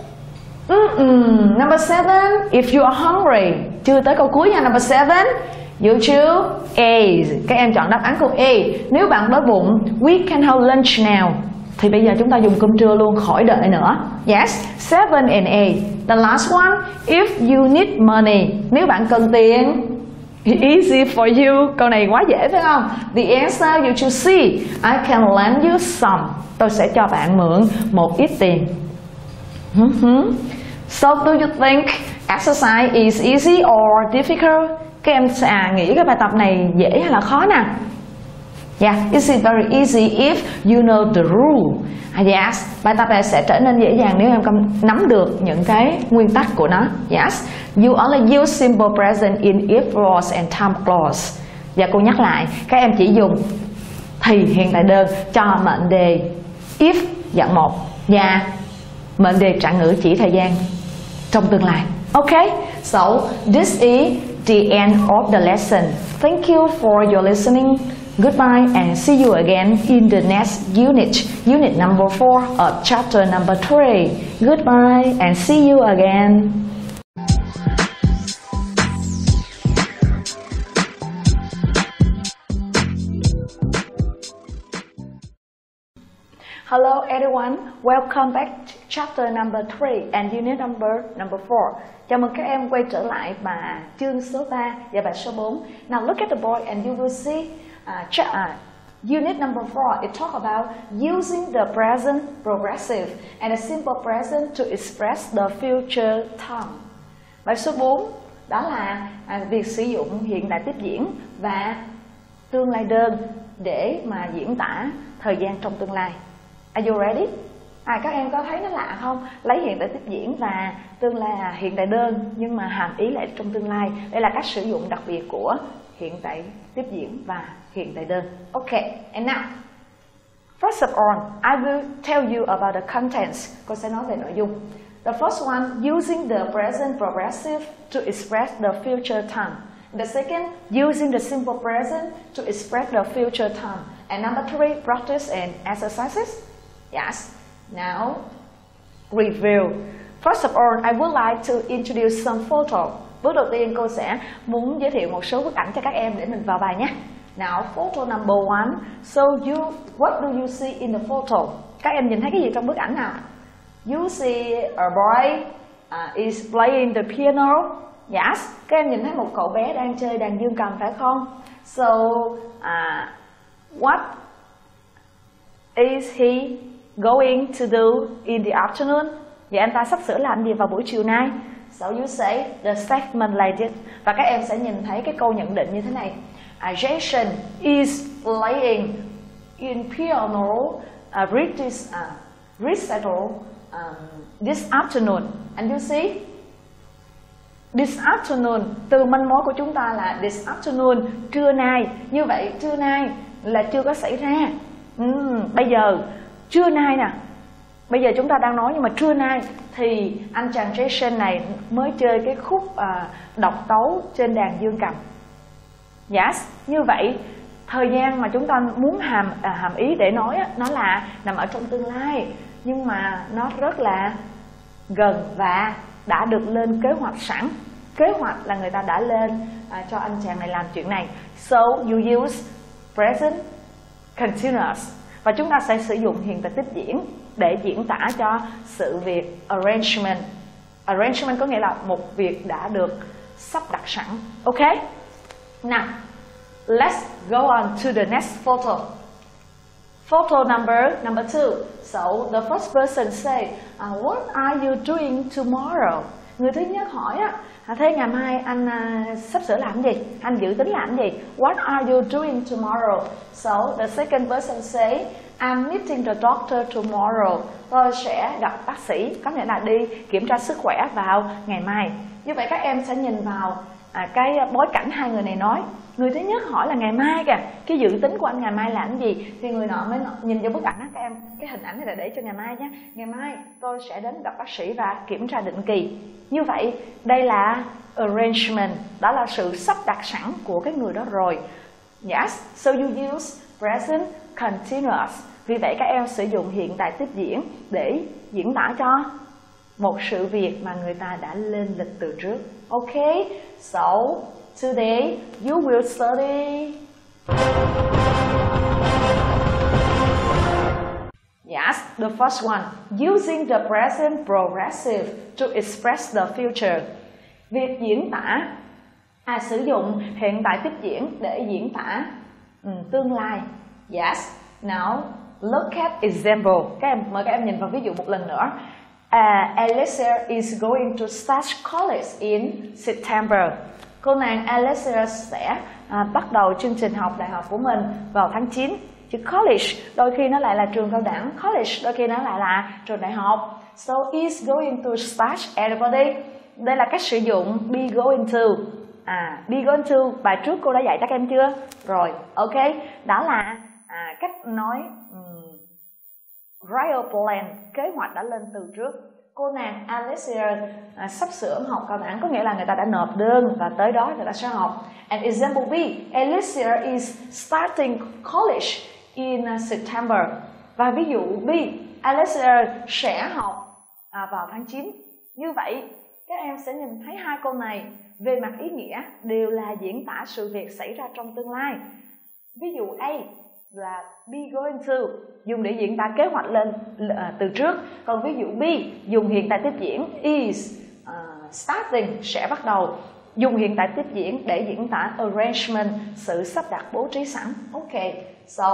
mm-mm, Number seven. If you are hungry. Chưa tới câu cuối nha. Number seven. You choose A. Các em chọn đáp án câu A. Nếu bạn đói bụng, we can have lunch now. Thì bây giờ chúng ta dùng cơm trưa luôn, khỏi đợi nữa. Yes, seven and eight. The last one, if you need money. Nếu bạn cần tiền. Easy for you. Câu này quá dễ phải không? The answer you choose C. I can lend you some. Tôi sẽ cho bạn mượn một ít tiền. So do you think exercise is easy or difficult? Các em à, nghĩ cái bài tập này dễ hay là khó nè? Yeah, it's very easy if you know the rule. Yes, bài tập này sẽ trở nên dễ dàng nếu em nắm được những cái nguyên tắc của nó. Yes, you only use simple present in if clause and time clause. Và cô nhắc lại, các em chỉ dùng thì hiện tại đơn cho mệnh đề if dạng một và mệnh đề trạng ngữ chỉ thời gian trong tương lai. Okay, so this is the end of the lesson. Thank you for your listening. Goodbye and see you again in the next unit, unit number four of chapter number three. Goodbye and see you again. Hello everyone, welcome back to chapter number three and unit number number four. Chào mừng các em quay trở lại bài chương số ba và bài số bốn. Now look at the board and you will see uh, uh, unit number four. It talk about using the present progressive and a simple present to express the future time. Bài số bốn đó là uh, việc sử dụng hiện tại tiếp diễn và tương lai đơn để mà diễn tả thời gian trong tương lai. Are you ready? À, các em có thấy nó lạ không? Lấy hiện tại tiếp diễn và tương lai là hiện tại đơn nhưng mà hàm ý lại trong tương lai. Đây là cách sử dụng đặc biệt của hiện tại tiếp diễn và hiện tại đơn. Okay, and now, first of all, I will tell you about the contents. Cô sẽ nói về nội dung. The first one, using the present progressive to express the future time. The second, using the simple present to express the future time. And number three, practice and exercises. Yes. Now, review. First of all, I would like to introduce some photo. Bước đầu tiên cô sẽ muốn giới thiệu một số bức ảnh cho các em để mình vào bài nhé. Now, photo number one. So you, what do you see in the photo? Các em nhìn thấy cái gì trong bức ảnh nào? You see a boy uh, is playing the piano. Yes. Các em nhìn thấy một cậu bé đang chơi đàn dương cầm phải không? So, uh, what is he going to do in the afternoon? Vậy anh ta sắp sửa làm gì vào buổi chiều nay? So you say the statement like this. Và các em sẽ nhìn thấy cái câu nhận định như thế này. Jason is playing in piano uh, British uh, recital um, this afternoon. And you see, this afternoon, từ manh mối của chúng ta là this afternoon, trưa nay. Như vậy trưa nay là chưa có xảy ra. uhm, Bây giờ trưa nay nè, bây giờ chúng ta đang nói nhưng mà trưa nay thì anh chàng Jason này mới chơi cái khúc uh, độc tấu trên đàn dương cầm. Yes, như vậy thời gian mà chúng ta muốn hàm à, hàm ý để nói á, nó là nằm ở trong tương lai, nhưng mà nó rất là gần và đã được lên kế hoạch sẵn. Kế hoạch là người ta đã lên à, cho anh chàng này làm chuyện này. So you use present continuous. Và chúng ta sẽ sử dụng hiện tại tiếp diễn để diễn tả cho sự việc arrangement. Arrangement có nghĩa là một việc đã được sắp đặt sẵn. Ok? Now, let's go on to the next photo. Photo number number two. So the first person say, uh, what are you doing tomorrow? Người thứ nhất hỏi á, thế ngày mai anh uh, sắp sửa làm gì? Anh dự tính làm gì? What are you doing tomorrow? So the second person say, I'm meeting the doctor tomorrow. Tôi sẽ gặp bác sĩ, có nghĩa là đi kiểm tra sức khỏe vào ngày mai. Như vậy các em sẽ nhìn vào à, cái bối cảnh hai người này nói. Người thứ nhất hỏi là ngày mai kìa, cái dự tính của anh ngày mai làm gì? Thì người nọ mới nhìn vào bức ảnh đó các em, cái hình ảnh này là để cho ngày mai nhé. Ngày mai tôi sẽ đến gặp bác sĩ và kiểm tra định kỳ. Như vậy đây là arrangement, đó là sự sắp đặt sẵn của cái người đó rồi. Yes, so you use present continuous. Vì vậy các em sử dụng hiện tại tiếp diễn để diễn tả cho một sự việc mà người ta đã lên lịch từ trước. Ok, so today you will study. Yes, the first one, using the present progressive to express the future. Việc diễn tả, à, sử dụng hiện tại tiếp diễn để diễn tả um, tương lai. Yes, now look at example. Các em mời các em nhìn vào ví dụ một lần nữa. Uh, Alicia is going to start college in September. Cô nàng Alicia sẽ à, bắt đầu chương trình học đại học của mình vào tháng chín. Chữ college đôi khi nó lại là trường cao đẳng, college đôi khi nó lại là trường đại học. So is going to start, everybody. Đây là cách sử dụng be going to. À, be going to, bài trước cô đã dạy các em chưa? Rồi, ok. Đó là à, cách nói um, write a plan, kế hoạch đã lên từ trước. Cô nàng Alicia à, sắp sửa học cao đẳng, có nghĩa là người ta đã nộp đơn và tới đó người ta sẽ học. And example B, Alicia is starting college in uh, September. Và ví dụ B, Alicia sẽ học à, vào tháng chín. Như vậy, các em sẽ nhìn thấy hai câu này về mặt ý nghĩa đều là diễn tả sự việc xảy ra trong tương lai. Ví dụ A là be going to, dùng để diễn tả kế hoạch lên uh, từ trước. Còn ví dụ B dùng hiện tại tiếp diễn, is uh, starting, sẽ bắt đầu. Dùng hiện tại tiếp diễn để diễn tả arrangement, sự sắp đặt bố trí sẵn. Ok, so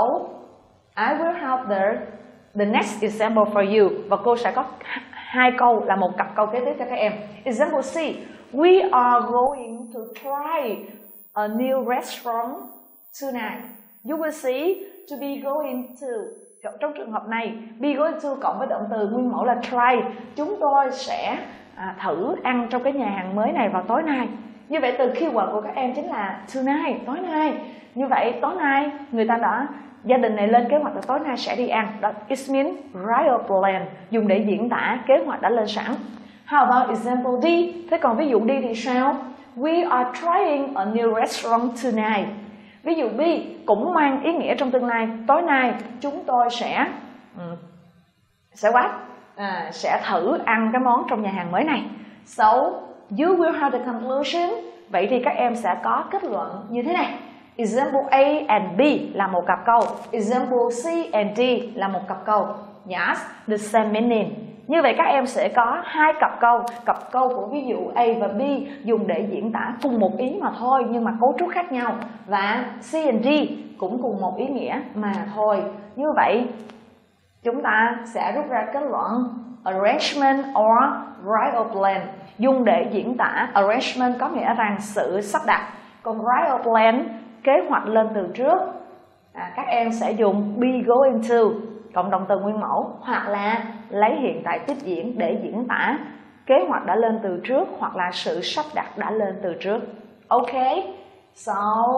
I will have the the next example for you. Và cô sẽ có hai câu là một cặp câu kế tiếp cho các em. Example C, we are going to try a new restaurant tonight. You will see to be going to. Trong trường hợp này, be going to cộng với động từ nguyên mẫu là try. Chúng tôi sẽ à, thử ăn trong cái nhà hàng mới này vào tối nay. Như vậy từ keyword của các em chính là tonight, tối nay. Như vậy tối nay người ta đã, gia đình này lên kế hoạch là tối nay sẽ đi ăn. Đó, it means write a plan, dùng để diễn tả kế hoạch đã lên sẵn. How about example D? Thế còn ví dụ D thì sao? We are trying a new restaurant tonight. Ví dụ B cũng mang ý nghĩa trong tương lai. Tối nay chúng tôi sẽ um, sẽ what? À, sẽ thử ăn cái món trong nhà hàng mới này. So you will have the conclusion. Vậy thì các em sẽ có kết luận như thế này. Example A and B là một cặp câu. Example C and D là một cặp câu. Yes, the same meaning. Như vậy các em sẽ có hai cặp câu. Cặp câu của ví dụ A và B dùng để diễn tả cùng một ý mà thôi, nhưng mà cấu trúc khác nhau. Và C and D cũng cùng một ý nghĩa mà thôi. Như vậy chúng ta sẽ rút ra kết luận arrangement or write a plan, dùng để diễn tả arrangement có nghĩa rằng sự sắp đặt. Còn write a plan, kế hoạch lên từ trước. À, các em sẽ dùng be going to cộng động từ nguyên mẫu, hoặc là lấy hiện tại tiếp diễn để diễn tả kế hoạch đã lên từ trước hoặc là sự sắp đặt đã lên từ trước. Ok, so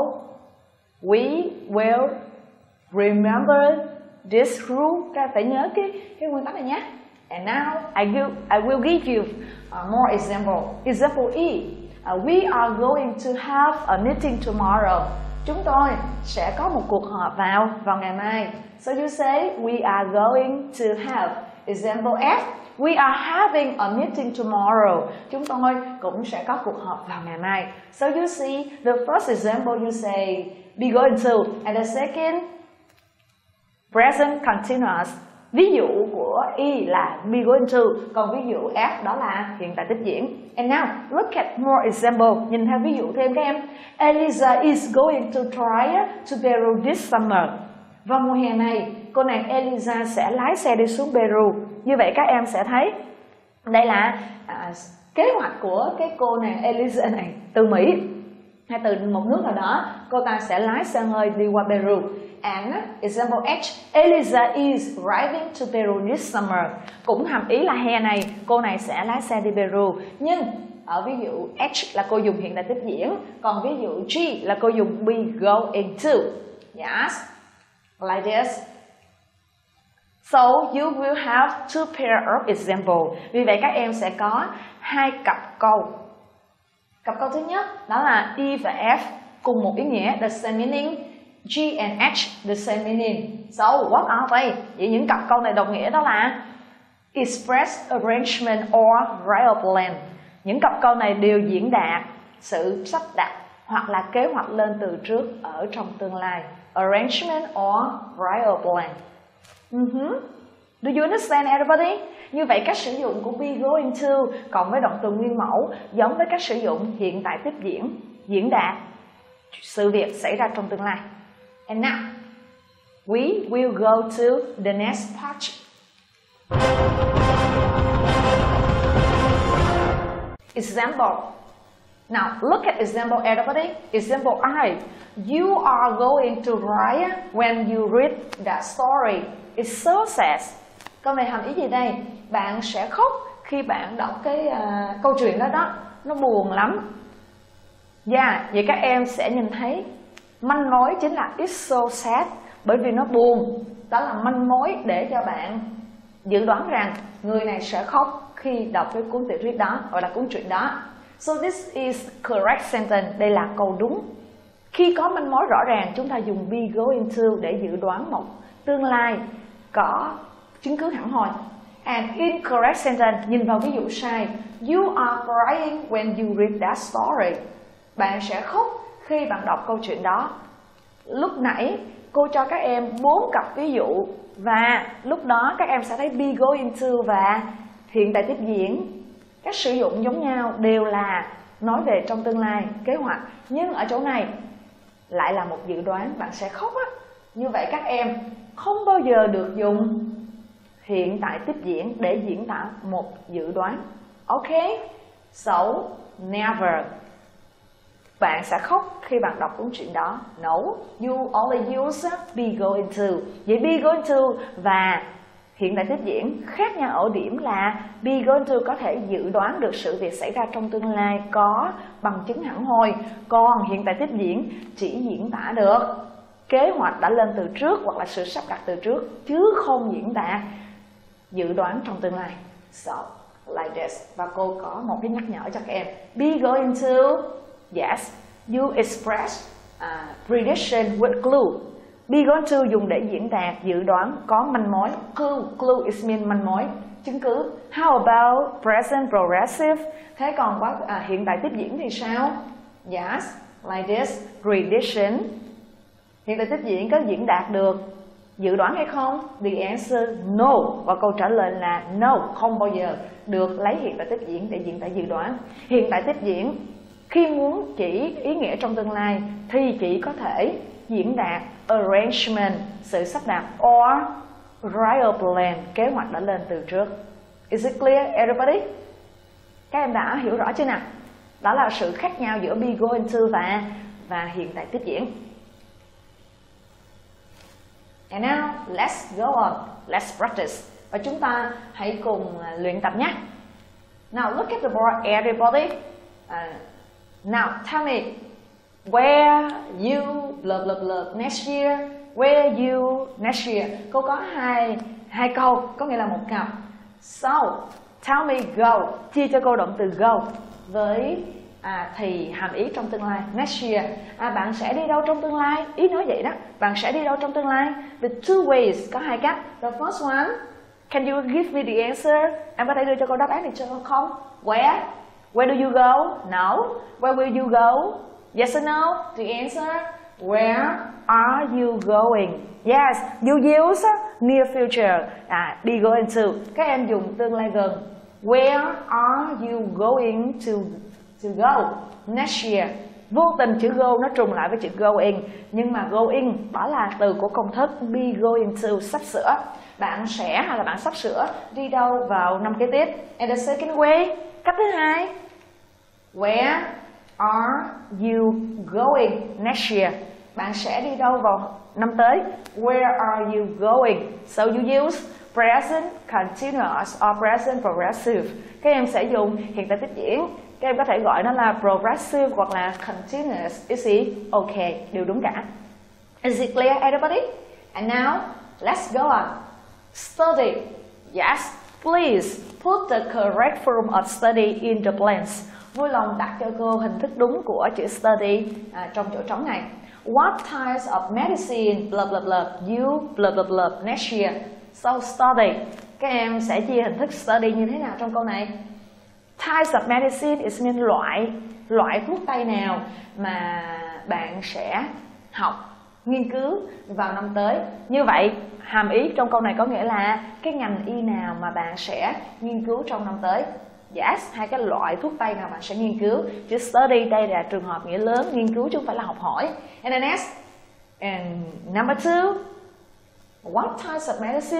we will remember this rule. Các em phải nhớ cái cái nguyên tắc này nhé. And now I will I will give you uh, more example. Example E, uh, we are going to have a meeting tomorrow. Chúng tôi sẽ có một cuộc họp vào vào ngày mai. So you say we are going to have. Example F, we are having a meeting tomorrow. Chúng tôi cũng sẽ có cuộc họp vào ngày mai. So you see, the first example you say be going to, and the second present continuous. Ví dụ của E là be going to, còn ví dụ F đó là hiện tại tiếp diễn. And now, look at more example. Nhìn theo ví dụ thêm các em. Eliza is going to try to Peru this summer. Vào mùa hè này, cô nàng Eliza sẽ lái xe đi xuống Peru. Như vậy các em sẽ thấy đây là à, kế hoạch của cái cô nàng Eliza này từ Mỹ hay từ một nước nào đó. Cô ta sẽ lái xe hơi đi qua Peru. And example H, Eliza is driving to Peru this summer. Cũng hàm ý là hè này cô này sẽ lái xe đi Peru. Nhưng ở ví dụ H là cô dùng hiện tại tiếp diễn, còn ví dụ G là cô dùng be going to. Yes, like this. So you will have two pair of example. Vì vậy các em sẽ có hai cặp câu. Cặp câu thứ nhất đó là E và F cùng một ý nghĩa, the same meaning. G and H the same meaning. So what are they? Vậy những cặp câu này đồng nghĩa đó là express arrangement or write a plan. Những cặp câu này đều diễn đạt sự sắp đặt hoặc là kế hoạch lên từ trước ở trong tương lai. Arrangement or write a plan. Uh-huh. Do you understand everybody? Như vậy cách sử dụng của be going to cộng với động từ nguyên mẫu giống với cách sử dụng hiện tại tiếp diễn, diễn đạt sự việc xảy ra trong tương lai. And now, we will go to the next part. Example. Now look at example everybody. Example I. You are going to cry when you read that story. It's so sad. Câu này hàm ý gì đây? Bạn sẽ khóc khi bạn đọc cái uh, câu chuyện đó đó. Nó buồn lắm. Yeah, vậy các em sẽ nhìn thấy manh mối chính là it's so sad. Bởi vì nó buồn. Đó là manh mối để cho bạn dự đoán rằng người này sẽ khóc khi đọc cái cuốn tiểu thuyết đó, hoặc là cuốn truyện đó. So this is correct sentence. Đây là câu đúng. Khi có manh mối rõ ràng, chúng ta dùng be going to để dự đoán một tương lai có chứng cứ hẳn hoi. And incorrect sentence, nhìn vào ví dụ sai. You are crying when you read that story. Bạn sẽ khóc khi bạn đọc câu chuyện đó. Lúc nãy cô cho các em bốn cặp ví dụ và lúc đó các em sẽ thấy be going to và hiện tại tiếp diễn. Các sử dụng giống nhau đều là nói về trong tương lai, kế hoạch. Nhưng ở chỗ này lại là một dự đoán bạn sẽ khóc á. Như vậy các em không bao giờ được dùng hiện tại tiếp diễn để diễn tả một dự đoán. Ok? So, never. Bạn sẽ khóc khi bạn đọc cuốn truyện đó. No, you only use be going to. Vậy be going to và hiện tại tiếp diễn khác nhau ở điểm là be going to có thể dự đoán được sự việc xảy ra trong tương lai có bằng chứng hẳn hoi. Còn hiện tại tiếp diễn chỉ diễn tả được kế hoạch đã lên từ trước hoặc là sự sắp đặt từ trước, chứ không diễn tả dự đoán trong tương lai. So, like this. Và cô có một cái nhắc nhở cho các em. Be going to, yes, you express uh, prediction with clue. Be going to dùng để diễn đạt dự đoán có manh mối. Clue, clue is mean manh mối, chứng cứ. How about present progressive? Thế còn quá à, hiện tại tiếp diễn thì sao? Yes, like this, prediction. Hiện tại tiếp diễn có diễn đạt được dự đoán hay không? The answer no. Và câu trả lời là no, không bao giờ được lấy hiện tại tiếp diễn để diễn tả dự đoán. Hiện tại tiếp diễn khi muốn chỉ ý nghĩa trong tương lai thì chỉ có thể diễn đạt arrangement, sự sắp đặt, or prior plan, kế hoạch đã lên từ trước. Is it clear, everybody? Các em đã hiểu rõ chưa nào? Đó là sự khác nhau giữa be going to và và hiện tại tiếp diễn. And now let's go on, let's practice. Và chúng ta hãy cùng luyện tập nhé. Now look at the board, everybody. Uh, now tell me, where you blah blah blah next year? Where you next year? Cô có hai hai câu, có nghĩa là một cặp. So tell me go. Chia cho cô động từ go với à, thì hàm ý trong tương lai. Next year. À, bạn sẽ đi đâu trong tương lai? Ý nói vậy đó. Bạn sẽ đi đâu trong tương lai? The two ways, có hai cách. The first one, can you give me the answer? Em có thể đưa cho cô đáp án này cho con không? Where? Where do you go? No. Where will you go? Yes or no? The answer, where are you going? Yes, you use near future. À, be going to. Các em dùng tương lai gần. Where are you going to to go next year? Vô tình chữ go nó trùng lại với chữ going, nhưng mà going đó là từ của công thức be going to, sắp sửa. Bạn sẽ hay là bạn sắp sửa đi đâu vào năm kế tiếp? And the second way, cách thứ hai, where are you going next year? Bạn sẽ đi đâu vào năm tới? Where are you going? So you use present continuous or present progressive. Các em sẽ dùng hiện tại tiếp diễn. Các em có thể gọi nó là progressive hoặc là continuous. Is it? Okay, đều đúng cả. Is it clear, everybody? And now, let's go on. Study. Yes, please put the correct form of study in the blanks. Vui lòng đặt cho cô hình thức đúng của chữ study à, trong chỗ trống này. What types of medicine blah blah blah you blah blah blah next year? So study. Các em sẽ chia hình thức study như thế nào trong câu này? Types of medicine is mean loại loại thuốc tây nào mà bạn sẽ học, nghiên cứu vào năm tới. Như vậy, hàm ý trong câu này có nghĩa là cái ngành y nào mà bạn sẽ nghiên cứu trong năm tới. Yes, hai cái loại thuốc tây nào bạn sẽ nghiên cứu. Chữ study đây là trường hợp nghĩa lớn, nghiên cứu chứ không phải là học hỏi. And the next, and number two, what types of medicine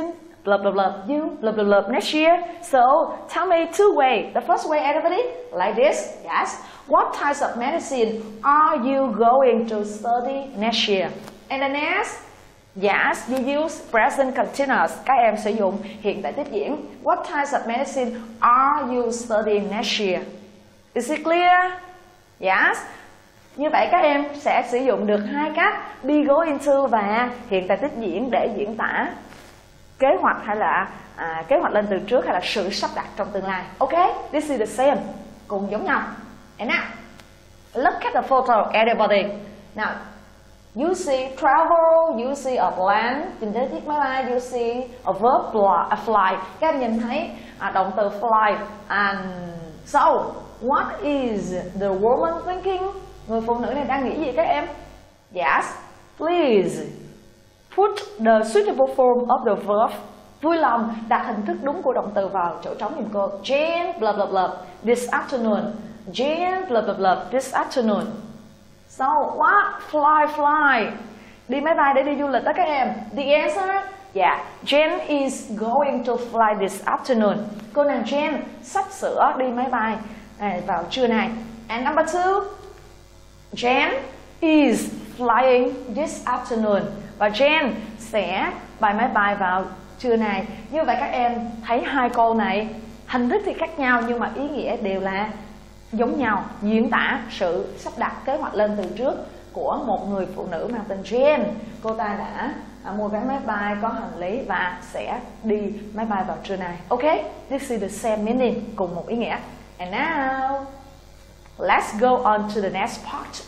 blah blah blah you blah blah blah next year. So tell me two ways. The first way, everybody, like this. Yes. What types of medicine are you going to study next year? And the next, yes, you use present continuous. Các em sử dụng hiện tại tiếp diễn. What types of medicine are you studying next year? Is it clear? Yes. Như vậy các em sẽ sử dụng được hai cách be, go into và hiện tại tiếp diễn để diễn tả kế hoạch hay là à, kế hoạch lên từ trước hay là sự sắp đặt trong tương lai. Okay, this is the same, cùng giống nhau. And now, look at the photo, everybody. Now, you see travel, you see a plane, nhìn thấy chiếc máy bay, you see a verb fly. A fly. Các em nhìn thấy à, động từ fly. And so, what is the woman thinking? Người phụ nữ này đang nghĩ gì các em? Yes, please put the suitable form of the verb. Vui lòng đặt hình thức đúng của động từ vào chỗ trống giùm cô. Jane blah blah blah this afternoon. Jane blah blah blah this afternoon. So what? Fly fly. Đi máy bay để đi du lịch đó các em. The answer? Yeah, Jane is going to fly this afternoon. Cô nàng Jane sắp sửa đi máy bay à, vào trưa này. And number two, Jane is flying this afternoon. Và Jane sẽ bay máy bay vào trưa này. Như vậy các em thấy hai câu này hình thức thì khác nhau nhưng mà ý nghĩa đều là giống nhau, diễn tả sự sắp đặt kế hoạch lên từ trước của một người phụ nữ mang tên Jane. Cô ta đã à, mua vé máy bay, có hành lý và sẽ đi máy bay vào trưa này. Okay, this is the same meaning, cùng một ý nghĩa. And now, let's go on to the next part.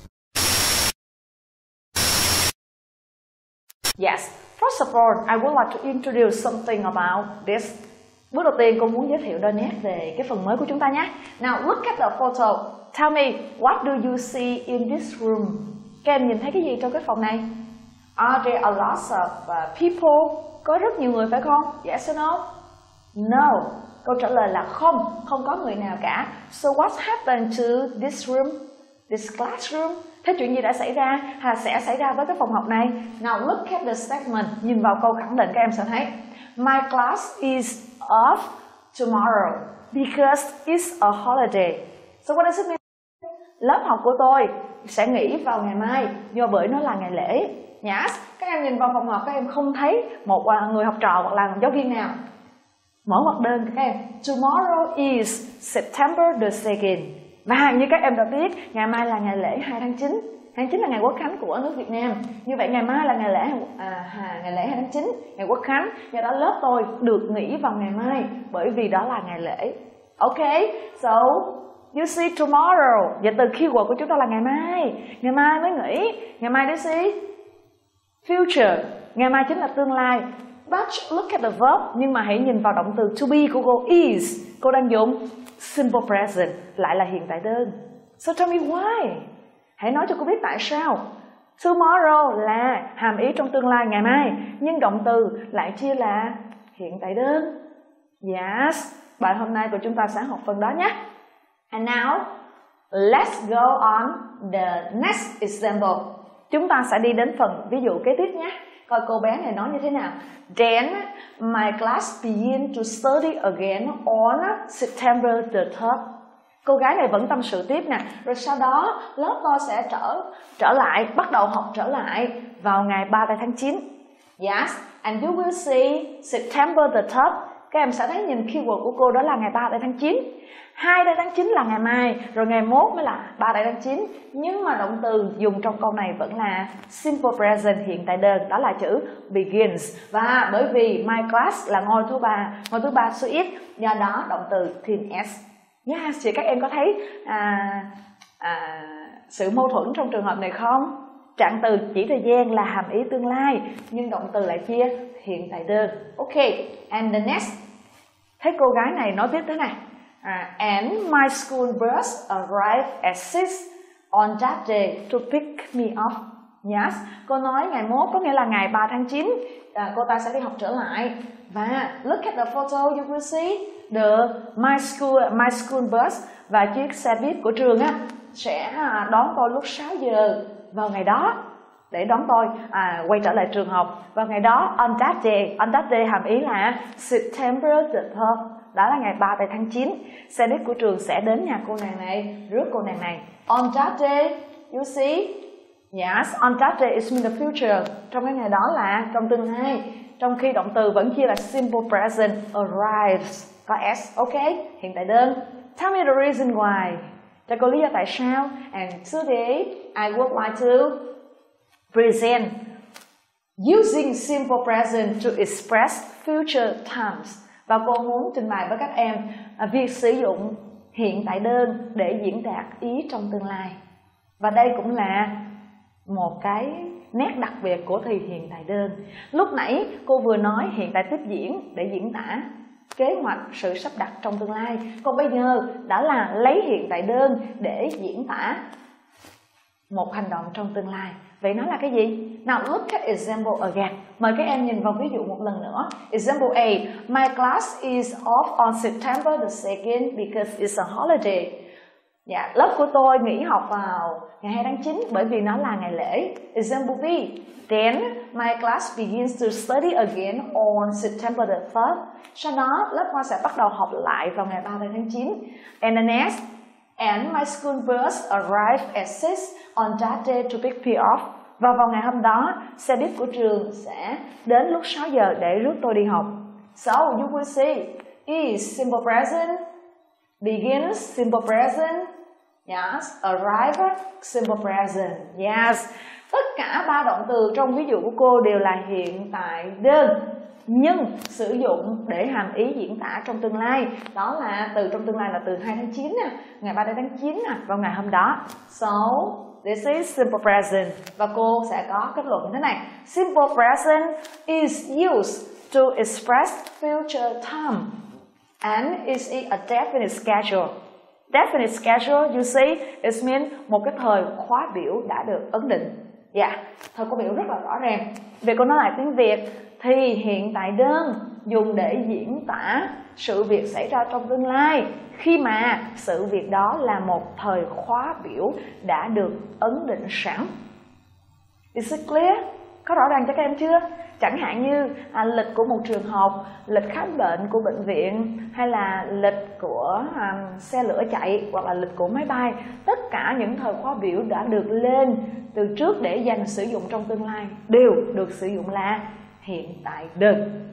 Yes, first of all, I would like to introduce something about this. Bước đầu tiên cô muốn giới thiệu đôi nét về cái phần mới của chúng ta nhé. Now look at the photo. Tell me, what do you see in this room? Các em nhìn thấy cái gì trong cái phòng này? Are there a lot of uh, people? Có rất nhiều người phải không? Yes or no? No. Câu trả lời là không, không có người nào cả. So what happened to this room? This classroom? Thế chuyện gì đã xảy ra hay sẽ xảy ra với cái phòng học này? Now look at the statement. Nhìn vào câu khẳng định các em sẽ thấy. My class is off tomorrow because it's a holiday. So what does it mean? Lớp học của tôi sẽ nghỉ vào ngày mai do bởi nó là ngày lễ. Yes. Các em nhìn vào phòng học các em không thấy một người học trò hoặc là giáo viên nào. Mở ngoặc đơn các em. Tomorrow is September the second. Và như các em đã biết, ngày mai là ngày lễ hai tháng chín. Tháng chín là ngày quốc khánh của nước Việt Nam. Như vậy ngày mai là ngày lễ à, ngày lễ hai tháng chín, ngày quốc khánh. Do đó lớp tôi được nghỉ vào ngày mai bởi vì đó là ngày lễ. Ok, so you see tomorrow. Vậy từ keyword của chúng ta là ngày mai. Ngày mai mới nghỉ. Ngày mai để see future. Ngày mai chính là tương lai. But look at the verb. Nhưng mà hãy nhìn vào động từ to be của cô is. Cô đang dùng simple present, lại là hiện tại đơn. So tell me why. Hãy nói cho cô biết tại sao. Tomorrow là hàm ý trong tương lai, ngày mai. Nhưng động từ lại chia là hiện tại đơn. Yes. Bài hôm nay của chúng ta sẽ học phần đó nhé. And now, let's go on the next example. Chúng ta sẽ đi đến phần ví dụ kế tiếp nhé. Coi cô bé này nói như thế nào. Then my class begin to study again on September the third. Cô gái này vẫn tâm sự tiếp nè. Rồi sau đó lớp tôi sẽ trở trở lại, bắt đầu học trở lại vào ngày ba tháng chín. Yes, and you will see September the third. Các em sẽ thấy nhìn keyword của cô đó là ngày ba tháng chín. hai tháng chín là ngày mai, rồi ngày mốt mới là ba tháng chín. Nhưng mà động từ dùng trong câu này vẫn là simple present, hiện tại đơn, đó là chữ begins. Và bởi vì my class là ngôi thứ ba, ngôi thứ ba số ít, do đó động từ thêm s. Yes, chị các em có thấy à, à, sự mâu thuẫn trong trường hợp này không? Trạng từ chỉ thời gian là hàm ý tương lai, nhưng động từ lại chia hiện tại đơn. Ok, and the next. Thấy cô gái này nói tiếp thế này. Uh, and my school bus arrived at six on that day to pick me up. Yes, cô nói ngày mốt có nghĩa là ngày ba tháng chín, à, cô ta sẽ đi học trở lại. Và look at the photo, you will see the my school my school bus và chiếc xe buýt của trường á sẽ đón cô lúc sáu giờ vào ngày đó. để đón tôi à, quay trở lại trường học vào ngày đó. On that day, on that day hàm ý là September the third, đó là ngày ba tháng chín. Xe buýt của trường sẽ đến nhà cô nàng này, rước cô nàng này. On that day, you see, yes, on that day is in the future. Trong cái ngày đó là trong tương lai. Trong khi động từ vẫn chia là simple present, arrives, có s, ok, hiện tại đơn. Tell me the reason why. Cho cô lý do tại sao. And today I would like to present using simple present to express future times. Và cô muốn trình bày với các em việc sử dụng hiện tại đơn để diễn đạt ý trong tương lai. Và đây cũng là một cái nét đặc biệt của thì hiện tại đơn. Lúc nãy cô vừa nói hiện tại tiếp diễn để diễn tả kế hoạch, sự sắp đặt trong tương lai. Còn bây giờ đã là lấy hiện tại đơn để diễn tả một hành động trong tương lai. Vậy nó là cái gì? Now look at example again. Mời các em nhìn vào ví dụ một lần nữa. Example A. My class is off on September the second because it's a holiday. Dạ, lớp của tôi nghỉ học vào ngày hai tháng chín bởi vì nó là ngày lễ. Example B. Then my class begins to study again on September the third. Sau đó lớp Hoa sẽ bắt đầu học lại vào ngày ba tháng chín. And the next, and my school bus arrived at six on that day to pick me up. Và vào ngày hôm đó, xe buýt của trường sẽ đến lúc sáu giờ để rước tôi đi học. So you will see is simple present, begins simple present, yes, arrive simple present, yes. Tất cả ba động từ trong ví dụ của cô đều là hiện tại đơn, nhưng sử dụng để hàm ý diễn tả trong tương lai. Đó là từ trong tương lai là từ hai tháng chín nè, ngày ba tháng chín nè, vào ngày hôm đó. So this is simple present. Và cô sẽ có kết luận thế này. Simple present is used to express future time and is a definite schedule. Definite schedule, you see, it means một cái thời khóa biểu đã được ấn định. Dạ, yeah, thời khóa biểu rất là rõ ràng. Về cô nói lại tiếng Việt thì hiện tại đơn dùng để diễn tả sự việc xảy ra trong tương lai khi mà sự việc đó là một thời khóa biểu đã được ấn định sẵn. Is it clear? Có rõ ràng cho các em chưa? Chẳng hạn như à, lịch của một trường học, lịch khám bệnh của bệnh viện, hay là lịch của à, xe lửa chạy, hoặc là lịch của máy bay. Tất cả những thời khóa biểu đã được lên từ trước để dành sử dụng trong tương lai đều được sử dụng là hiện tại đơn.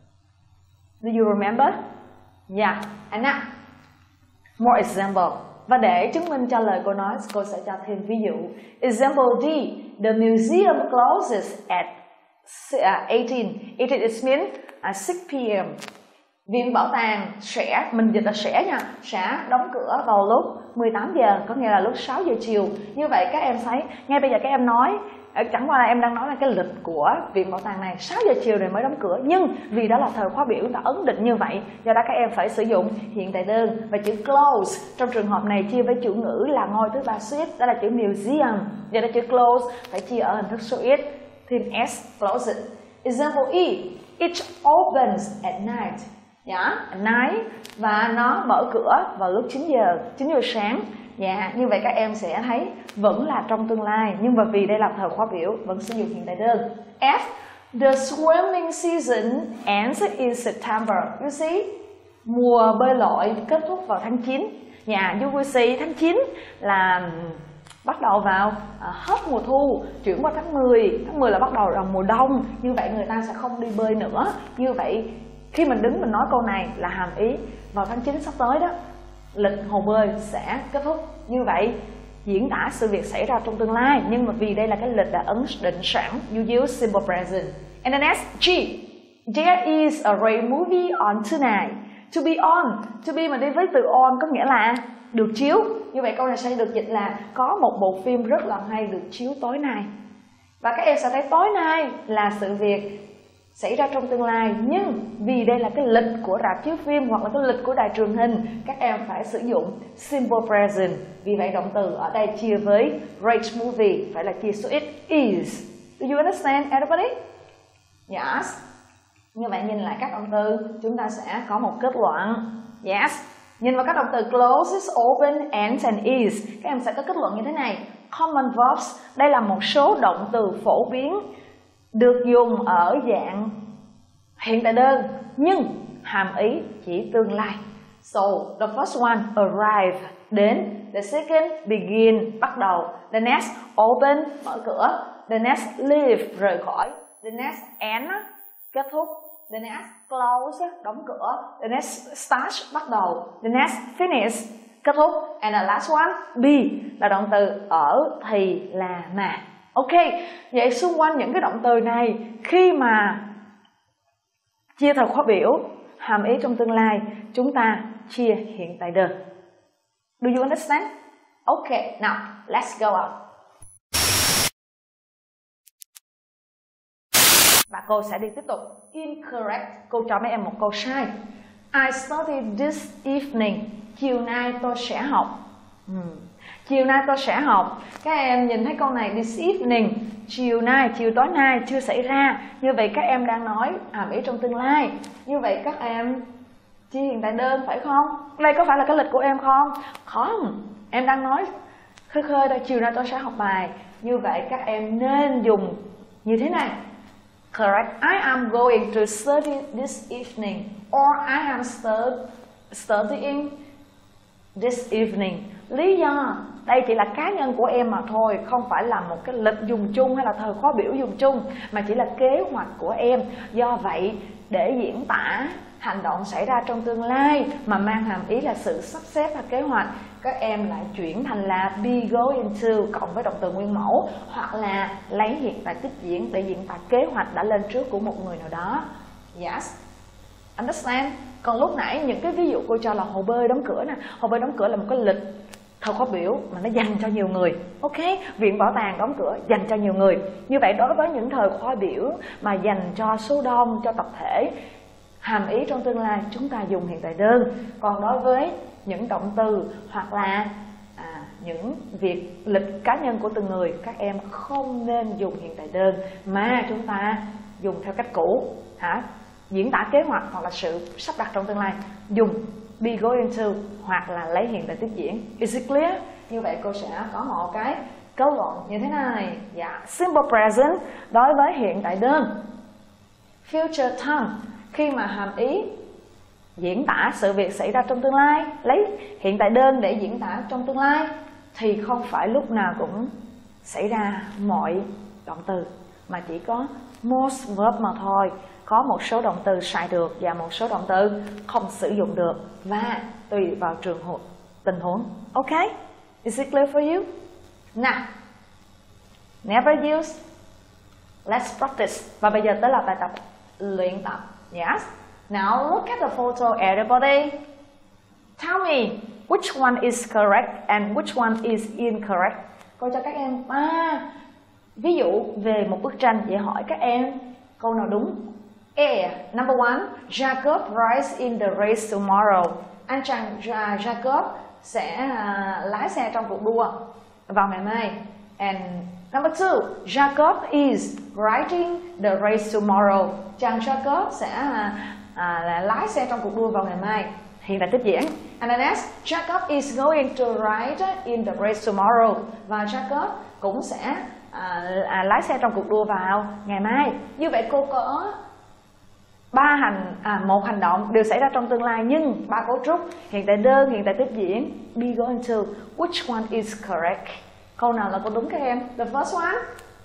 Do you remember? Yeah. And now, more example. Và để chứng minh cho lời cô nói, cô sẽ cho thêm ví dụ. Example D. The museum closes at eighteen. eighteen it means at six p m Viện bảo tàng sẽ, mình dịch là sẽ nha, sẽ đóng cửa vào lúc mười tám giờ, có nghĩa là lúc sáu giờ chiều. Như vậy các em thấy, ngay bây giờ các em nói, chẳng qua là em đang nói là cái lịch của viện bảo tàng này sáu giờ chiều rồi mới đóng cửa, nhưng vì đó là thời khóa biểu đã ấn định như vậy, do đó các em phải sử dụng hiện tại đơn. Và chữ close trong trường hợp này chia với chủ ngữ là ngôi thứ ba số ít, đó là chữ museum, do đó chữ close phải chia ở hình thức số ít, thêm s, close it. Example E. It opens at night. Dạ, at night, và nó mở cửa vào lúc chín giờ, chín giờ sáng. Dạ, như vậy các em sẽ thấy vẫn là trong tương lai, nhưng mà vì đây là thời khóa biểu vẫn sử dụng hiện tại đơn. F. The swimming season ends in September. You see, mùa bơi lội kết thúc vào tháng chín. Dạ, you will see tháng chín là bắt đầu vào à, hết mùa thu, chuyển qua tháng mười. Tháng mười là bắt đầu là mùa đông, như vậy người ta sẽ không đi bơi nữa. Như vậy khi mình đứng mình nói câu này là hàm ý vào tháng chín sắp tới đó, lịch hồ bơi sẽ kết thúc. Như vậy diễn tả sự việc xảy ra trong tương lai, nhưng mà vì đây là cái lịch đã ấn định sẵn, you use simple present. And the next, G. There is a great movie on tonight. To be on, to be mà đi với từ on có nghĩa là được chiếu. Như vậy câu này sẽ được dịch là có một bộ phim rất là hay được chiếu tối nay. Và các em sẽ thấy tối nay là sự việc xảy ra trong tương lai, nhưng vì đây là cái lịch của rạp chiếu phim hoặc là cái lịch của đài truyền hình, các em phải sử dụng simple present. Vì vậy động từ ở đây chia với great movie phải là chia số ít, is. Do you understand everybody? Yes. Như vậy nhìn lại các động từ, chúng ta sẽ có một kết luận. Yes. Nhìn vào các động từ closes, open, ends and is, các em sẽ có kết luận như thế này. Common verbs, đây là một số động từ phổ biến được dùng ở dạng hiện tại đơn nhưng hàm ý chỉ tương lai. So, the first one, arrive, đến. The second, begin, bắt đầu. The next, open, mở cửa. The next, leave, rời khỏi. The next, end, kết thúc. The next, close, đóng cửa. The next, start, bắt đầu. The next, finish, kết thúc. And the last one, be, là động từ ở, thì, là, mà. Ok, vậy xung quanh những cái động từ này, khi mà chia thời khóa biểu, hàm ý trong tương lai, chúng ta chia hiện tại đơn. Do you understand? Okay, now let's go on. Và cô sẽ đi tiếp tục. Incorrect, cô cho mấy em một câu sai. I studied this evening. Chiều nay tôi sẽ học. Hmm. Chiều nay tôi sẽ học. Các em nhìn thấy câu này, this evening, chiều nay, chiều tối nay chưa xảy ra. Như vậy các em đang nói hàm ý trong tương lai. Như vậy các em chia hiện tại đơn phải không? Đây có phải là cái lịch của em không? Không, em đang nói khơi khơi đây, chiều nay tôi sẽ học bài. Như vậy các em nên dùng như thế này. Correct, I am going to study this evening. Or I am stud studying this evening. Lý do đây chỉ là cá nhân của em mà thôi, không phải là một cái lịch dùng chung hay là thời khóa biểu dùng chung, mà chỉ là kế hoạch của em. Do vậy, để diễn tả hành động xảy ra trong tương lai mà mang hàm ý là sự sắp xếp và kế hoạch, các em lại chuyển thành là be going to cộng với động từ nguyên mẫu, hoặc là lấy hiện tại tiếp diễn để diễn tả kế hoạch đã lên trước của một người nào đó. Yes, understand? Còn lúc nãy những cái ví dụ cô cho là hồ bơi đóng cửa nè, hồ bơi đóng cửa là một cái lịch thời khóa biểu mà nó dành cho nhiều người. Ok, viện bảo tàng đóng cửa dành cho nhiều người. Như vậy đối với những thời khóa biểu mà dành cho số đông, cho tập thể, hàm ý trong tương lai chúng ta dùng hiện tại đơn. Còn đối với những động từ hoặc là à, những việc lịch cá nhân của từng người, các em không nên dùng hiện tại đơn mà chúng ta dùng theo cách cũ, hả? Diễn tả kế hoạch hoặc là sự sắp đặt trong tương lai, dùng be going to hoặc là lấy hiện tại tiếp diễn. Is it clear? Như vậy cô sẽ có một cái câu gọn như thế này. Dạ, simple present đối với hiện tại đơn. Future tense khi mà hàm ý diễn tả sự việc xảy ra trong tương lai, lấy hiện tại đơn để diễn tả trong tương lai, thì không phải lúc nào cũng xảy ra mọi động từ, mà chỉ có most verb mà thôi. Có một số động từ xài được và một số động từ không sử dụng được, và tùy vào trường hợp tình huống. Ok? Is it clear for you? Now, never use. Let's practice. Và bây giờ tới là bài tập luyện tập. Yes. Now look at the photo, everybody. Tell me which one is correct and which one is incorrect. Cô cho các em ba ví dụ về một bức tranh để hỏi các em câu nào đúng. A. Number one, Jacob rides in the race tomorrow. Anh chàng Jacob sẽ uh, lái xe trong cuộc đua vào ngày mai. And number two, Jacob is riding the race tomorrow. Chàng Jacob sẽ uh, uh, lái xe trong cuộc đua vào ngày mai. Hiện tại tiếp diễn. And the next, Jacob is going to ride in the race tomorrow. Và Jacob cũng sẽ uh, uh, lái xe trong cuộc đua vào ngày mai. Như vậy cô có ba hành à, một hành động đều xảy ra trong tương lai, nhưng ba cấu trúc hiện tại đơn, hiện tại tiếp diễn, be going to. Which one is correct? Câu nào là câu đúng các em? The first one?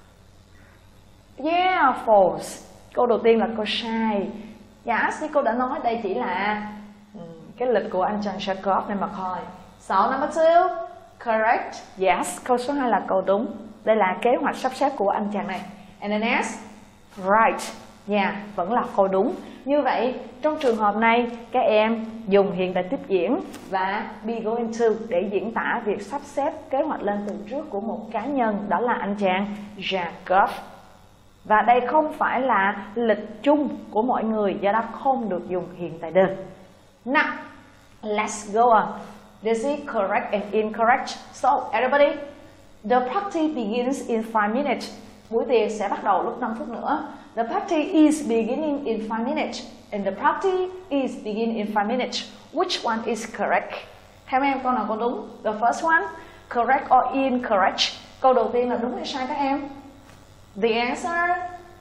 Yeah, false. Câu đầu tiên là câu sai. Yes, như cô đã nói, đây chỉ là um, cái lịch của anh chàng Jacob này mà thôi. So number two, correct. Yes, câu số hai là câu đúng. Đây là kế hoạch sắp xếp của anh chàng này. And the next, right. Yeah, vẫn là câu đúng. Như vậy, trong trường hợp này, các em dùng hiện tại tiếp diễn và be going to để diễn tả việc sắp xếp kế hoạch lên từ trước của một cá nhân, đó là anh chàng Jacob. Và đây không phải là lịch chung của mọi người, do đó không được dùng hiện tại đơn. Now, let's go on. This is correct and incorrect. So, everybody, the party begins in five minutes. Buổi tiệc sẽ bắt đầu lúc năm phút nữa. The party is beginning in five minutes. And the party is beginning in five minutes. Which one is correct? Theo em câu nào có đúng? The first one, correct or incorrect? Câu đầu tiên là đúng hay sai các em? The answer,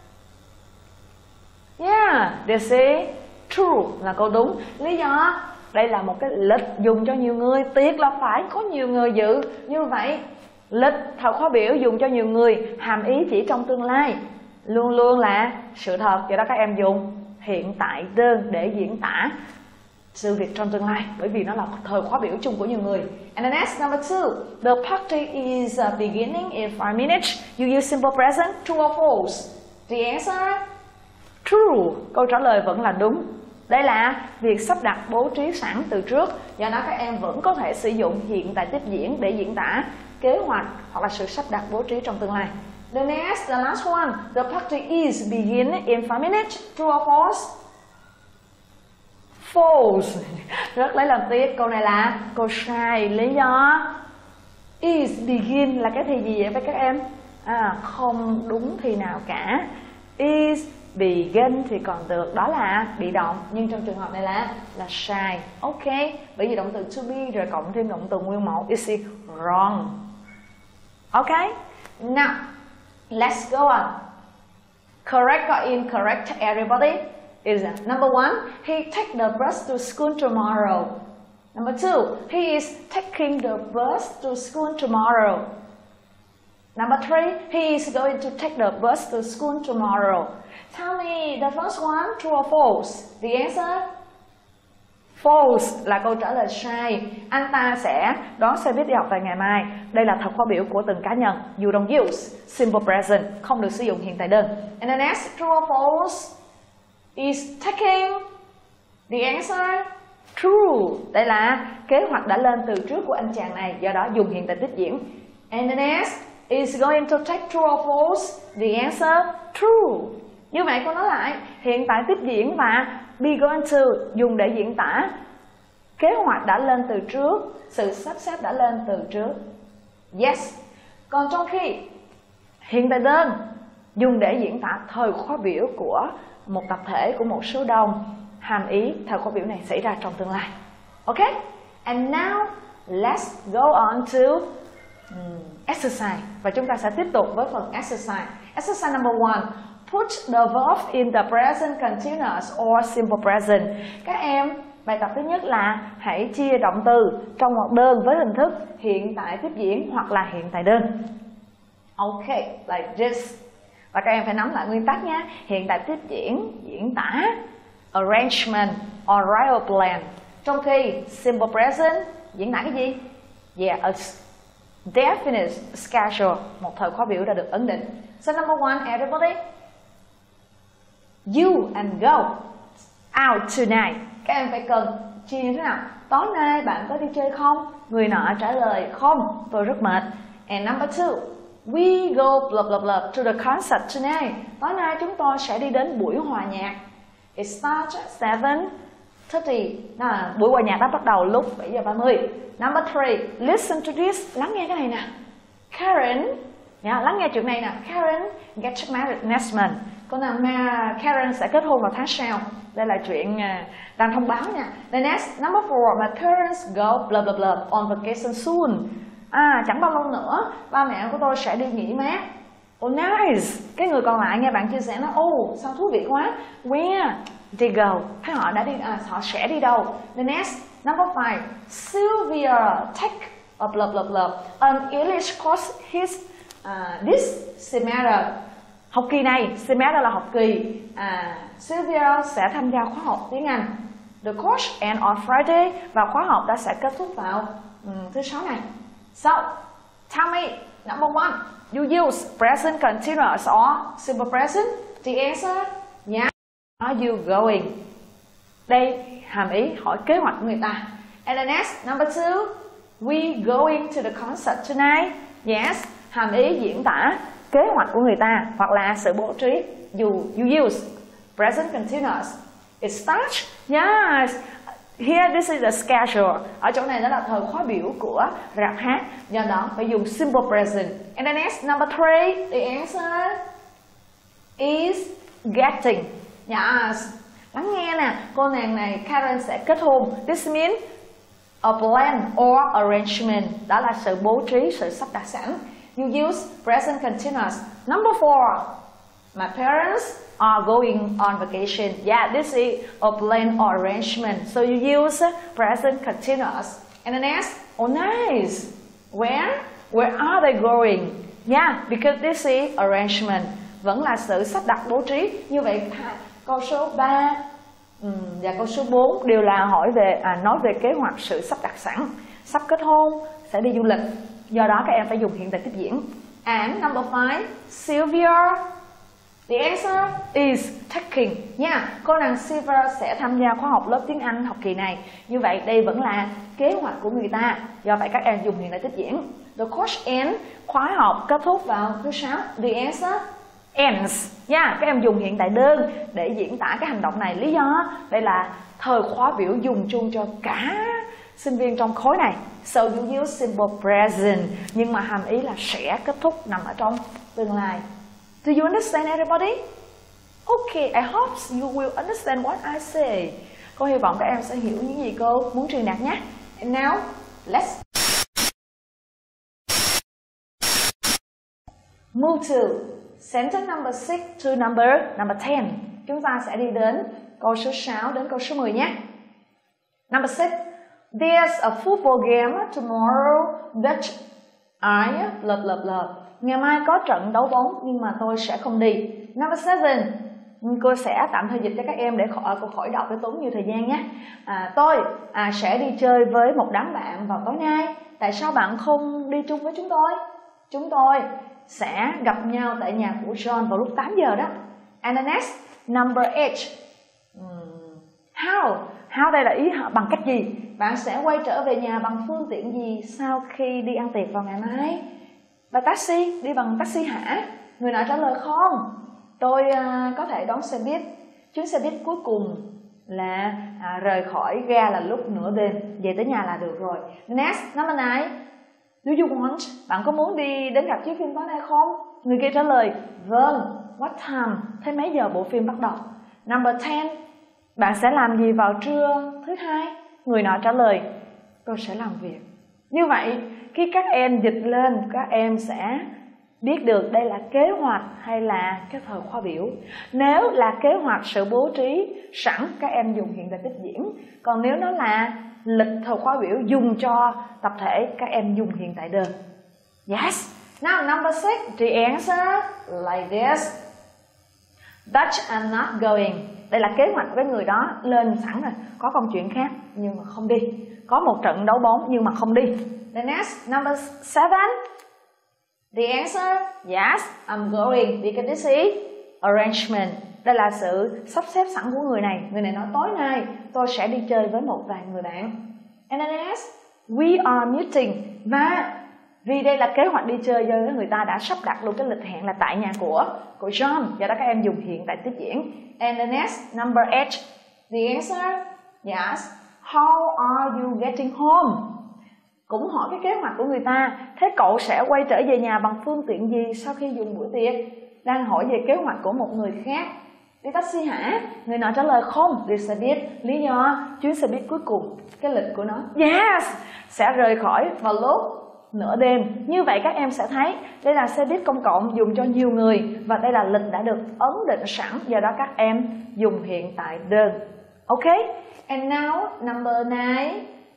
yeah, this is true là câu đúng. Lý do đây là một cái lịch dùng cho nhiều người, tiệc là phải có nhiều người dự. Như vậy lịch thời khóa biểu dùng cho nhiều người, hàm ý chỉ trong tương lai, luôn luôn là sự thật. Do đó các em dùng hiện tại đơn để diễn tả sự việc trong tương lai, bởi vì nó là thời khóa biểu chung của nhiều người. And then next, number two, the party is beginning in five minutes. You use simple present, true or false? The answer, true. Câu trả lời vẫn là đúng. Đây là việc sắp đặt bố trí sẵn từ trước, do đó các em vẫn có thể sử dụng hiện tại tiếp diễn để diễn tả kế hoạch hoặc là sự sắp đặt bố trí trong tương lai. The next, the last one, the party is beginning in five minutes. True or false? False. Rất lấy làm tiếc, câu này là câu sai. Lý do is begin là cái thì gì vậy với các em? À, không đúng thì nào cả. Is begin thì còn được, đó là bị động, nhưng trong trường hợp này là là sai. Ok, bởi vì động từ to be rồi cộng thêm động từ nguyên mẫu is wrong. Ok, now let's go on. Correct or incorrect, everybody? Is number one, he take the bus to school tomorrow. Number two, he is taking the bus to school tomorrow. Number three, he is going to take the bus to school tomorrow. Tell me the first one, true or false? The answer? False là câu trả lời sai. Anh ta sẽ đón xe buýt đi học vào ngày mai. Đây là thời khóa biểu của từng cá nhân. You don't use simple present, không được sử dụng hiện tại đơn. And the next, true or false? Is taking. The answer? True. Đây là kế hoạch đã lên từ trước của anh chàng này, do đó dùng hiện tại tiếp diễn. And the next, is going to take, true or false? The answer? True. Như vậy cô nói lại, hiện tại tiếp diễn và be going to dùng để diễn tả kế hoạch đã lên từ trước, sự sắp xếp đã lên từ trước. Yes. Còn trong khi hiện tại đơn dùng để diễn tả thời khóa biểu của một tập thể, của một số đông, hàm ý thời khóa biểu này xảy ra trong tương lai. Ok? And now let's go on to um, exercise. Và chúng ta sẽ tiếp tục với phần exercise. Exercise number one. Put the verb in the present continuous or simple present. Các em, bài tập thứ nhất là hãy chia động từ trong một đơn với hình thức hiện tại tiếp diễn hoặc là hiện tại đơn. Ok, like this. Và các em phải nắm lại nguyên tắc nhé. Hiện tại tiếp diễn, diễn tả, arrangement, arrival plan. Trong khi simple present diễn tả cái gì? Yeah, a definite schedule, một thời khóa biểu đã được ấn định. So number one, everybody. You and go out tonight. Các em phải cần chia như thế nào? Tối nay bạn có đi chơi không? Người nọ trả lời không, tôi rất mệt. And number two, we go blah blah blah to the concert tonight. Tối nay chúng tôi sẽ đi đến buổi hòa nhạc. It starts at seven thirty. À, buổi hòa nhạc đã bắt đầu lúc bảy giờ ba mươi. Number three, listen to this. Lắng nghe cái này nè. Karen, yeah, lắng nghe chuyện này nè. Karen get married next month. Con nào mà Karen sẽ kết hôn vào tháng sau. Đây là chuyện uh, đang thông báo nha. The next, number four, my parents go blah blah blah on vacation soon. À, chẳng bao lâu nữa ba mẹ của tôi sẽ đi nghỉ mát. Oh nice. Cái người còn lại nghe bạn chia sẻ nó, oh sao thú vị quá. Where they go? Thấy họ đã đi, à, họ sẽ đi đâu? The next, number five, Sylvia take a blah blah blah an English course his uh, this semester. Học kỳ này, semester là học kỳ. À, Sylvia sẽ tham gia khóa học tiếng Anh. The course end on Friday, và khóa học đã sẽ kết thúc vào um, thứ sáu này. So, tell me, number one, you use present continuous or simple present? The answer, yeah. Are you going? Đây hàm ý hỏi kế hoạch của người ta. And the next, number two, we going to the concert tonight? Yes, hàm ý diễn tả kế hoạch của người ta hoặc là sự bố trí. You, you use present continuous. It starts, yes. Here this is the schedule. Ở chỗ này đó là thời khóa biểu của rạp hát, do đó phải dùng simple present. And the next, number three, the answer is getting. Yes. Lắng nghe nè, cô nàng này Karen sẽ kết hôn. This means a plan or arrangement. Đó là sự bố trí, sự sắp đặt sẵn. you use present continuous. Number four, my parents are going on vacation. Yeah, this is a plan or arrangement. So you use present continuous. And the next, oh nice. Where? Where are they going? Yeah, because this is arrangement. Vẫn là sự sắp đặt bố trí. Như vậy câu số ba um, và câu số bốn đều là hỏi về à, nói về kế hoạch sự sắp đặt sẵn. Sắp kết hôn, sẽ đi du lịch. Do đó các em phải dùng hiện tại tiếp diễn. And number five, Sylvia, the answer is taking. Nha, yeah, cô nàng Sylvia sẽ tham gia khóa học lớp tiếng Anh học kỳ này. Như vậy đây vẫn là kế hoạch của người ta. Do vậy các em dùng hiện tại tiếp diễn. The course ends, khóa học kết thúc vào thứ sáu. The answer ends. Nha, yeah, các em dùng hiện tại đơn để diễn tả cái hành động này. Lý do đây là thời khóa biểu dùng chung cho cả sinh viên trong khối này. So you use simple present. Nhưng mà hàm ý là sẽ kết thúc nằm ở trong tương lai. Do you understand everybody? Okay, I hope you will understand what I say. Cô hy vọng các em sẽ hiểu những gì cô muốn truyền đạt nhé. And now, let's move to sentence number six to number number ten. Chúng ta sẽ đi đến câu số sáu đến câu số mười nhé. Number six. There's a football game tomorrow but I blah blah blah. Ngày mai có trận đấu bóng nhưng mà tôi sẽ không đi. Number seven. Cô sẽ tạm thời dịch cho các em để khỏi, cô khỏi đọc để tốn nhiều thời gian nhé. À, tôi à, sẽ đi chơi với một đám bạn vào tối nay. Tại sao bạn không đi chung với chúng tôi? Chúng tôi sẽ gặp nhau tại nhà của John vào lúc tám giờ đó. And the next, number eight. Hmm. How? How đây là ý bằng cách gì? Bạn sẽ quay trở về nhà bằng phương tiện gì sau khi đi ăn tiệc vào ngày mai? By taxi, đi bằng taxi hả? Người nào trả lời không? Tôi uh, có thể đón xe buýt. Chuyến xe buýt cuối cùng là à, rời khỏi ga là lúc nửa đêm. Về tới nhà là được rồi. Next, number nine. Do you want? Bạn có muốn đi đến gặp chiếu phim tối nay không? Người kia trả lời vâng. What time? Thế mấy giờ bộ phim bắt đầu? Number ten. Bạn sẽ làm gì vào trưa thứ hai? Người nọ trả lời tôi sẽ làm việc. Như vậy khi các em dịch lên, các em sẽ biết được đây là kế hoạch hay là cái thời khóa biểu. Nếu là kế hoạch sự bố trí sẵn, các em dùng hiện tại tiếp diễn. Còn nếu nó là lịch thời khóa biểu dùng cho tập thể, các em dùng hiện tại đơn. Yes. Now number six, the answer like this. But I'm not going. Đây là kế hoạch với người đó lên sẵn rồi. Có công chuyện khác nhưng mà không đi. Có một trận đấu bóng nhưng mà không đi. The next, number seven. The answer, yes, I'm going. Because this is arrangement. Đây là sự sắp xếp sẵn của người này. Người này nói tối nay tôi sẽ đi chơi với một vài người bạn. And the next, we are meeting. Và vì đây là kế hoạch đi chơi, do người ta đã sắp đặt luôn cái lịch hẹn là tại nhà của của John. Do đó các em dùng hiện tại tiếp diễn. And the next, number eight. The answer, yes. How are you getting home? Cũng hỏi cái kế hoạch của người ta. Thế cậu sẽ quay trở về nhà bằng phương tiện gì sau khi dùng bữa tiệc? Đang hỏi về kế hoạch của một người khác. Đi taxi hả? Người nọ trả lời không, đi xe buýt. Lý do chuyến xe buýt cuối cùng, cái lịch của nó, yes, sẽ rời khỏi vào lúc nửa đêm. Như vậy các em sẽ thấy đây là xe buýt công cộng dùng cho nhiều người. Và đây là lịch đã được ấn định sẵn. Do đó các em dùng hiện tại đơn. Ok. And now number nine.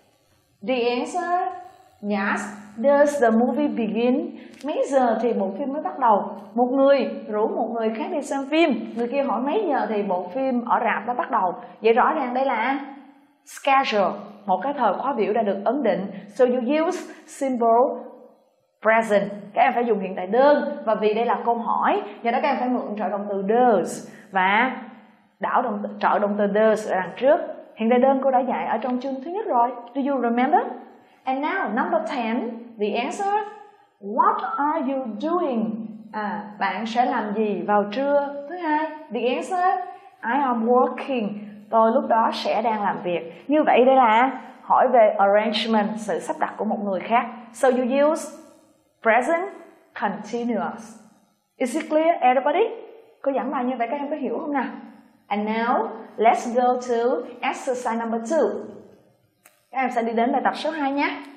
The answer, yes. Does the movie begin? Mấy giờ thì bộ phim mới bắt đầu? Một người rủ một người khác đi xem phim. Người kia hỏi mấy giờ thì bộ phim ở rạp đã bắt đầu. Vậy rõ ràng đây là schedule, một cái thời khóa biểu đã được ấn định. So you use simple present. Các em phải dùng hiện tại đơn. Và vì đây là câu hỏi, do đó các em phải mượn trợ động từ does. Và đảo động từ, trợ động từ does ở đằng trước. Hiện tại đơn cô đã dạy ở trong chương thứ nhất rồi. Do you remember? And now number ten. The answer, what are you doing? À, bạn sẽ làm gì vào trưa thứ hai? The answer, I am working. Tôi lúc đó sẽ đang làm việc. Như vậy đây là hỏi về arrangement, sự sắp đặt của một người khác. So you use present continuous. Is it clear, everybody? Cô giảng bài như vậy các em có hiểu không nào? And now, let's go to exercise number two. Các em sẽ đi đến bài tập số hai nhé.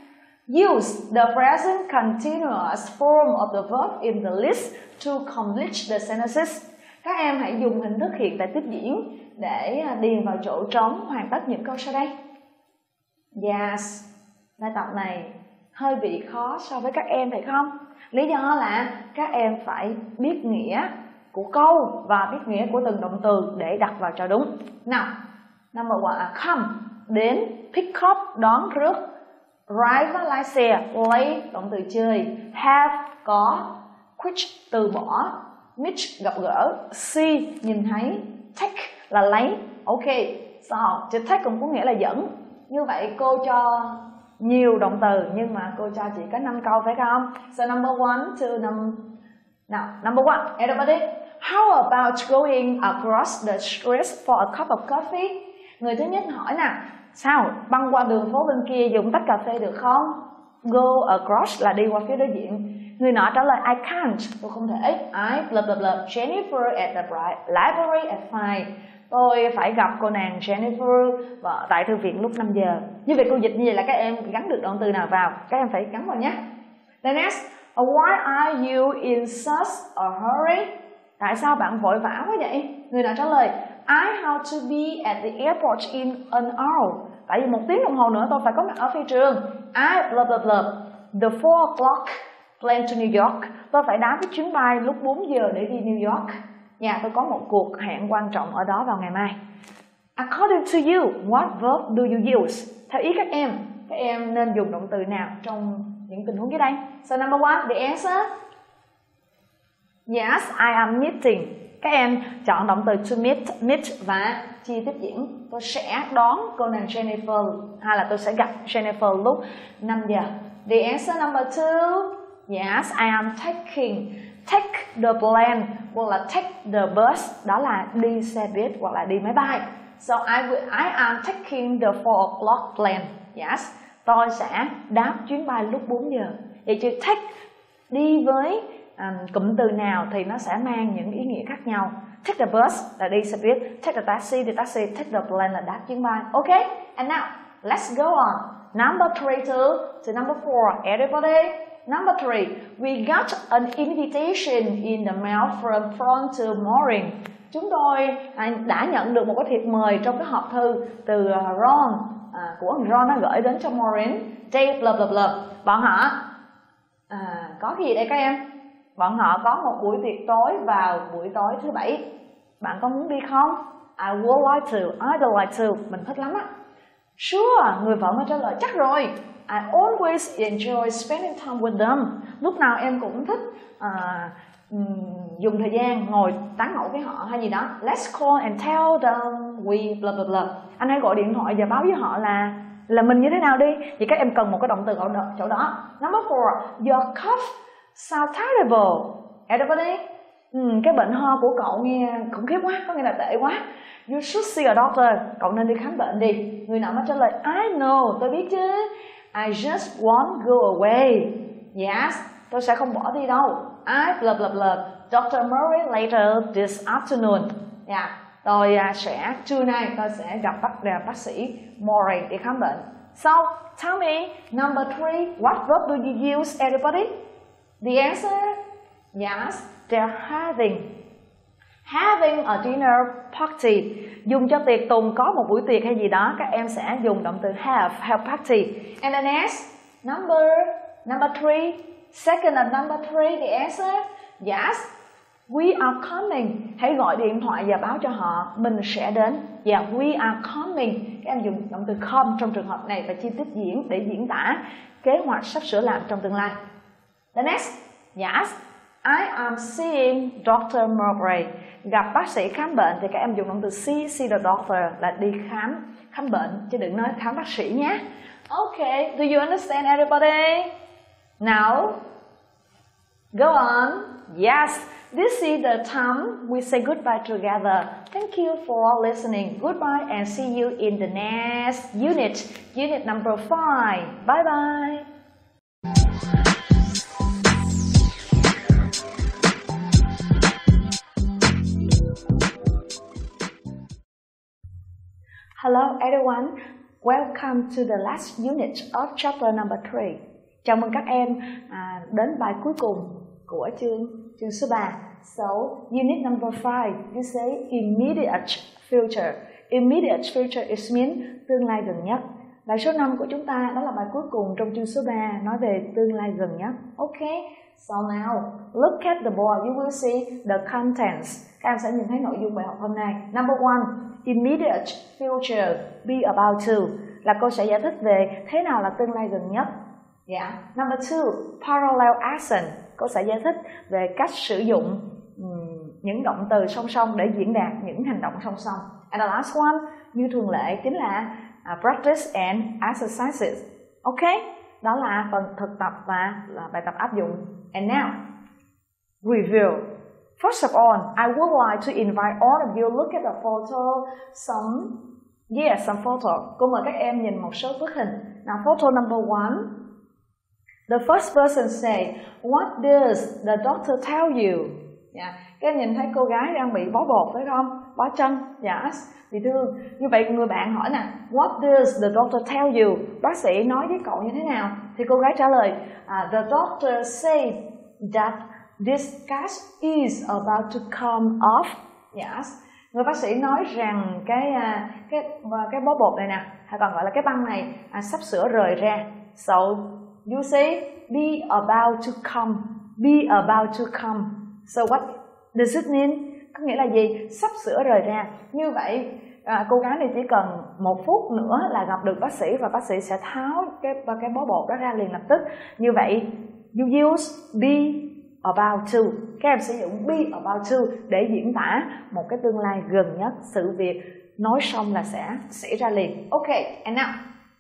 Use the present continuous form of the verb in the list to complete the sentences. Các em hãy dùng hình thức hiện tại tiếp diễn để điền vào chỗ trống hoàn tất những câu sau đây. Yes, bài tập này hơi bị khó so với các em phải không? Lý do là các em phải biết nghĩa của câu và biết nghĩa của từng động từ để đặt vào cho đúng. Nào, number one, à, come, đến, pick up, đón rước, drive, lái xe, play, động từ chơi, have, có, quit, từ bỏ, meet, gặp gỡ, see, nhìn thấy, take là lấy. Ok, so, chữ take cũng có nghĩa là dẫn. Như vậy cô cho nhiều động từ nhưng mà cô cho chỉ có năm câu phải không? So number one to number now number one, everybody, how about going across the street for a cup of coffee? Người thứ nhất hỏi nè, sao băng qua đường phố bên kia dùng tách cà phê được không? Go across là đi qua phía đối diện. Người nọ trả lời I can't, tôi không thể. I blah blah blah Jennifer at the library at five. Tôi phải gặp cô nàng Jennifer và tại thư viện lúc năm giờ. Như vậy cô dịch như vậy là các em gắn được động từ nào vào, các em phải gắn vào nhé. The next, why are you in such a hurry? Tại sao bạn vội vã quá vậy? Người nào trả lời I have to be at the airport in an hour. Tại vì một tiếng đồng hồ nữa tôi phải có mặt ở phi trường. I blah blah blah the four o'clock plane to New York. Tôi phải đáp cái chuyến bay lúc bốn giờ để đi New York. Nhà tôi có một cuộc hẹn quan trọng ở đó vào ngày mai. According to you, what verb do you use? Theo ý các em, các em nên dùng động từ nào trong những tình huống dưới đây? So number one, the answer. Yes, I am meeting. Các em chọn động từ to meet, meet và chi tiếp diễn. Tôi sẽ đón cô nàng Jennifer hay là tôi sẽ gặp Jennifer lúc năm giờ. The answer number two. Yes, I am taking. Take the plane hoặc là take the bus, đó là đi xe buýt hoặc là đi máy bay. So I will, I am taking the four o'clock plane. Yes, tôi sẽ đáp chuyến bay lúc bốn giờ. Vậy chữ take đi với um, cụm từ nào thì nó sẽ mang những ý nghĩa khác nhau. Take the bus là đi xe buýt, take the taxi, the taxi, take the plane là đáp chuyến bay. Okay, and now let's go on. Number three to, to number four. Everybody. Number three, we got an invitation in the mail from Front to Maureen. Chúng tôi đã nhận được một cái thiệp mời trong cái hộp thư từ Ron, à, của ông Ron nó gửi đến cho Maureen. They blah blah blah. Bọn họ à, có cái gì đây các em? Bọn họ có một buổi tiệc tối vào buổi tối thứ bảy. Bạn có muốn đi không? I would like to. I'd like to. Mình thích lắm á. Sure, người vợ mới trả lời chắc rồi. I always enjoy spending time with them. Lúc nào em cũng thích uh, um, dùng thời gian ngồi tán gẫu với họ hay gì đó. Let's call and tell them we blah blah blah. Anh hãy gọi điện thoại và báo với họ là là mình như thế nào đi. Thì các em cần một cái động từ ở chỗ đó. Number four, your cough sounds terrible. Everybody, ừ, cái bệnh ho của cậu nghe khủng khiếp quá, có nghĩa là tệ quá. You should see a doctor. Cậu nên đi khám bệnh đi. Người nào mới trả lời I know, tôi biết chứ. I just won't go away. Yes, tôi sẽ không bỏ đi đâu. I blah blah blah doctor Murray later this afternoon. Yeah, tôi uh, sẽ trưa nay tôi sẽ gặp bác uh, bác sĩ Murray để khám bệnh. So tell me, number three, what verb do you use, everybody? The answer, yes, they're having. Having a dinner party. Dùng cho tiệc tùng, có một buổi tiệc hay gì đó, các em sẽ dùng động từ have, have party. And the next, number, number three, second and number three, the answer, yes, we are coming. Hãy gọi điện thoại và báo cho họ mình sẽ đến. Yeah, we are coming. Các em dùng động từ come trong trường hợp này và chi tiết diễn để diễn tả kế hoạch sắp sửa làm trong tương lai. The next, yes, I am seeing doctor Murray. Gặp bác sĩ khám bệnh thì các em dùng động từ see, see the doctor là đi khám khám bệnh chứ đừng nói khám bác sĩ nhé. Okay, do you understand, everybody? Now, go on. Yes, this is the time we say goodbye together. Thank you for listening. Goodbye and see you in the next unit, unit number five. Bye bye. Hello everyone, welcome to the last unit of chapter number three. Chào mừng các em à, đến bài cuối cùng của chương chương số ba. So, unit number five, you say immediate future. Immediate future is mean tương lai gần nhất. Bài số năm của chúng ta đó là bài cuối cùng trong chương số ba, nói về tương lai gần nhất. Okay, so now look at the board, you will see the contents. Các em sẽ nhìn thấy nội dung bài học hôm nay. Number one, immediate future be about to, là cô sẽ giải thích về thế nào là tương lai gần nhất. Yeah. Number two, parallel action, cô sẽ giải thích về cách sử dụng um, những động từ song song để diễn đạt những hành động song song. And the last one, như thường lệ, chính là uh, practice and exercises. Okay, đó là phần thực tập và là bài tập áp dụng. And now, review. First of all, I would like to invite all of you look at the photo, some, yeah, some photo. Cô mời các em nhìn một số bức hình. Now, photo number one. The first person say, what does the doctor tell you? Yeah. Các em nhìn thấy cô gái đang bị bó bột phải không? Bó chân. Yes. Bị thương. Như vậy người bạn hỏi nè, what does the doctor tell you? Bác sĩ nói với cậu như thế nào? Thì cô gái trả lời, uh, the doctor said that this cast is about to come off. Yes. Người bác sĩ nói rằng cái cái cái bó bột này nè, hay còn gọi là cái băng này à, sắp sửa rời ra. So you say be about to come, be about to come. So what does it mean? Có nghĩa là gì? Sắp sửa rời ra. Như vậy à, cô gái này chỉ cần một phút nữa là gặp được bác sĩ và bác sĩ sẽ tháo cái cái bó bột đó ra liền lập tức. Như vậy you use be about to. Các em sử dụng be about to để diễn tả một cái tương lai gần nhất, sự việc nói xong là sẽ xảy ra liền. Okay, and now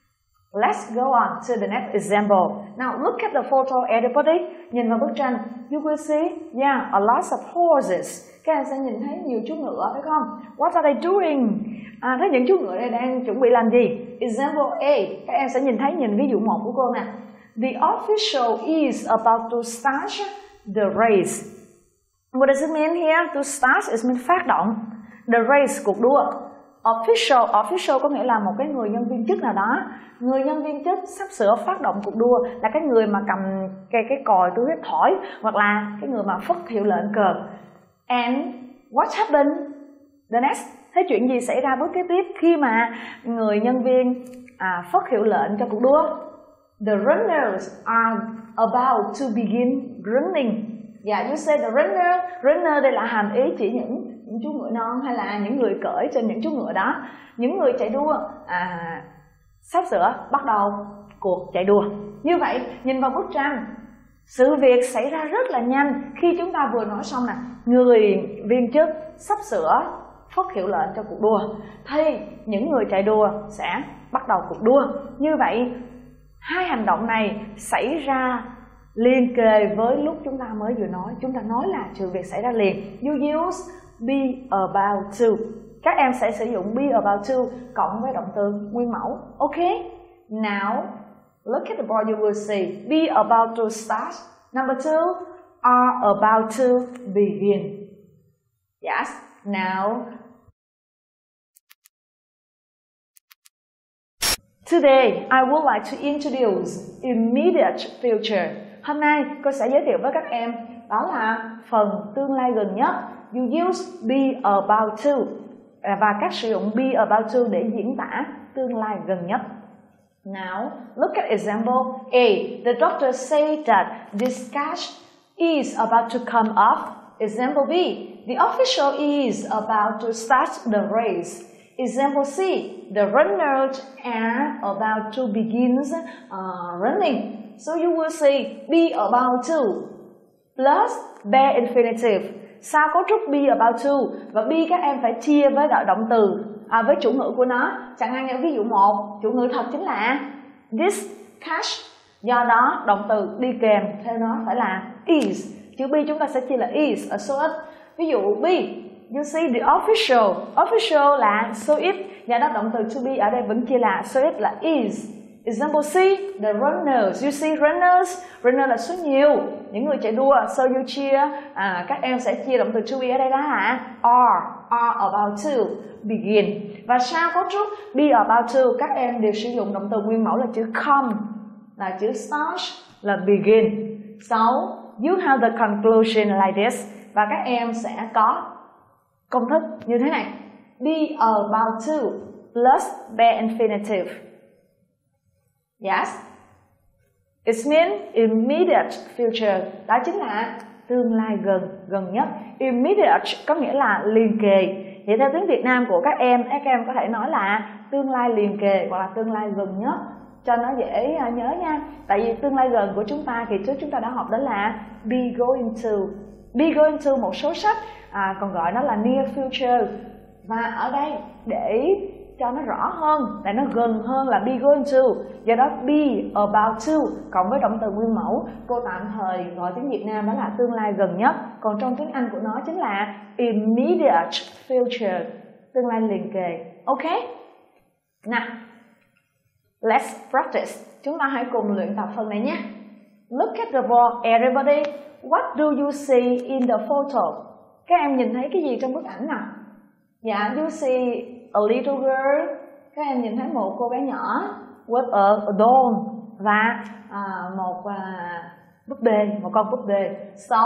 let's go on to the next example. Now look at the photo, everybody. Nhìn vào bức tranh, you will see, yeah, a lot of horses. Các em sẽ nhìn thấy nhiều chú ngựa phải không? What are they doing? À, thấy những chú ngựa này đang chuẩn bị làm gì? Example A. Các em sẽ nhìn thấy, nhìn ví dụ một của cô nè. The official is about to start the race. What does it mean here? To start is mean phát động. The race, cuộc đua. Official, official có nghĩa là một cái người nhân viên chức nào đó. Người nhân viên chức sắp sửa phát động cuộc đua là cái người mà cầm cái, cái còi tôi biết thổi, hoặc là cái người mà phất hiệu lệnh cờ. And what happened? The next, thế chuyện gì xảy ra bước kế tiếp khi mà người nhân viên à, phất hiệu lệnh cho cuộc đua? The runners are about to begin running. Yeah, you say the runner. Runner đây là hàm ý chỉ những những chú ngựa non hay là những người cưỡi trên những chú ngựa đó. Những người chạy đua à, sắp sửa bắt đầu cuộc chạy đua. Như vậy, nhìn vào bức tranh, sự việc xảy ra rất là nhanh khi chúng ta vừa nói xong nè, người viên chức sắp sửa phất hiệu lệnh cho cuộc đua, thì những người chạy đua sẽ bắt đầu cuộc đua. Như vậy, hai hành động này xảy ra liên kề với lúc chúng ta mới vừa nói. Chúng ta nói là sự việc xảy ra liền. You use be about to. Các em sẽ sử dụng be about to cộng với động từ nguyên mẫu. Okay? Now, look at the board, you will see be about to start. Number two, are about to begin. Yes. Now, today I would like to introduce immediate future. Hôm nay cô sẽ giới thiệu với các em đó là phần tương lai gần nhất. You use be about to và các sử dụng be about to để diễn tả tương lai gần nhất. Now, look at example A. The doctor said that this cash is about to come off. Example B. The official is about to start the race. Example C. The runners are about to begin uh, running. So you will say be about to plus bare infinitive. Sau cấu trúc be about to và be các em phải chia với động từ à, với chủ ngữ của nó. Chẳng hạn như ví dụ một, chủ ngữ thật chính là this cash. Do đó động từ đi kèm theo nó phải là is. Chữ be chúng ta sẽ chia là is ở số ít. Ví dụ B, you see the official. Official là số ít. Do đó động từ to be ở đây vẫn chia là số ít là is. Example C, the runners. You see runners. Runner là số nhiều, những người chạy đua. So you chia, à, các em sẽ chia động từ to be ở đây đó hả? Are, are about to begin. Và sau cấu trúc be about to, các em đều sử dụng động từ nguyên mẫu là chữ come, là chữ start, là begin. So you have the conclusion like this. Và các em sẽ có công thức như thế này. Be about to plus bare infinitive. Yes. It means immediate future. Đó chính là tương lai gần, gần nhất. Immediate có nghĩa là liền kề. Vậy theo tiếng Việt Nam của các em, các em có thể nói là tương lai liền kề hoặc là tương lai gần nhất cho nó dễ nhớ nha. Tại vì tương lai gần của chúng ta thì trước chúng ta đã học đó là be going to. Be going to một số sách à, còn gọi nó là near future. Và ở đây để cho nó rõ hơn, tại nó gần hơn là be going to, do đó be about to cộng với động từ nguyên mẫu, cô tạm thời gọi tiếng Việt Nam đó là tương lai gần nhất, còn trong tiếng Anh của nó chính là immediate future, tương lai liền kề. Ok? Nào, let's practice. Chúng ta hãy cùng luyện tập phần này nhé. Look at the board, everybody. What do you see in the photo? Các em nhìn thấy cái gì trong bức ảnh nào? Dạ, you see a little girl. Các em nhìn thấy một cô bé nhỏ with a doll và à, một à, búp bê, một con búp bê. So,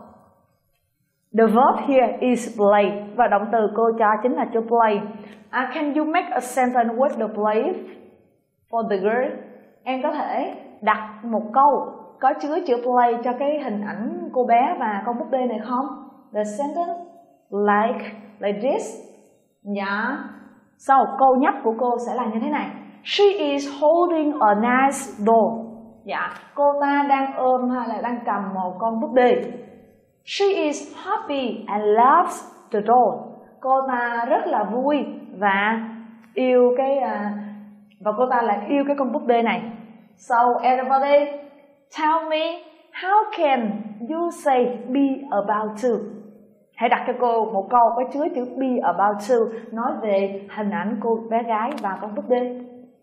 the verb here is play và động từ cô cho chính là to play. Uh, can you make a sentence with the play for the girl? Em có thể đặt một câu có chứa chữ play cho cái hình ảnh cô bé và con búp bê này không? The sentence like like this. Dạ. Sau so, câu nhắc của cô sẽ là như thế này. She is holding a nice doll. Dạ, cô ta đang ôm hay là đang cầm một con búp bê. She is happy and loves the doll. Cô ta rất là vui và yêu cái và cô ta lại yêu cái con búp bê này. So everybody tell me, how can you say be about to? Hãy đặt cho cô một câu có chứa chữ be about to, nói về hình ảnh cô bé gái và con búp bê.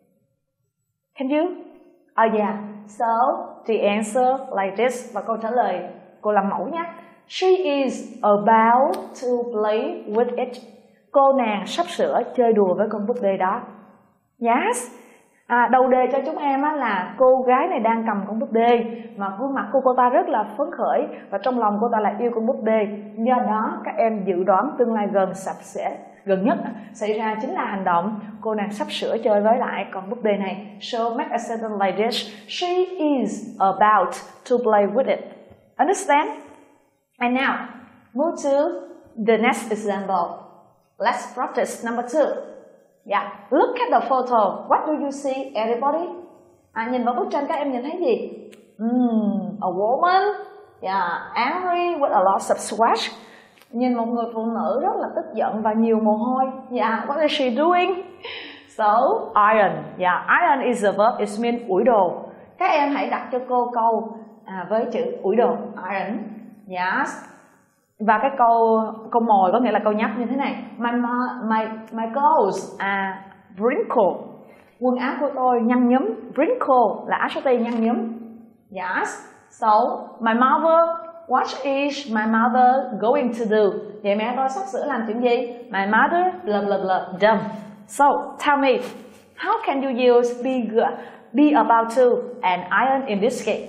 Can you? Oh yeah. So the answer like this, và câu trả lời cô làm mẫu nhé. She is about to play with it. Cô nàng sắp sửa chơi đùa với con búp bê đó. Yes. À, đầu đề cho chúng em á, là cô gái này đang cầm con búp bê mà khuôn mặt của cô ta rất là phấn khởi và trong lòng cô ta lại yêu con búp bê. Do đó các em dự đoán tương lai gần sắp sẽ gần nhất xảy ra chính là hành động cô nàng sắp sửa chơi với lại con búp bê này. So make a sentence like this. She is about to play with it. Understand? And now move to the next example. Let's practice number two. Yeah, look at the photo. What do you see, everybody? À, nhìn vào bức tranh các em nhìn thấy gì? Mm, a woman, yeah, angry with a lot of sweat. Nhìn một người phụ nữ rất là tức giận và nhiều mồ hôi. Yeah, what is she doing? So, iron. Yeah, iron is a verb. It means ủi đồ. Các em hãy đặt cho cô câu à, với chữ ủi đồ. Iron. Yes. Và cái câu câu mồi có nghĩa là câu nhắc như thế này. My my my clothes are wrinkled. Quần áo của tôi nhăn nhúm. Wrinkle là apostrophe nhăn nhúm. Yes. So my mother, what is my mother going to do? Vậy mẹ tôi sắp sửa làm chuyện gì? My mother blah blah blah dumb. So tell me, how can you use be be about to and iron in this case?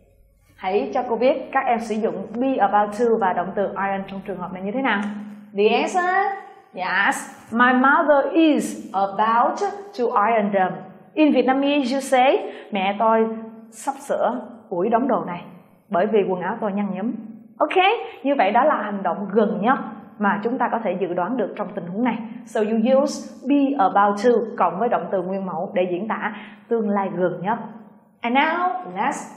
Hãy cho cô biết các em sử dụng be about to và động từ iron trong trường hợp này như thế nào. The answer? Yes. My mother is about to iron them. In Vietnamese you say, mẹ tôi sắp sửa ủi đống đồ này bởi vì quần áo tôi nhăn nhúm. Ok, như vậy đó là hành động gần nhất mà chúng ta có thể dự đoán được trong tình huống này. So you use be about to cộng với động từ nguyên mẫu để diễn tả tương lai gần nhất. And now, let's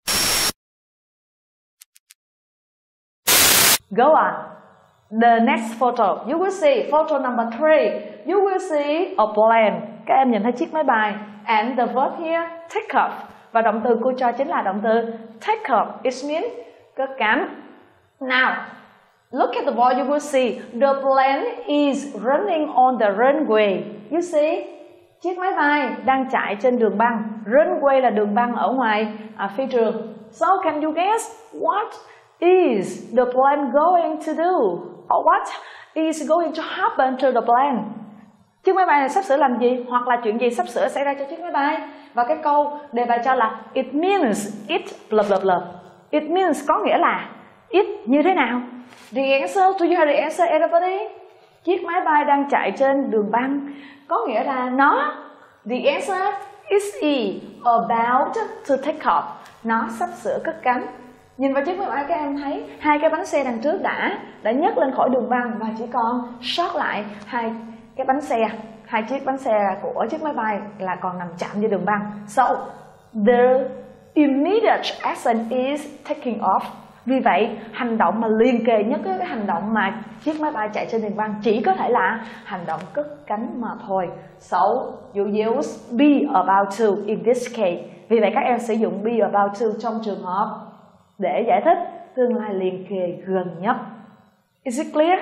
go on. The next photo, you will see photo number three. You will see a plane. Các em nhìn thấy chiếc máy bay. And the verb here, take off. Và động từ cô cho chính là động từ take off. It means cất cánh. Now, look at the board. You will see the plane is running on the runway. You see, chiếc máy bay đang chạy trên đường băng. Runway là đường băng ở ngoài à, phi trường. So can you guess what is the plane going to do? Or what is going to happen to the plane? chiếc máy bay này sắp sửa làm gì, hoặc là chuyện gì sắp sửa xảy ra cho chiếc máy bay. Và cái câu đề bài cho là it means it blah blah blah. It means có nghĩa là it như thế nào. The answer, do you have the answer everybody? Chiếc máy bay đang chạy trên đường băng có nghĩa là nó, the answer is e about to take off. Nó sắp sửa cất cánh. Nhìn vào chiếc máy bay các em thấy hai cái bánh xe đằng trước đã đã nhấc lên khỏi đường băng và chỉ còn sót lại hai cái bánh xe, hai chiếc bánh xe của chiếc máy bay là còn nằm chạm với đường băng. So the immediate action is taking off. Vì vậy hành động mà liền kề nhất cái hành động mà chiếc máy bay chạy trên đường băng chỉ có thể là hành động cất cánh mà thôi. So you use be about to in this case. Vì vậy các em sử dụng be about to trong trường hợp để giải thích tương lai liền kề gần nhất. Is it clear?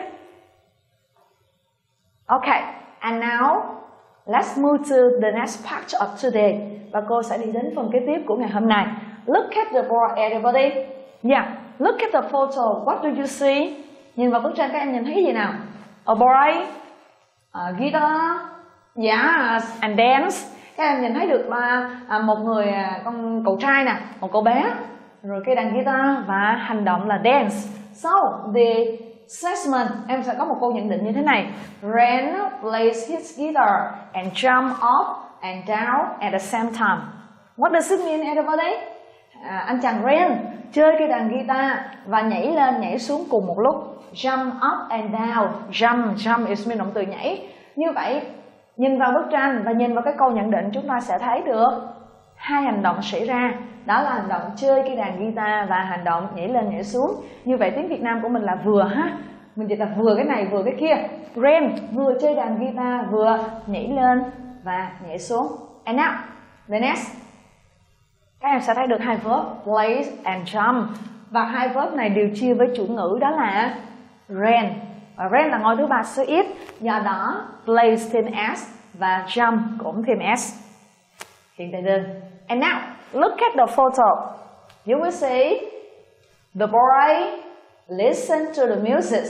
Okay, and now let's move to the next part of today. Và cô sẽ đi đến phần kế tiếp của ngày hôm nay. Look at the board, everybody. Yeah, look at the photo. What do you see? Nhìn vào bức tranh các em nhìn thấy gì nào? A boy, a guitar, yes, and dance. Các em nhìn thấy được là à, một người à, con cậu trai nè, một cậu bé, rồi cây đàn guitar và hành động là dance. So the assessment, em sẽ có một câu nhận định như thế này. Ren plays his guitar and jump up and down at the same time. What does it mean, everybody? À, anh chàng Ren chơi cây đàn guitar và nhảy lên nhảy xuống cùng một lúc. Jump up and down. Jump, jump is mean động từ nhảy. Như vậy, nhìn vào bức tranh và nhìn vào cái câu nhận định chúng ta sẽ thấy được hai hành động xảy ra. Đó là hành động chơi cây đàn guitar và hành động nhảy lên nhảy xuống. Như vậy tiếng Việt Nam của mình là vừa ha. Mình chỉ là vừa cái này vừa cái kia. Ren vừa chơi đàn guitar vừa nhảy lên và nhảy xuống. And now, the next. Các em sẽ thấy được hai verb play and jump. Và hai verb này đều chia với chủ ngữ đó là ran. Và ran là ngôi thứ ba số ít. Do đó play thêm s và jump cũng thêm s. Hiện tại đơn. And now, look at the photo. You will see the boy listen to the music,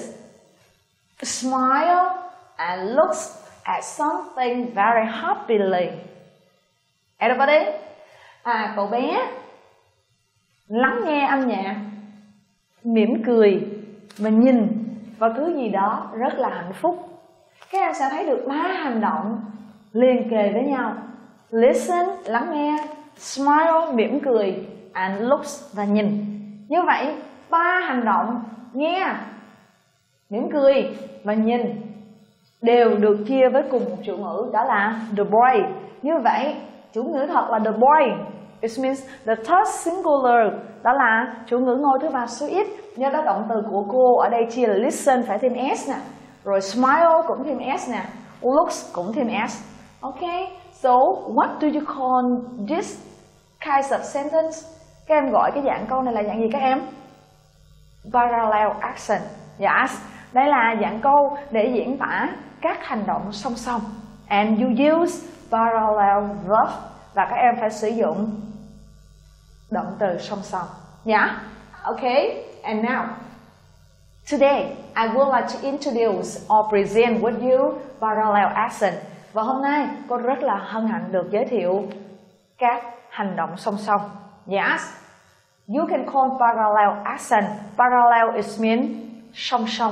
smile and looks at something very happily. Everybody? À, cậu bé lắng nghe âm nhạc, mỉm cười và nhìn vào thứ gì đó rất là hạnh phúc. Các em sẽ thấy được ba hành động liền kề với nhau. Listen, lắng nghe, smile, mỉm cười, and looks và nhìn. Như vậy, ba hành động nghe, mỉm cười và nhìn đều được chia với cùng một chủ ngữ, đó là the boy. Như vậy, chủ ngữ thật là the boy. It means the third singular, đó là chủ ngữ ngôi thứ ba số ít. Do đó động từ của cô ở đây chia là listen phải thêm s nè, rồi smile cũng thêm s nè, looks cũng thêm s. Okay, so what do you call this kind of sentence? Các em gọi cái dạng câu này là dạng gì các em? Parallel action. Yes, đây là dạng câu để diễn tả các hành động song song. And you use parallel verb. Và các em phải sử dụng động từ song song. Yeah? Okay, and now today I would like to introduce or present with you parallel action. Và hôm nay cô rất là hân hạnh được giới thiệu các hành động song song. Yes, you can call parallel action. Parallel is mean song song.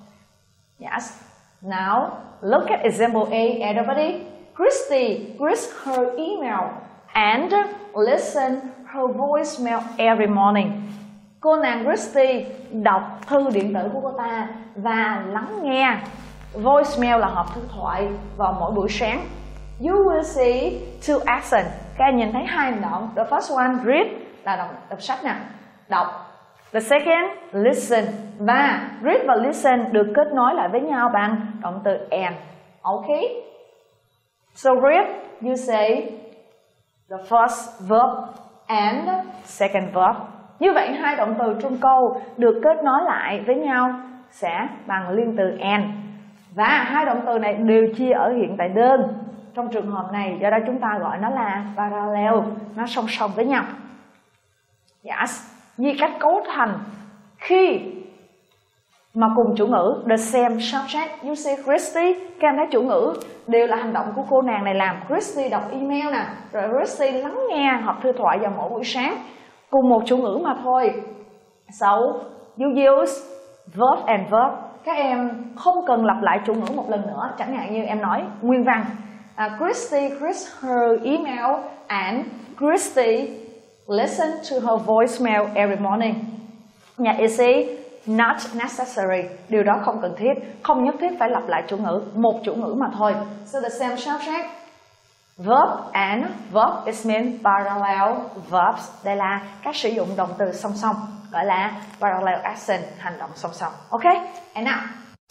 Yes. Now look at example A, everybody. Christy reads her email and listen her voicemail every morning. Cô nàng Christy đọc thư điện tử của cô ta và lắng nghe. Voicemail là hộp thư thoại vào mỗi buổi sáng. You will see two actions. Các em nhìn thấy hai hành động. The first one, read là đọc, đọc sách nè, đọc. The second, listen. Và read và listen được kết nối lại với nhau bằng động từ and. Okay? So read, you say the first verb and second verb. Như vậy hai động từ trong câu được kết nối lại với nhau sẽ bằng liên từ and. Và hai động từ này đều chia ở hiện tại đơn. Trong trường hợp này, do đó chúng ta gọi nó là parallel, nó song song với nhau. Yes, như cách cấu thành khi mà cùng chủ ngữ, the same subject. You say Christy, các em thấy chủ ngữ đều là hành động của cô nàng này làm. Christy đọc email nè, rồi Christy lắng nghe hoặc thư thoại vào mỗi buổi sáng. Cùng một chủ ngữ mà thôi. So, you use verb and verb. Các em không cần lặp lại chủ ngữ một lần nữa. Chẳng hạn như em nói nguyên văn. Uh, Christy reads her email and Christy listen to her voicemail every morning. Yeah, is it not necessary? Điều đó không cần thiết. Không nhất thiết phải lặp lại chủ ngữ. Một chủ ngữ mà thôi. So the same subject. Verb and verb is mean parallel verbs. Đây là các sử dụng động từ song song, gọi là parallel action, hành động song song. Ok? And now,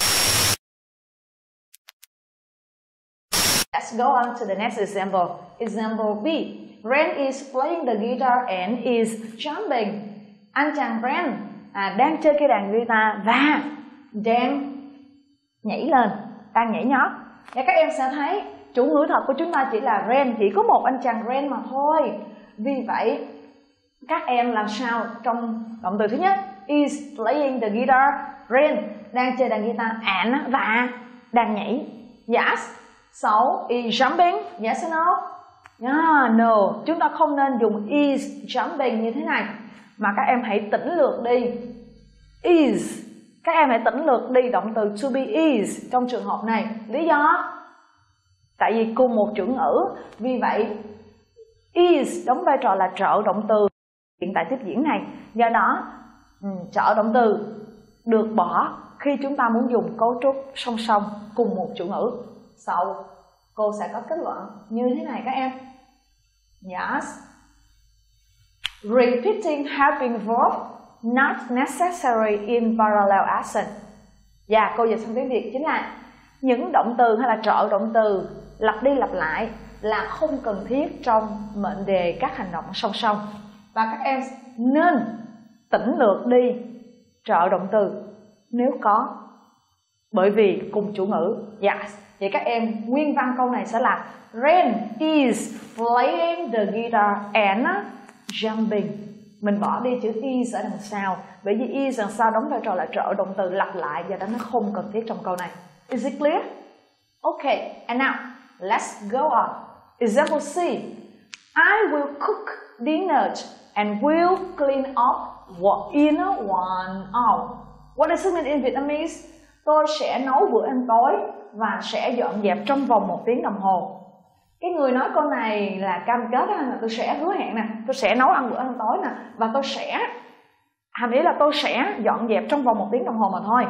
let's go on to the next example. Example B. Ren is playing the guitar and is jumping. Anh chàng Ren à, đang chơi cây đàn guitar và đang nhảy lên, đang nhảy nhót. Và các em sẽ thấy chủ ngữ thật của chúng ta chỉ là Ren, chỉ có một anh chàng Ren mà thôi. Vì vậy, các em làm sao trong động từ thứ nhất, is playing the guitar, Ren đang chơi đàn guitar, and và đang nhảy. Yes. So, is jumping, yes or no? Yeah, no, chúng ta không nên dùng is jumping như thế này. Mà các em hãy tỉnh lược đi. Is, các em hãy tỉnh lược đi động từ to be is trong trường hợp này. Lý do? Tại vì cùng một chủ ngữ. Vì vậy, is đóng vai trò là trợ động từ hiện tại tiếp diễn này. Do đó, trợ động từ được bỏ khi chúng ta muốn dùng cấu trúc song song cùng một chủ ngữ. Sau, cô sẽ có kết luận như thế này các em. Yes. Repeating helping verb not necessary in parallel action. Và cô dịch sang tiếng Việt chính là những động từ hay là trợ động từ lặp đi lặp lại là không cần thiết trong mệnh đề các hành động song song. Và các em nên tỉnh lược đi trợ động từ nếu có, bởi vì cùng chủ ngữ. Yes. Vậy các em nguyên văn câu này sẽ là Ren is playing the guitar and jumping. Mình bỏ đi chữ is ở đằng sau, bởi vì is đằng sau đóng vai trò là trợ động từ lặp lại, và đó nó không cần thiết trong câu này. Is it clear? Okay, and now let's go on. Example C. I will cook dinner and will clean up in one hour. What does it mean in Vietnamese? Tôi sẽ nấu bữa ăn tối và sẽ dọn dẹp trong vòng một tiếng đồng hồ. Cái người nói câu này là cam kết là tôi sẽ hứa hẹn nè, tôi sẽ nấu ăn bữa ăn tối nè, và tôi sẽ, hàm ý là tôi sẽ dọn dẹp trong vòng một tiếng đồng hồ mà thôi.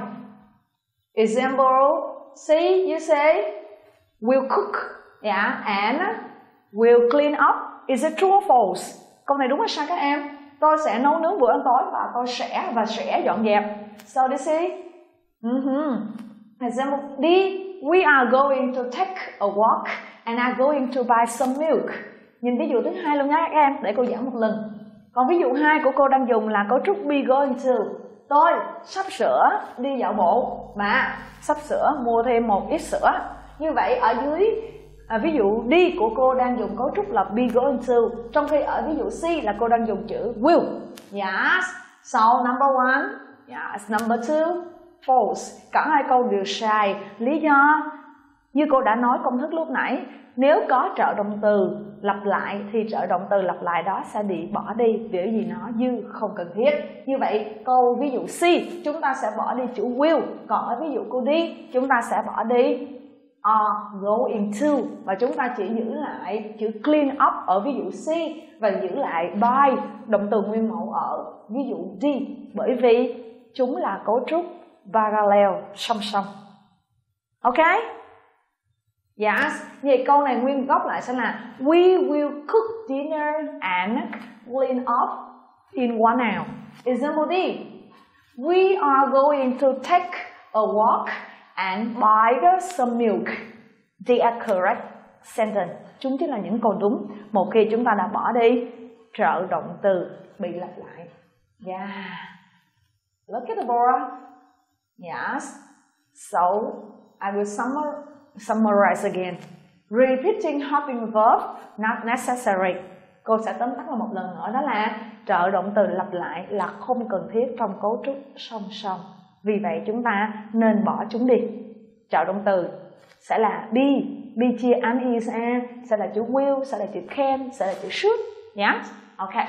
Example C, you say will cook, yeah, and will clean up. Is it true or false? Câu này đúng hay sai các em? Tôi sẽ nấu nướng bữa ăn tối và tôi sẽ và sẽ dọn dẹp. So this is mm-hmm. Example D. We are going to take a walk and are going to buy some milk. Nhìn ví dụ thứ hai luôn nhé các em, để cô giảng một lần. Còn ví dụ hai của cô đang dùng là cấu trúc be going to. Tôi sắp sửa đi dạo bộ và sắp sửa mua thêm một ít sữa. Như vậy ở dưới à, ví dụ D của cô đang dùng cấu trúc là be going to, trong khi ở ví dụ C là cô đang dùng chữ will. Yes. So number one, yes. Number two, false. Cả hai câu đều sai. Lý do như cô đã nói công thức lúc nãy, nếu có trợ động từ lặp lại thì trợ động từ lặp lại đó sẽ bị bỏ đi bởi vì nó dư không cần thiết. Như vậy câu ví dụ C chúng ta sẽ bỏ đi chữ will, còn ở ví dụ câu D chúng ta sẽ bỏ đi are going to và chúng ta chỉ giữ lại chữ clean up ở ví dụ C và giữ lại by động từ nguyên mẫu ở ví dụ D, bởi vì chúng là cấu trúc parallel song song. Ok? Yes. Vậy câu này nguyên gốc lại sẽ là we will cook dinner and clean up in one hour. Example D. We are going to take a walk and buy some milk. They are correct sentence. Chúng chính là những câu đúng một khi chúng ta đã bỏ đi trợ động từ bị lặp lại. Yeah. Look at the board. Yes. So, I will summarize, summarize again. Repeating helping verb not necessary. Cô sẽ tóm tắt lại một lần nữa, đó là trợ động từ lặp lại là không cần thiết trong cấu trúc song song. Vì vậy chúng ta nên bỏ chúng đi. Trợ động từ sẽ là be, be chia an is a, sẽ là chữ will, sẽ là chữ can, sẽ là chữ should. Yeah? Okay.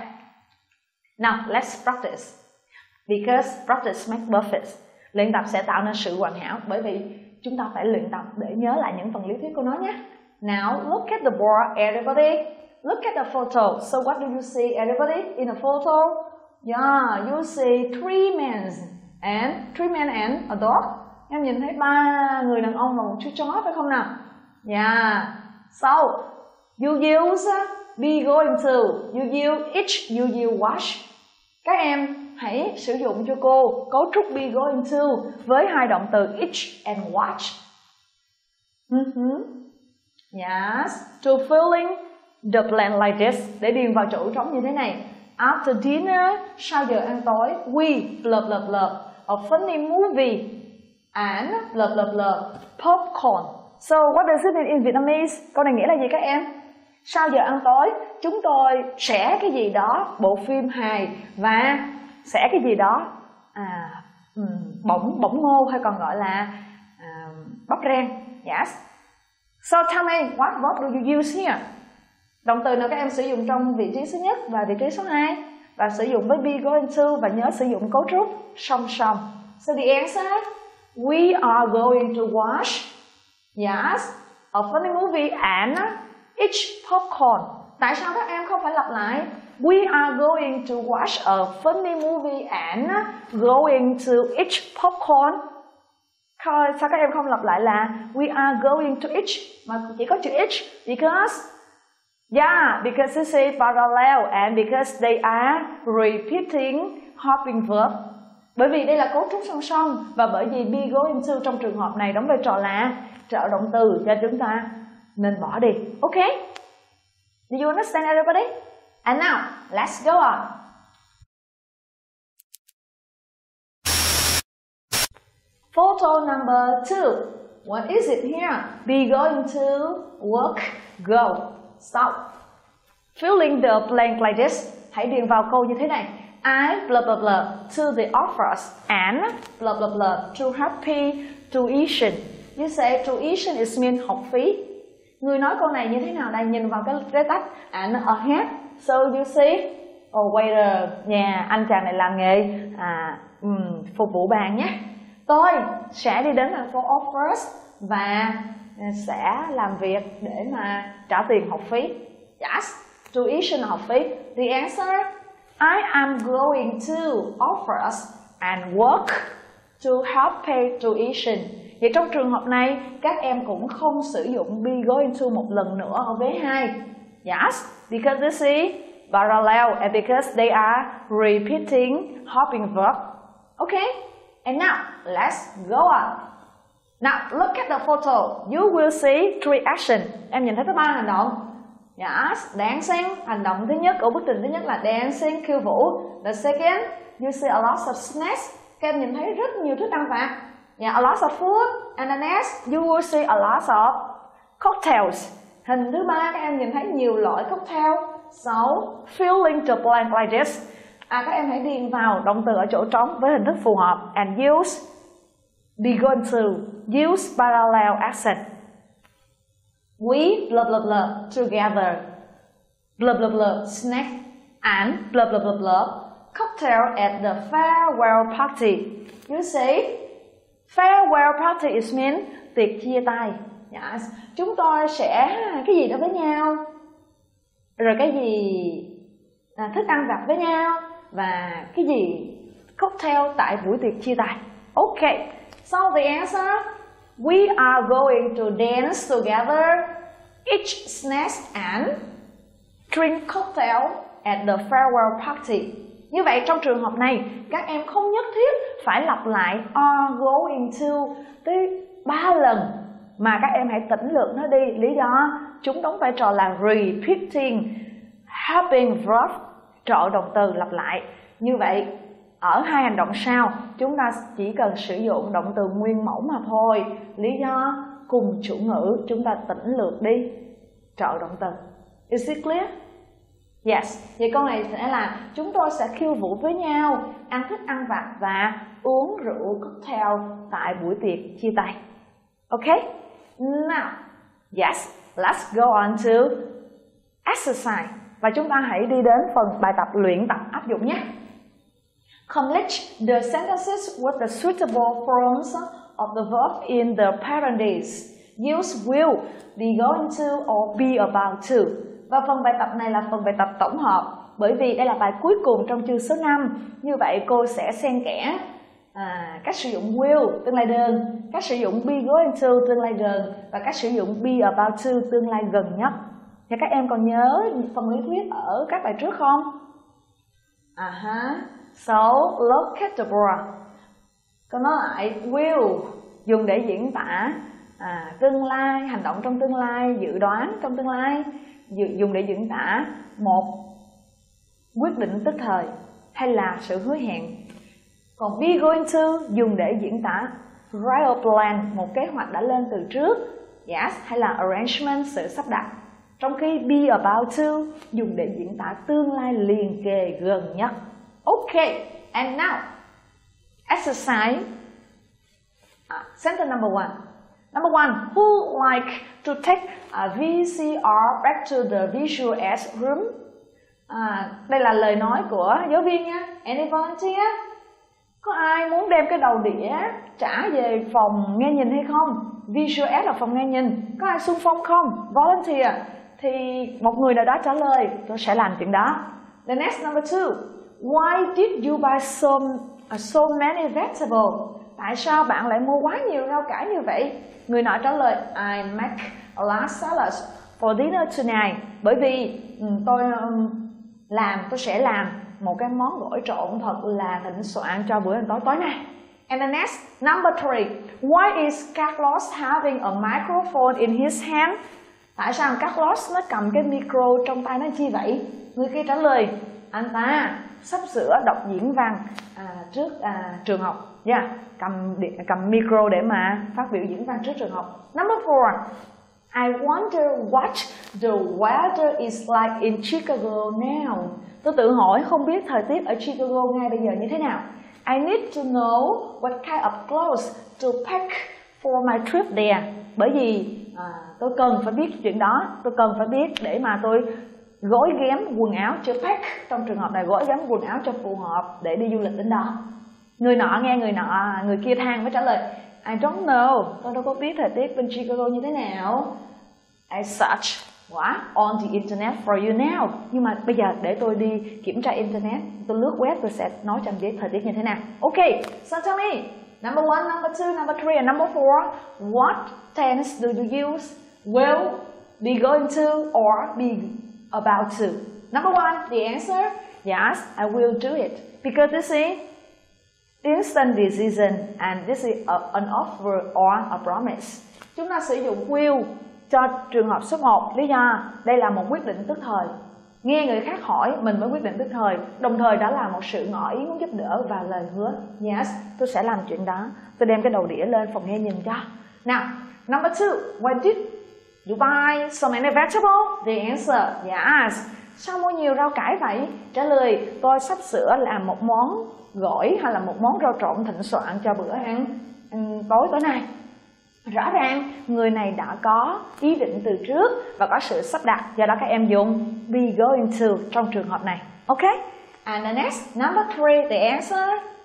Now let's practice. Because practice makes perfect. Luyện tập sẽ tạo nên sự hoàn hảo, bởi vì chúng ta phải luyện tập để nhớ lại những phần lý thuyết của nó nhé. Now look at the board, everybody. Look at the photo. So what do you see, everybody, in the photo? Yeah, you see three men and three men and a dog. Em nhìn thấy ba người đàn ông và một chú chó, phải không nào? Yeah. So you use be going to. You use each. You use watch. Các em hãy sử dụng cho cô cấu trúc be going to với hai động từ each and watch. Uh-huh. Yes. To filling the blank like this. Để điền vào chỗ trống như thế này. After dinner, sau giờ ăn tối, we blah blah blah a funny movie and blah blah blah popcorn. So what does it mean in Vietnamese? Câu này nghĩa là gì các em? Sau giờ ăn tối, chúng tôi sẽ cái gì đó, bộ phim hài và sẽ cái gì đó à, bỗng bỗng ngô hay còn gọi là à, bắp rang. Yes. So tell me, what verb do you use here? Động từ nào các em sử dụng trong vị trí số nhất và vị trí số hai, và sử dụng với be going to, và nhớ sử dụng cấu trúc song song. So the answer, we are going to watch, yes, a funny movie and eat popcorn. Tại sao các em không phải lặp lại? We are going to watch a funny movie and going to eat popcorn. Sao các em không lặp lại là we are going to eat mà chỉ có chữ eat? Because yeah, because they say parallel and because they are repeating helping verb. Bởi vì đây là cấu trúc song song, và bởi vì be going to trong trường hợp này đóng vai trò là trợ động từ, cho chúng ta nên bỏ đi. Okay? Do you understand, everybody? And now, let's go on. Photo number two. What is it here? Be going to work, go. Stop. Filling the blank like this. Hãy điền vào câu như thế này. I blah blah blah to the office and blah blah blah to happy tuition. You say tuition is mean học phí. Người nói câu này như thế nào đây? Nhìn vào cái cái tách and a hat. So you see, oh waiter, yeah, anh chàng này làm nghề à, um, phục vụ bàn nhé. Tôi sẽ đi đến thành phố office và sẽ làm việc để mà trả tiền học phí. Yes, tuition là học phí. The answer, I am going to office and work to help pay tuition. Vậy trong trường hợp này, các em cũng không sử dụng be going to một lần nữa ở vế hai. Yes, because this is parallel and because they are repeating helping verb. Okay, and now let's go on. Now look at the photo. You will see three actions. Em nhìn thấy có ba hành động. Yes, dancing. Hành động thứ nhất ở bức trình thứ nhất là dancing, khiêu vũ. The second, you see a lot of snacks. Các em nhìn thấy rất nhiều thức ăn vặt. Yeah, a lot of food. And the next, you will see a lot of cocktails. Hình thứ ba, các em nhìn thấy nhiều loại cocktail. So, filling the blank like this. À, các em hãy điền vào động từ ở chỗ trống với hình thức phù hợp. And use be going to. Use parallel action. We blah blah blah together. Blah blah blah snack and blah blah blah blah cocktail at the farewell party. You say farewell party is mean tiệc chia tay. Yes. Chúng tôi sẽ cái gì đó với nhau, rồi cái gì à, thức ăn vặt với nhau, và cái gì cocktail tại buổi tiệc chia tay. Okay. So the answer, we are going to dance together, eat snacks and drink cocktail at the farewell party. Như vậy trong trường hợp này, các em không nhất thiết phải lặp lại are going to tới ba lần, mà các em hãy tỉnh lược nó đi. Lý do chúng đóng vai trò là repeating helping verb, trợ động từ lặp lại. Như vậy ở hai hành động sau, chúng ta chỉ cần sử dụng động từ nguyên mẫu mà thôi. Lý do cùng chủ ngữ, chúng ta tỉnh lược đi trợ động từ. Is it clear? Yes, thì câu này sẽ là chúng tôi sẽ khiêu vũ với nhau, ăn thức ăn vặt và uống rượu cocktail tại buổi tiệc chia tay. Okay? Now, yes, let's go on to exercise. Và chúng ta hãy đi đến phần bài tập luyện tập áp dụng nhé. Complete the sentences with the suitable forms of the verb in the parentheses. Use will, be going to or be about to. Và phần bài tập này là phần bài tập tổng hợp, bởi vì đây là bài cuối cùng trong chương số năm. Như vậy cô sẽ xen kẽ à, cách sử dụng will tương lai đơn, cách sử dụng be going to tương lai gần và cách sử dụng be about to tương lai gần nhất. Và các em còn nhớ phần lý thuyết ở các bài trước không? À ha. So look at the board. Câu nói lại, will dùng để diễn tả à, tương lai, hành động trong tương lai, dự đoán trong tương lai, dùng để diễn tả một quyết định tức thời hay là sự hứa hẹn. Còn be going to dùng để diễn tả prior plan, một kế hoạch đã lên từ trước, yes, hay là arrangement, sự sắp đặt. Trong khi be about to dùng để diễn tả tương lai liền kề gần nhất. Okay, and now exercise uh, sentence number one. Number one, who like to take a vê xê rờ back to the visual arts room? À, đây là lời nói của giáo viên nha. Any volunteer? Có ai muốn đem cái đầu đĩa trả về phòng nghe nhìn hay không? Visual arts là phòng nghe nhìn. Có ai xung phong không? Volunteer. Thì một người nào đó trả lời, tôi sẽ làm chuyện đó. The next number two, why did you buy so, uh, so many vegetables? Tại sao bạn lại mua quá nhiều rau cải như vậy? Người nọ trả lời, I make a large salad for dinner tonight. Bởi vì um, tôi um, làm, tôi sẽ làm một cái món gỏi trộn thật là thịnh soạn cho bữa ăn tối tối nay. And the next, number three, why is Carlos having a microphone in his hand? Tại sao Carlos nó cầm cái micro trong tay nó chi vậy? Người kia trả lời, anh ta sắp sửa đọc diễn văn à, trước à, trường học. Yeah, cầm cầm micro để mà phát biểu diễn văn trước trường học. Number four, I wonder what the weather is like in Chicago now. Tôi tự hỏi không biết thời tiết ở Chicago ngay bây giờ như thế nào. I need to know what kind of clothes to pack for my trip there. Bởi vì à, tôi cần phải biết chuyện đó, tôi cần phải biết để mà tôi gối ghém quần áo cho pack, trong trường hợp này gối ghém quần áo cho phù hợp để đi du lịch đến đó. Người nọ nghe người nọ, người kia than mới trả lời, I don't know, tôi đâu có biết thời tiết bên Chicago như thế nào. I search what on the internet for you now. Nhưng mà bây giờ để tôi đi kiểm tra internet, tôi lướt web, tôi sẽ nói cho anh biết thời tiết như thế nào. Okay, so tell me, number one, number two, number three, and number four, what tense do you use? Will, be going to, or be about to? Number one, the answer, yes, I will do it. Because this is instant decision and this is a, an offer or a promise. Chúng ta sử dụng will cho trường hợp số một. Lý do, đây là một quyết định tức thời. Nghe người khác hỏi, mình mới quyết định tức thời. Đồng thời đó là một sự ngỏ ý muốn giúp đỡ và lời hứa. Yes, tôi sẽ làm chuyện đó. Tôi đem cái đầu đĩa lên phòng nghe nhìn cho. Now, number two, why did you buy so many vegetables? The answer, yes. Sao mua nhiều rau cải vậy? Trả lời, tôi sắp sửa làm một món gỏi hay là một món rau trộn thịnh soạn cho bữa ăn, ăn tối tối nay. Rõ ràng người này đã có ý định từ trước và có sự sắp đặt, do đó các em dùng be going to trong trường hợp này. Ok? And the next, number three, the answer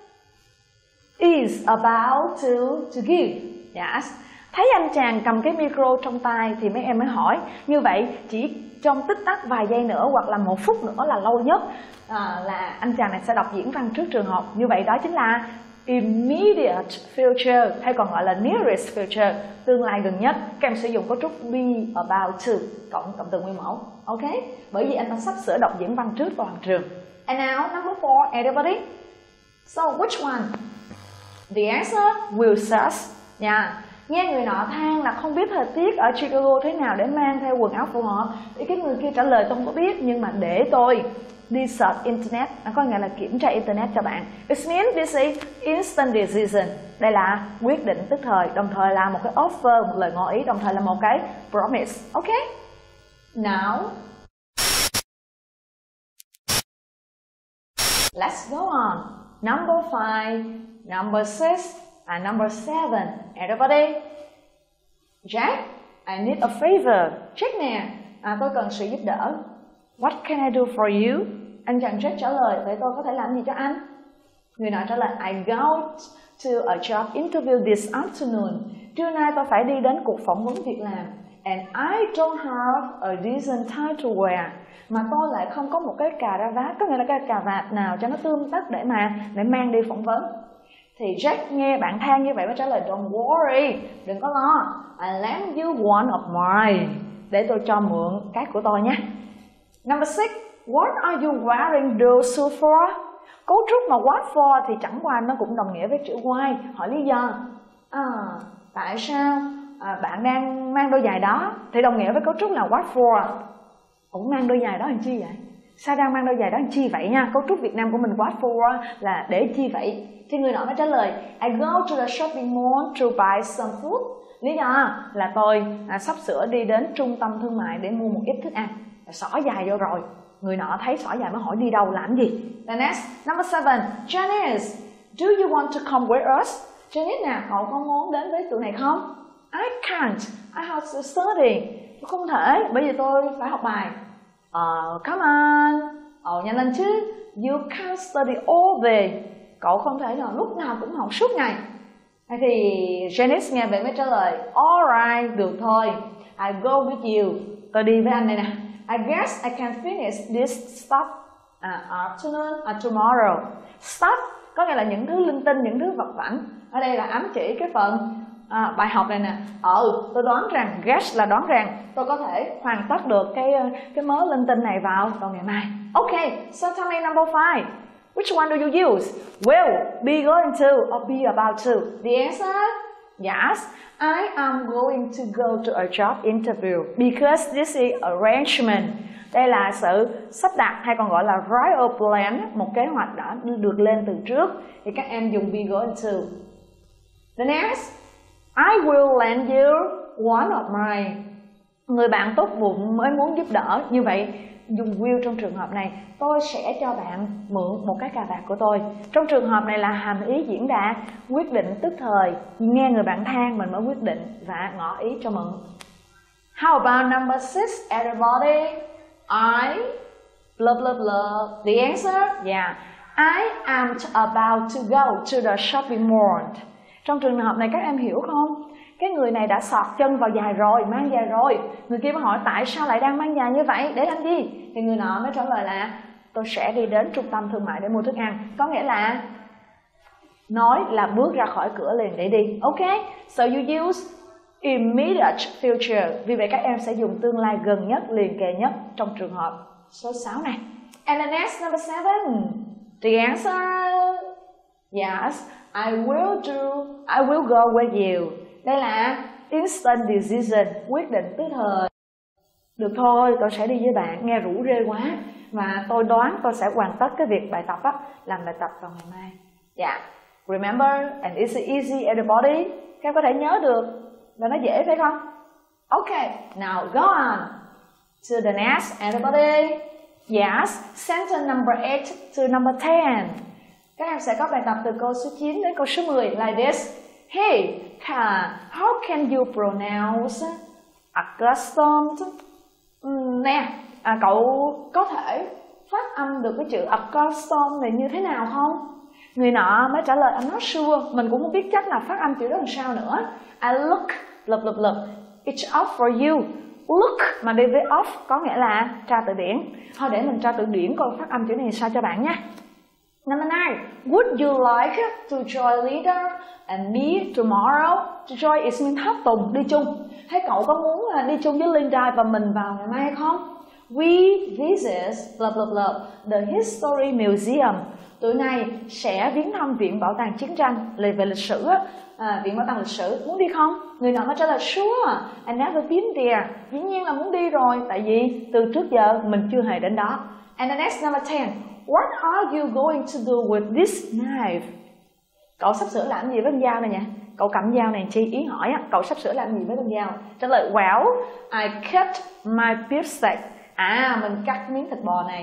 is about to to give. Yes. Thấy anh chàng cầm cái micro trong tay thì mấy em mới hỏi, như vậy chỉ trong tích tắc vài giây nữa hoặc là một phút nữa là lâu nhất à, là anh chàng này sẽ đọc diễn văn trước trường học. Như vậy đó chính là immediate future hay còn gọi là nearest future, tương lai gần nhất. Các em sử dụng cấu trúc be about to cộng cộng từ nguyên mẫu. Ok? Bởi vì anh ta sắp sửa đọc diễn văn trước toàn trường. And now number four, everybody. So which one? The answer will search. Yeah. Nghe người nọ than là không biết thời tiết ở Chicago thế nào để mang theo quần áo phù hợp. Thì cái người kia trả lời tôi không có biết, nhưng mà để tôi đi search internet, nó có nghĩa là kiểm tra internet cho bạn. It means this is instant decision. Đây là quyết định tức thời, đồng thời là một cái offer, một lời ngỏ ý, đồng thời là một cái promise. Ok? Now Let's go on. Number five, number six, and number seven. Everybody? Jack, I need a favor. Jack nè, à, tôi cần sự giúp đỡ. What can I do for you? Anh chàng Jack trả lời, vậy tôi có thể làm gì cho anh? Người nọ trả lời, I go to a job interview this afternoon. Trưa nay tôi phải đi đến cuộc phỏng vấn việc làm. And I don't have a decent tie to wear. Mà tôi lại không có một cái cà ra vát, có nghĩa là cái cà vạt nào cho nó tươm tất để mà để mang đi phỏng vấn. Thì Jack nghe bạn than như vậy mới trả lời, don't worry, đừng có lo. I lend you one of mine. Để tôi cho mượn cái của tôi nhé. Number six, what are you wearing those shoes for? Cấu trúc mà what for thì chẳng qua nó cũng đồng nghĩa với chữ why. Hỏi lý do. À, tại sao à, bạn đang mang đôi giày đó? Thì đồng nghĩa với cấu trúc là what for. Ủa mang đôi giày đó làm chi vậy? Sao đang mang đôi giày đó làm chi vậy nha? Cấu trúc Việt Nam của mình what for là để chi vậy? Thì người nọ mới trả lời, I go to the shopping mall to buy some food. Lý do là tôi à, sắp sửa đi đến trung tâm thương mại để mua một ít thức ăn. Xỏ dài vô rồi. Người nọ thấy xỏ dài mới hỏi đi đâu làm gì. The next, number seven, Janice, do you want to come with us? Janice nè, cậu có muốn đến với tụi này không? I can't, I have to study. Tôi không thể, bởi vì tôi phải học bài. Uh, come on, ồ oh, nhanh lên chứ. You can't study all day. Cậu không thể nào lúc nào cũng học suốt ngày. Thì Janice nghe vậy mới trả lời, alright, được thôi. I go with you. Tôi đi với anh đây nè. I guess I can finish this stuff uh, afternoon or tomorrow. Stuff có nghĩa là những thứ linh tinh, những thứ vặt vãnh. Ở đây là ám chỉ cái phần à, bài học này nè. Ừ, tôi đoán rằng, guess là đoán rằng tôi có thể hoàn tất được cái cái mớ linh tinh này vào vào ngày mai. Okay, so tell me number five. Which one do you use? Will, be going to, or be about to? The answer? Yes, I am going to go to a job interview because this is arrangement. Đây là sự sắp đặt hay còn gọi là write a plan, một kế hoạch đã được lên từ trước. Thì các em dùng be going to. The next, I will lend you one of mine. Người bạn tốt bụng mới muốn giúp đỡ. Như vậy, dùng will trong trường hợp này, tôi sẽ cho bạn mượn một cái cà vạt của tôi. Trong trường hợp này là hàm ý diễn đạt, quyết định tức thời. Nghe người bạn than mình mới quyết định và ngỏ ý cho mượn. How about number six, everybody? I, blah blah blah. The answer? Yeah. I am about to go to the shopping mall. Trong trường hợp này các em hiểu không? Cái người này đã sọt chân vào giày rồi, mang giày rồi. Người kia mới hỏi tại sao lại đang mang giày như vậy, để làm gì? Thì người nọ mới trả lời là tôi sẽ đi đến trung tâm thương mại để mua thức ăn. Có nghĩa là nói là bước ra khỏi cửa liền để đi. Ok, so you use immediate future. Vì vậy các em sẽ dùng tương lai gần nhất, liền kề nhất trong trường hợp số sáu này. And the next, number seven. The answer? Yes, I will do, I will go with you. Đây là instant decision, quyết định tức thời. Được thôi, tôi sẽ đi với bạn, nghe rủ rê quá. Và tôi đoán tôi sẽ hoàn tất cái việc bài tập á, làm bài tập vào ngày mai. Yeah, remember, and it's easy everybody. Các em có thể nhớ được, và nó dễ phải không? Okay, now go on to the next, everybody. Yes, sentence number eight to number ten. Các em sẽ có bài tập từ câu số chín đến câu số mười, like this. Hey, how can you pronounce accustomed? Um, nè, à, cậu có thể phát âm được cái chữ accustomed này như thế nào không? Người nọ mới trả lời, I'm not sure. Mình cũng không biết chắc là phát âm chữ đó làm sao nữa. I look, lục lục lục, it's off for you. Look mà đi với off có nghĩa là tra từ điển. Thôi để mình tra từ điển coi phát âm chữ này sao cho bạn nha. Number nine, would you like to join leader and me tomorrow? To join is mean tháp tùng, đi chung. Thế cậu có muốn là đi chung với Linda và mình vào ngày mai không? We visit blah blah blah the History Museum. Tụi này sẽ viếng thăm viện bảo tàng chiến tranh, về về lịch sử á. À, viện bảo tàng lịch sử, muốn đi không? Người nọ mới trả lời sure, I never been there. Dĩ nhiên là muốn đi rồi, tại vì từ trước giờ mình chưa hề đến đó. And the next, number ten, what are you going to do with this knife? Cậu sắp sửa làm gì với con dao này nhỉ? Cậu cầm dao này chi? Ý hỏi á, cậu sắp sửa làm gì với con dao? Trả lời, well, I cut my beef steak. À, mình cắt miếng thịt bò này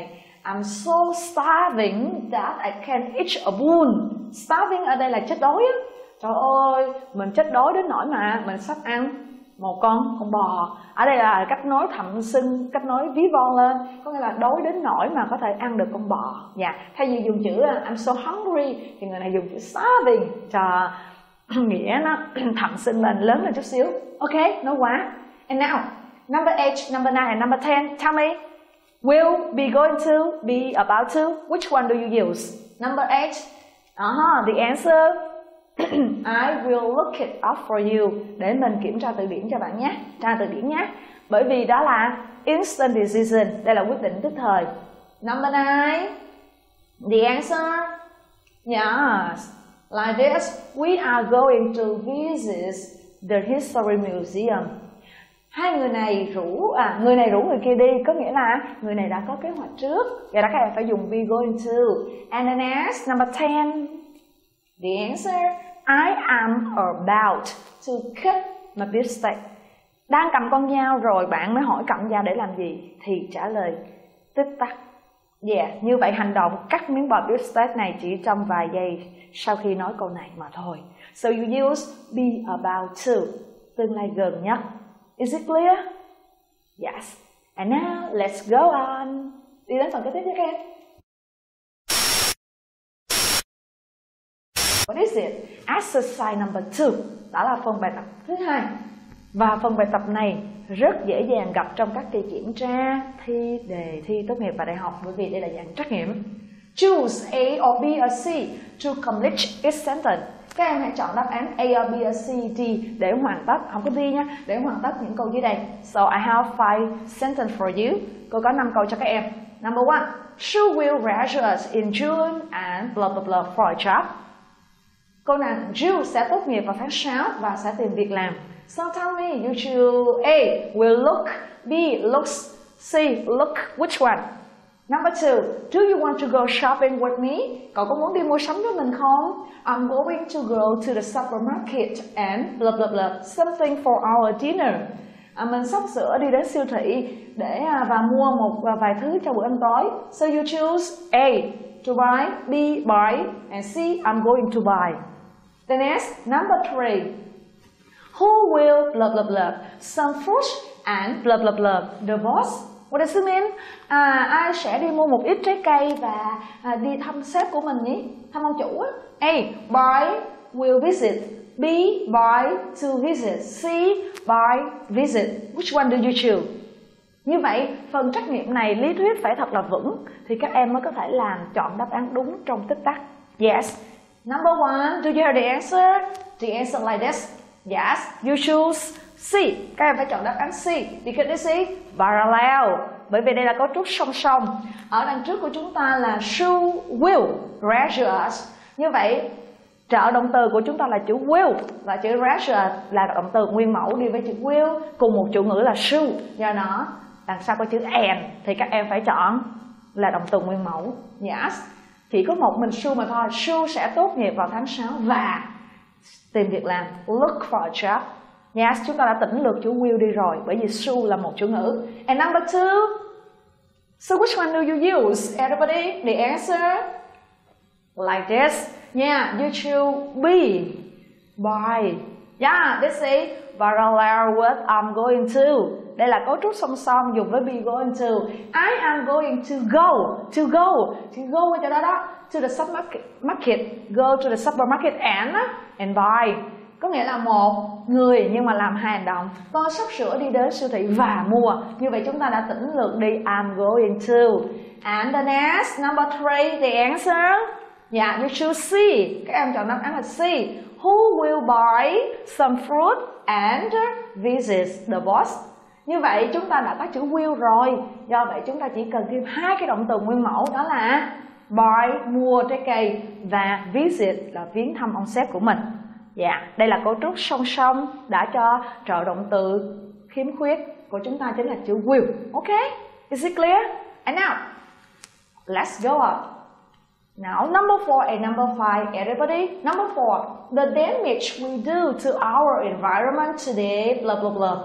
I'm so starving that I can't eat a bone. Starving ở đây là chết đói á. Trời ơi, mình chết đói đến nỗi mà mình sắp ăn một con con bò. Ở đây là cách nói thậm xưng, cách nói ví von lên, có nghĩa là đói đến nỗi mà có thể ăn được con bò. Dạ, thay vì dùng chữ I'm so hungry thì người này dùng chữ starving cho nghĩa nó thậm xưng lên, lớn lên chút xíu. Ok, nói quá. And now, number eight, number nine, and number ten, tell me, will, be, going to, be, about to, which one do you use? Number eight, uh-huh, the answer, I will look it up for you. Để mình kiểm tra từ điển cho bạn nhé, tra từ điển nhé. Bởi vì đó là instant decision, đây là quyết định tức thời. Number nine, the answer, yes, like this, we are going to visit the History Museum. Hai người này rủ, à, người này rủ người kia đi, có nghĩa là người này đã có kế hoạch trước. Vậy đó các em phải dùng be going to. And then next, number ten, the answer, I am about to cut my beefsteak. Đang cầm con dao rồi bạn mới hỏi cầm dao để làm gì? Thì trả lời tích tắc. Yeah, như vậy hành động cắt miếng bò beefsteak này chỉ trong vài giây sau khi nói câu này mà thôi. So you use be about to, tương lai gần nhất. Is it clear? Yes. And now let's go on. Đi đến phần kế tiếp nhé các em. What is it? Exercise number two. Đó là phần bài tập thứ hai. Và phần bài tập này rất dễ dàng gặp trong các kỳ kiểm tra, thi, đề thi tốt nghiệp và đại học, bởi vì đây là dạng trắc nghiệm. Choose A or B or C to complete each sentence. Các em hãy chọn đáp án A or B or C, D để hoàn tất, không có D nha, để hoàn tất những câu dưới đây. So I have five sentences for you. Cô có năm câu cho các em. Number one, she will graduate in June and blah blah blah for a job. Câu nào Jill sẽ tốt nghiệp vào tháng sáu và sẽ tìm việc làm. So tell me, you choose A, will look, B, looks, C, look, which one? Number two, do you want to go shopping with me? Cậu có muốn đi mua sắm với mình không? I'm going to go to the supermarket and blah blah blah, something for our dinner. À, mình sắp sửa đi đến siêu thị để và mua một vài thứ cho bữa ăn tối. So you choose A, to buy, B, buy, and C, I'm going to buy. The next, number three, who will blah blah blah, some fruit and blah blah blah, the boss. What does it mean? À, ai sẽ đi mua một ít trái cây và à, đi thăm sếp của mình nhỉ? Thăm ông chủ á. A, buy, will visit. B, buy, to visit. C, buy, visit. Which one do you choose? Như vậy, phần trắc nghiệm này lý thuyết phải thật là vững thì các em mới có thể làm chọn đáp án đúng trong tích tắc. Yes. Number one, do you have the answer? The answer like this. Yes, you choose C. Các em phải chọn đáp án C. Because this is parallel. Bởi vì đây là cấu trúc song song. Ở đằng trước của chúng ta là she will graduate. Như vậy, trợ động từ của chúng ta là chữ will và chữ graduate là động từ nguyên mẫu đi với chữ will cùng một chủ ngữ là should. Do đó, đằng sau có chữ and thì các em phải chọn là động từ nguyên mẫu. Yes. Chỉ có một mình should mà thôi. Should sẽ tốt nghiệp vào tháng sáu và tìm việc làm. Look for a job. Yes, chúng ta đã tỉnh lược chữ will đi rồi bởi vì should là một chủ ngữ. And number two, so which one do you use? Everybody, the answer like this. Yeah, you choose B, buy. Yeah, this is parallel with I'm going to. Đây là cấu trúc song song dùng với be going to. I am going to go, to go, to go ở chỗ đó đó, to the supermarket, go to the supermarket and and buy. Có nghĩa là một người nhưng mà làm hai hành động. Tôi sắp sửa đi đến siêu thị và mua. Như vậy chúng ta đã tỉnh lược đi I'm going to. And the next, number three, the answer. Yeah, you choose C. Các em chọn đáp án là C. Who will buy some fruit and visit the boss? Như vậy chúng ta đã có chữ will rồi. Do vậy chúng ta chỉ cần thêm hai cái động từ nguyên mẫu, đó là buy, mua trái cây, và visit là viếng thăm ông sếp của mình. Dạ, yeah, đây là cấu trúc song song đã cho trợ động từ khiếm khuyết của chúng ta chính là chữ will. Okay? Is it clear? And now, let's go on. Now, number four and number five, everybody. Number four, the damage we do to our environment today, blah blah blah.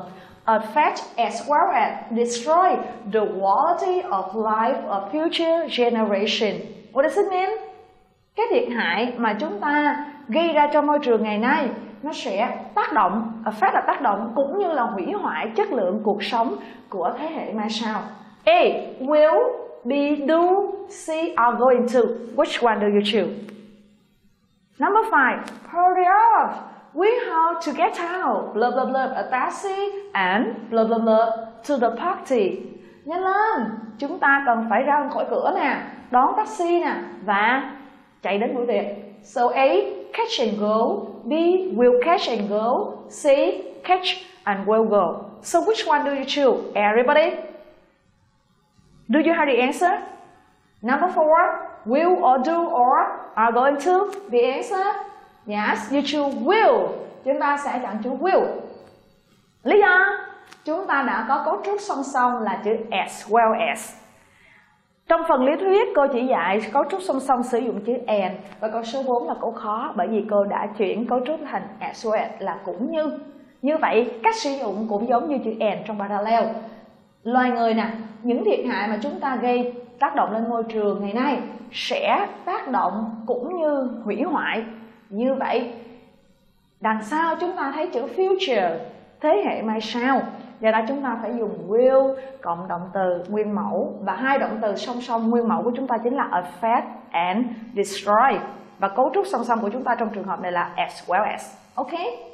affect as well as destroy the quality of life of future generation. What does it mean? Cái thiệt hại mà chúng ta gây ra cho môi trường ngày nay nó sẽ tác động, affect là tác động, cũng như là hủy hoại chất lượng cuộc sống của thế hệ mai sau. A. Will, B. Do, C. Are going to. Which one do you choose? Number five. Hurry up. We have to get out. Blah blah blah. A taxi and blah blah blah to the party. Nhanh lên. Chúng ta cần phải ra khỏi cửa nè, đón taxi nè và chạy đến buổi tiệc. So A. Catch and go. B. Will catch and go. C. Catch and will go. So which one do you choose? Everybody? Do you have the answer? Number four. Will or do or are going to? The answer? Yes, you choose will. Chúng ta sẽ chọn chữ will. Lý do? Chúng ta đã có cấu trúc song song là chữ as well as. Trong phần lý thuyết, cô chỉ dạy cấu trúc song song sử dụng chữ and. Và câu số bốn là câu khó bởi vì cô đã chuyển cấu trúc thành as well as là cũng như. Như vậy, cách sử dụng cũng giống như chữ and trong parallel. Loài người nè, những thiệt hại mà chúng ta gây tác động lên môi trường ngày nay sẽ tác động cũng như hủy hoại. Như vậy, đằng sau chúng ta thấy chữ future, thế hệ mai sau. Do đó chúng ta phải dùng will cộng động từ nguyên mẫu. Và hai động từ song song nguyên mẫu của chúng ta chính là affect and destroy. Và cấu trúc song song của chúng ta trong trường hợp này là as well as. Ok?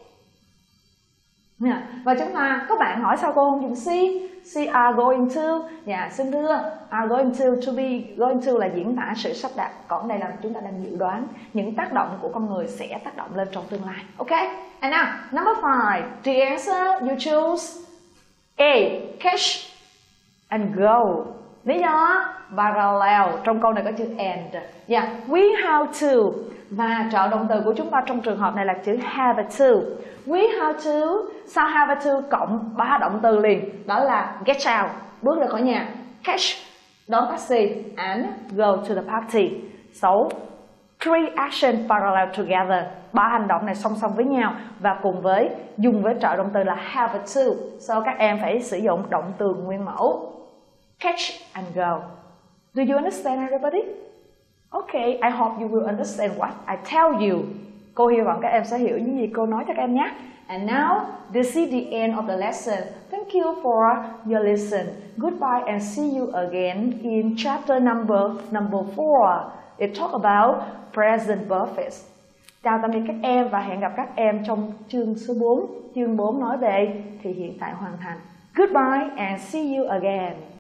Và chúng ta, có bạn hỏi sao cô không dùng C? C are going to. Dạ, xin thưa, are going to, to be, going to là diễn tả sự sắp đặt. Còn đây là chúng ta đang dự đoán những tác động của con người sẽ tác động lên trong tương lai. Ok? And now, number five. The answer you choose A. Catch and go. Lý do parallel. Trong câu này có chữ and. Yeah, we have to. Và trợ động từ của chúng ta trong trường hợp này là chữ have to. We have to. Sau have to cộng ba động từ liền. Đó là get out, bước ra khỏi nhà. Catch, đón taxi. And go to the party. So, three action parallel together. Ba hành động này song song với nhau và cùng với dùng với trợ động từ là have to. So các em phải sử dụng động từ nguyên mẫu. Catch and go. Do you understand everybody? Okay, I hope you will understand what I tell you. Cô hy vọng các em sẽ hiểu những gì cô nói cho các em nhé. And now, this is the end of the lesson. Thank you for your listen. Goodbye and see you again in chapter number number four. It talk about present perfect. Chào tạm biệt các em và hẹn gặp các em trong chương số bốn. Chương bốn nói về thì hiện tại hoàn thành. Goodbye and see you again.